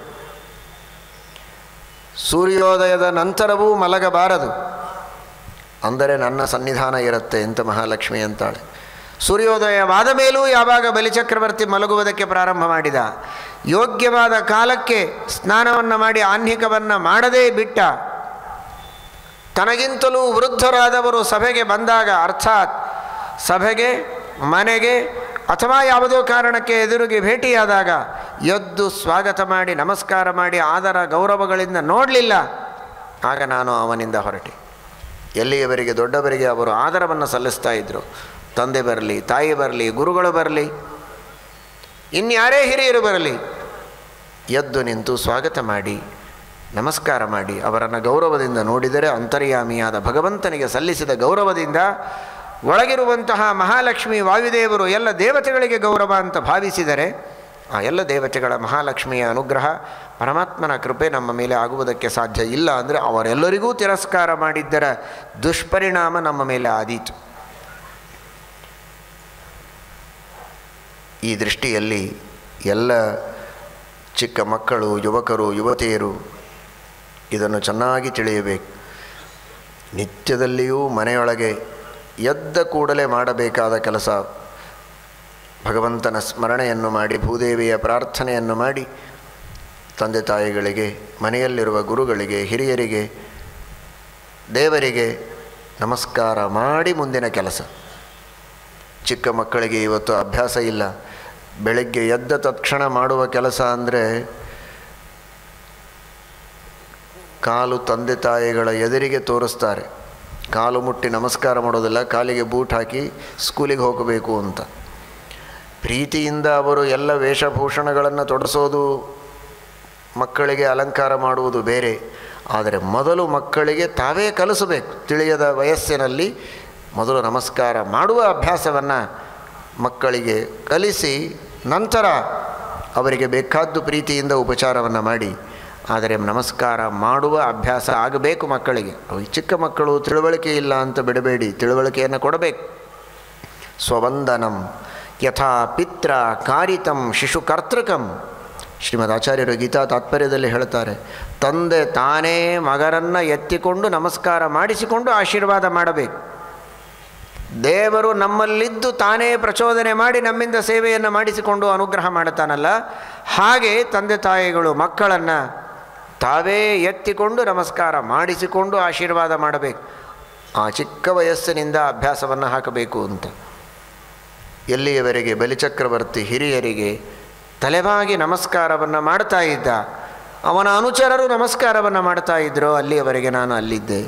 ಸೂರ್ಯೋದಯದ ನಂತರವೂ ಮಲಗಬಾರದು, ಅಂದರೆ ನನ್ನ ಸನ್ನಿಧಾನ ಇರುತ್ತೆ ಅಂತ ಮಹಾಲಕ್ಷ್ಮಿ ಅಂತಾಳೆ. ಸೂರ್ಯೋದಯವಾದ ಮೇಲೂ ಯಾವಾಗ ಬಲಿಚಕ್ರವರ್ತಿ ಮಲಗುವುದಕ್ಕೆ ಪ್ರಾರಂಭ ಮಾಡಿದ, ಯೋಗ್ಯವಾದ ಕಾಲಕ್ಕೆ ಸ್ನಾನವನ್ನು ಮಾಡಿ ಆಹ್ನಿಕವನ್ನು ಮಾಡದೇ ಬಿಟ್ಟ, ತನಗಿಂತಲೂ ವೃದ್ಧರಾದವರು ಸಭೆಗೆ ಬಂದಾಗ, ಅರ್ಥಾತ್ ಸಭೆಗೆ, ಮನೆಗೆ ಅಥವಾ ಯಾವುದೋ ಕಾರಣಕ್ಕೆ ಎದುರಿಗೆ ಭೇಟಿಯಾದಾಗ ಎದ್ದು ಸ್ವಾಗತ ಮಾಡಿ ನಮಸ್ಕಾರ ಮಾಡಿ ಆದರ ಗೌರವಗಳಿಂದ ನೋಡಲಿಲ್ಲ, ಆಗ ನಾನು ಅವನಿಂದ ಹೊರಟೆ. ಎಲ್ಲಿಯವರೆಗೆ ದೊಡ್ಡವರಿಗೆ ಅವರು ಆದರವನ್ನು ಸಲ್ಲಿಸ್ತಾ ಇದ್ದರು, ತಂದೆ ಬರಲಿ, ತಾಯಿ ಬರಲಿ, ಗುರುಗಳು ಬರಲಿ, ಇನ್ಯಾರೇ ಹಿರಿಯರು ಬರಲಿ, ಎದ್ದು ನಿಂತು ಸ್ವಾಗತ ಮಾಡಿ ನಮಸ್ಕಾರ ಮಾಡಿ ಅವರನ್ನು ಗೌರವದಿಂದ ನೋಡಿದರೆ ಅಂತರ್ಯಾಮಿಯಾದ ಭಗವಂತನಿಗೆ ಸಲ್ಲಿಸಿದ ಗೌರವದಿಂದ ಒಳಗಿರುವಂತಹ ಮಹಾಲಕ್ಷ್ಮಿ ವಾಯುದೇವರು ಎಲ್ಲ ದೇವತೆಗಳಿಗೆ ಗೌರವ ಅಂತ ಭಾವಿಸಿದರೆ ಆ ಎಲ್ಲ ದೇವತೆಗಳ ಮಹಾಲಕ್ಷ್ಮಿಯ ಅನುಗ್ರಹ ಪರಮಾತ್ಮನ ಕೃಪೆ ನಮ್ಮ ಮೇಲೆ ಆಗುವುದಕ್ಕೆ ಸಾಧ್ಯ ಇಲ್ಲ. ಅಂದರೆ ಅವರೆಲ್ಲರಿಗೂ ತಿರಸ್ಕಾರ ಮಾಡಿದ್ದರ ದುಷ್ಪರಿಣಾಮ ನಮ್ಮ ಮೇಲೆ ಆದೀತು. ಈ ದೃಷ್ಟಿಯಲ್ಲಿ ಎಲ್ಲ ಚಿಕ್ಕ ಮಕ್ಕಳು, ಯುವಕರು, ಯುವತಿಯರು ಇದನ್ನು ಚೆನ್ನಾಗಿ ತಿಳಿಯಬೇಕು. ನಿತ್ಯದಲ್ಲಿಯೂ ಮನೆಯೊಳಗೆ ಎದ್ದ ಕೂಡಲೇ ಮಾಡಬೇಕಾದ ಕೆಲಸ ಭಗವಂತನ ಸ್ಮರಣೆಯನ್ನು ಮಾಡಿ, ಭೂದೇವಿಯ ಪ್ರಾರ್ಥನೆಯನ್ನು ಮಾಡಿ, ತಂದೆ ತಾಯಿಗಳಿಗೆ, ಮನೆಯಲ್ಲಿರುವ ಗುರುಗಳಿಗೆ, ಹಿರಿಯರಿಗೆ, ದೇವರಿಗೆ ನಮಸ್ಕಾರ ಮಾಡಿ ಮುಂದಿನ ಕೆಲಸ. ಚಿಕ್ಕ ಮಕ್ಕಳಿಗೆ ಇವತ್ತು ಅಭ್ಯಾಸ ಇಲ್ಲ. ಬೆಳಗ್ಗೆ ಎದ್ದ ತಕ್ಷಣ ಮಾಡುವ ಕೆಲಸ ಅಂದರೆ ಕಾಲು ತಂದೆ ತಾಯಿಗಳ ಎದುರಿಗೆ ತೋರಿಸ್ತಾರೆ. ಕಾಲು ಮುಟ್ಟಿ ನಮಸ್ಕಾರ ಮಾಡೋದಿಲ್ಲ, ಕಾಲಿಗೆ ಬೂಟ್ ಹಾಕಿ ಸ್ಕೂಲಿಗೆ ಹೋಗಬೇಕು ಅಂತ. ಪ್ರೀತಿಯಿಂದ ಅವರು ಎಲ್ಲ ವೇಷಭೂಷಣಗಳನ್ನು ತೊಡಸೋದು, ಮಕ್ಕಳಿಗೆ ಅಲಂಕಾರ ಮಾಡುವುದು ಬೇರೆ. ಆದರೆ ಮೊದಲು ಮಕ್ಕಳಿಗೆ ತಾವೇ ಕಲಿಸಬೇಕು. ತಿಳಿಯದ ವಯಸ್ಸಿನಲ್ಲಿ ಮೊದಲು ನಮಸ್ಕಾರ ಮಾಡುವ ಅಭ್ಯಾಸವನ್ನು ಮಕ್ಕಳಿಗೆ ಕಲಿಸಿ, ನಂತರ ಅವರಿಗೆ ಬೇಕಾದ್ದು ಪ್ರೀತಿಯಿಂದ ಉಪಚಾರವನ್ನು ಮಾಡಿ. ಆದರೆ ನಮಸ್ಕಾರ ಮಾಡುವ ಅಭ್ಯಾಸ ಆಗಬೇಕು ಮಕ್ಕಳಿಗೆ. ಚಿಕ್ಕ ಮಕ್ಕಳು ತಿಳುವಳಿಕೆ ಇಲ್ಲ ಅಂತ ಬಿಡಬೇಡಿ, ತಿಳುವಳಿಕೆಯನ್ನು ಕೊಡಬೇಕು. ಸ್ವವಂದನಂ ಯಥಾ ಪಿತ್ರ ಕಾರಿತಂ ಶಿಶು ಕರ್ತೃಕಂ. ಶ್ರೀಮದ್ ಆಚಾರ್ಯರು ಗೀತಾ ತಾತ್ಪರ್ಯದಲ್ಲಿ ಹೇಳ್ತಾರೆ, ತಂದೆ ತಾನೇ ಮಗರನ್ನು ಎತ್ತಿಕೊಂಡು ನಮಸ್ಕಾರ ಮಾಡಿಸಿಕೊಂಡು ಆಶೀರ್ವಾದ ಮಾಡಬೇಕು. ದೇವರು ನಮ್ಮಲ್ಲಿದ್ದು ತಾನೇ ಪ್ರಚೋದನೆ ಮಾಡಿ ನಮ್ಮಿಂದ ಸೇವೆಯನ್ನು ಮಾಡಿಸಿಕೊಂಡು ಅನುಗ್ರಹ ಮಾಡುತ್ತಾನಲ್ಲ, ಹಾಗೆ ತಂದೆ ತಾಯಿಗಳು ಮಕ್ಕಳನ್ನು ತಾವೇ ಎತ್ತಿಕೊಂಡು ನಮಸ್ಕಾರ ಮಾಡಿಸಿಕೊಂಡು ಆಶೀರ್ವಾದ ಮಾಡಬೇಕು. ಆ ಚಿಕ್ಕ ವಯಸ್ಸಿನಿಂದ ಅಭ್ಯಾಸವನ್ನು ಹಾಕಬೇಕು ಅಂತ. ಎಲ್ಲಿಯವರೆಗೆ ಬಲಿಚಕ್ರವರ್ತಿ ಹಿರಿಯರಿಗೆ ತಲೆಬಾಗಿ ನಮಸ್ಕಾರವನ್ನು ಮಾಡ್ತಾ ಇದ್ದ, ಅವನ ಅನುಚರರು ನಮಸ್ಕಾರವನ್ನು ಮಾಡ್ತಾ ಇದ್ದರೋ ಅಲ್ಲಿಯವರೆಗೆ ನಾನು ಅಲ್ಲಿದ್ದೆ.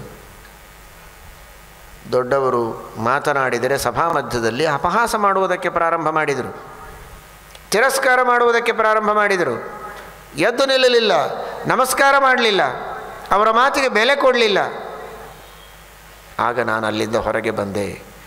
ದೊಡ್ಡವರು ಮಾತನಾಡಿದರೆ ಸಭಾ ಮಧ್ಯದಲ್ಲಿ ಅಪಹಾಸ ಮಾಡುವುದಕ್ಕೆ ಪ್ರಾರಂಭ ಮಾಡಿದರು, ತಿರಸ್ಕಾರ ಮಾಡುವುದಕ್ಕೆ ಪ್ರಾರಂಭ ಮಾಡಿದರು. ಎದ್ದು ನಿಲ್ಲಲಿಲ್ಲ, ನಮಸ್ಕಾರ ಮಾಡಲಿಲ್ಲ, ಅವರ ಮಾತಿಗೆ ಬೆಲೆ ಕೊಡಲಿಲ್ಲ. ಆಗ ನಾನು ಅಲ್ಲಿಂದ ಹೊರಗೆ ಬಂದೆ.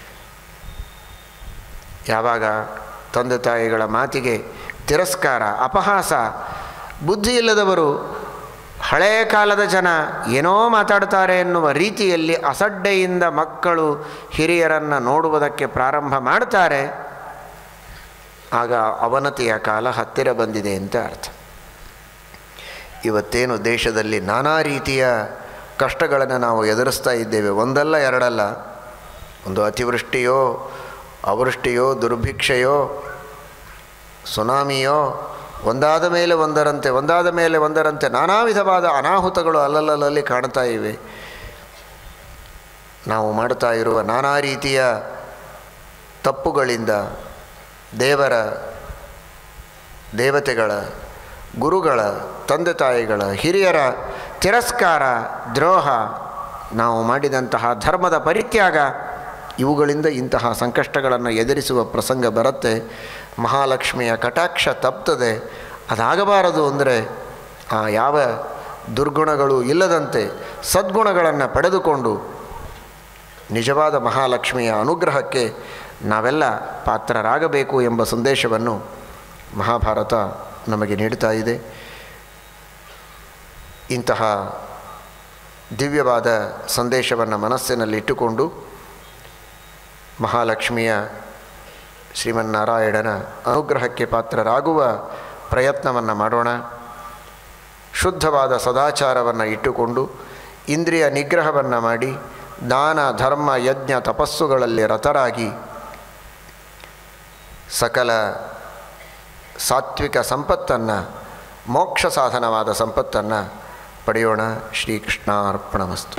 ಯಾವಾಗ ತಂದೆ ತಾಯಿಗಳ ಮಾತಿಗೆ ತಿರಸ್ಕಾರ, ಅಪಹಾಸ, ಬುದ್ಧಿ ಇಲ್ಲದವರು, ಹಳೆಯ ಕಾಲದ ಜನ ಏನೋ ಮಾತಾಡ್ತಾರೆ ಎನ್ನುವ ರೀತಿಯಲ್ಲಿ ಅಸಡ್ಡೆಯಿಂದ ಮಕ್ಕಳು ಹಿರಿಯರನ್ನು ನೋಡುವುದಕ್ಕೆ ಪ್ರಾರಂಭ ಮಾಡ್ತಾರೆ, ಆಗ ಅವನತಿಯ ಕಾಲ ಹತ್ತಿರ ಬಂದಿದೆ ಅಂತ ಅರ್ಥ. ಇವತ್ತೇನು ದೇಶದಲ್ಲಿ ನಾನಾ ರೀತಿಯ ಕಷ್ಟಗಳನ್ನು ನಾವು ಎದುರಿಸ್ತಾ ಇದ್ದೇವೆ, ಒಂದಲ್ಲ ಎರಡಲ್ಲ. ಒಂದು ಅತಿವೃಷ್ಟಿಯೋ ಅವೃಷ್ಟಿಯೋ ದುರ್ಭಿಕ್ಷೆಯೋ ಸುನಾಮಿಯೋ, ಒಂದಾದ ಮೇಲೆ ಒಂದರಂತೆ ನಾನಾ ವಿಧವಾದ ಅನಾಹುತಗಳು ಅಲ್ಲಲ್ಲಲ್ಲಿ ಕಾಣ್ತಾ ಇವೆ. ನಾವು ಮಾಡ್ತಾ ಇರುವ ನಾನಾ ರೀತಿಯ ತಪ್ಪುಗಳಿಂದ ದೇವತೆಗಳ, ಗುರುಗಳ, ತಂದೆ ತಾಯಿಗಳ, ಹಿರಿಯರ ತಿರಸ್ಕಾರ, ದ್ರೋಹ, ನಾವು ಮಾಡಿದಂತಹ ಧರ್ಮದ ಪರಿತ್ಯಾಗ, ಇವುಗಳಿಂದ ಇಂತಹ ಸಂಕಷ್ಟಗಳನ್ನು ಎದುರಿಸುವ ಪ್ರಸಂಗ ಬರುತ್ತೆ. ಮಹಾಲಕ್ಷ್ಮಿಯ ಕಟಾಕ್ಷ ತಪ್ತದೆ. ಅದಾಗಬಾರದು ಅಂದರೆ ಆ ಯಾವ ದುರ್ಗುಣಗಳು ಇಲ್ಲದಂತೆ ಸದ್ಗುಣಗಳನ್ನು ಪಡೆದುಕೊಂಡು ನಿಜವಾದ ಮಹಾಲಕ್ಷ್ಮಿಯ ಅನುಗ್ರಹಕ್ಕೆ ನಾವೆಲ್ಲ ಪಾತ್ರರಾಗಬೇಕು ಎಂಬ ಸಂದೇಶವನ್ನು ಮಹಾಭಾರತ ನಮಗೆ ನೀಡ್ತಾ ಇದೆ. ಇಂತಹ ದಿವ್ಯವಾದ ಸಂದೇಶವನ್ನು ಮನಸ್ಸಿನಲ್ಲಿಟ್ಟುಕೊಂಡು ಮಹಾಲಕ್ಷ್ಮಿಯ ಶ್ರೀಮನ್ನಾರಾಯಣನ ಅನುಗ್ರಹಕ್ಕೆ ಪಾತ್ರರಾಗುವ ಪ್ರಯತ್ನವನ್ನು ಮಾಡೋಣ. ಶುದ್ಧವಾದ ಸದಾಚಾರವನ್ನು ಇಟ್ಟುಕೊಂಡು ಇಂದ್ರಿಯ ನಿಗ್ರಹವನ್ನು ಮಾಡಿ ದಾನ ಧರ್ಮ ಯಜ್ಞ ತಪಸ್ಸುಗಳಲ್ಲಿ ರತರಾಗಿ ಸಕಲ ಸಾತ್ವಿಕ ಸಂಪತ್ತನ್ನು, ಮೋಕ್ಷ ಸಾಧನವಾದ ಸಂಪತ್ತನ್ನು ಪಡೆಯೋಣ. ಶ್ರೀಕೃಷ್ಣಾರ್ಪಣಮಸ್ತು.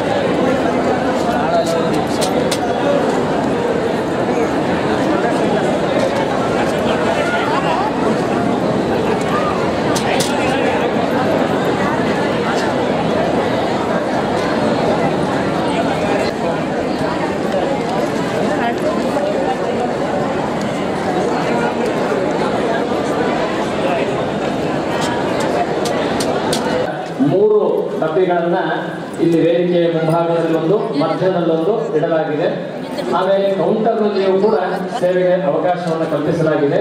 ಡಬ್ಬಿಗಳನ್ನು ಇಲ್ಲಿ ವೇದಿಕೆಯ ಮುಂಭಾಗದಲ್ಲೊಂದು, ಮಧ್ಯದಲ್ಲೊಂದು ಇಡಲಾಗಿದೆ. ಆಮೇಲೆ ಕೌಂಟರ್ನಲ್ಲಿಯೂ ಕೂಡ ಸೇವೆಗೆ ಅವಕಾಶವನ್ನು ಕಲ್ಪಿಸಲಾಗಿದೆ.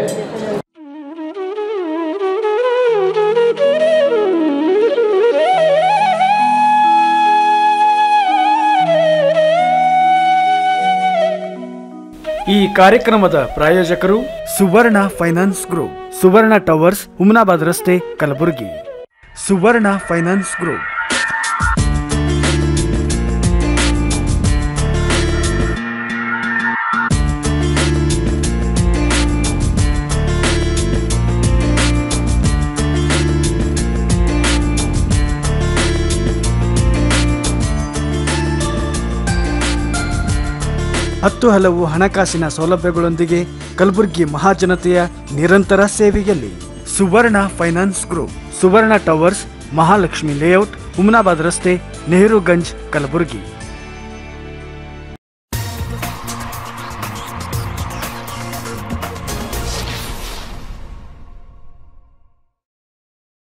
ಈ ಕಾರ್ಯಕ್ರಮದ ಪ್ರಾಯೋಜಕರು Suvarna finance group, Suvarna towers, Humnabad ರಸ್ತೆ, ಕಲಬುರಗಿ. ಸುವರ್ಣ ಫೈನಾನ್ಸ್ ಗ್ರೂಪ್. ಹತ್ತು ಹಲವು ಹಣಕಾಸಿನ ಸೌಲಭ್ಯಗಳೊಂದಿಗೆ ಕಲಬುರಗಿ ಮಹಾಜನತೆಯ ನಿರಂತರ ಸೇವೆಯಲ್ಲಿ Suvarna finance group, Suvarna towers, Mahalakshmi layout, Humnabad ರಸ್ತೆ, ನೆಹರು ಗಂಜ್, ಕಲಬುರಗಿ.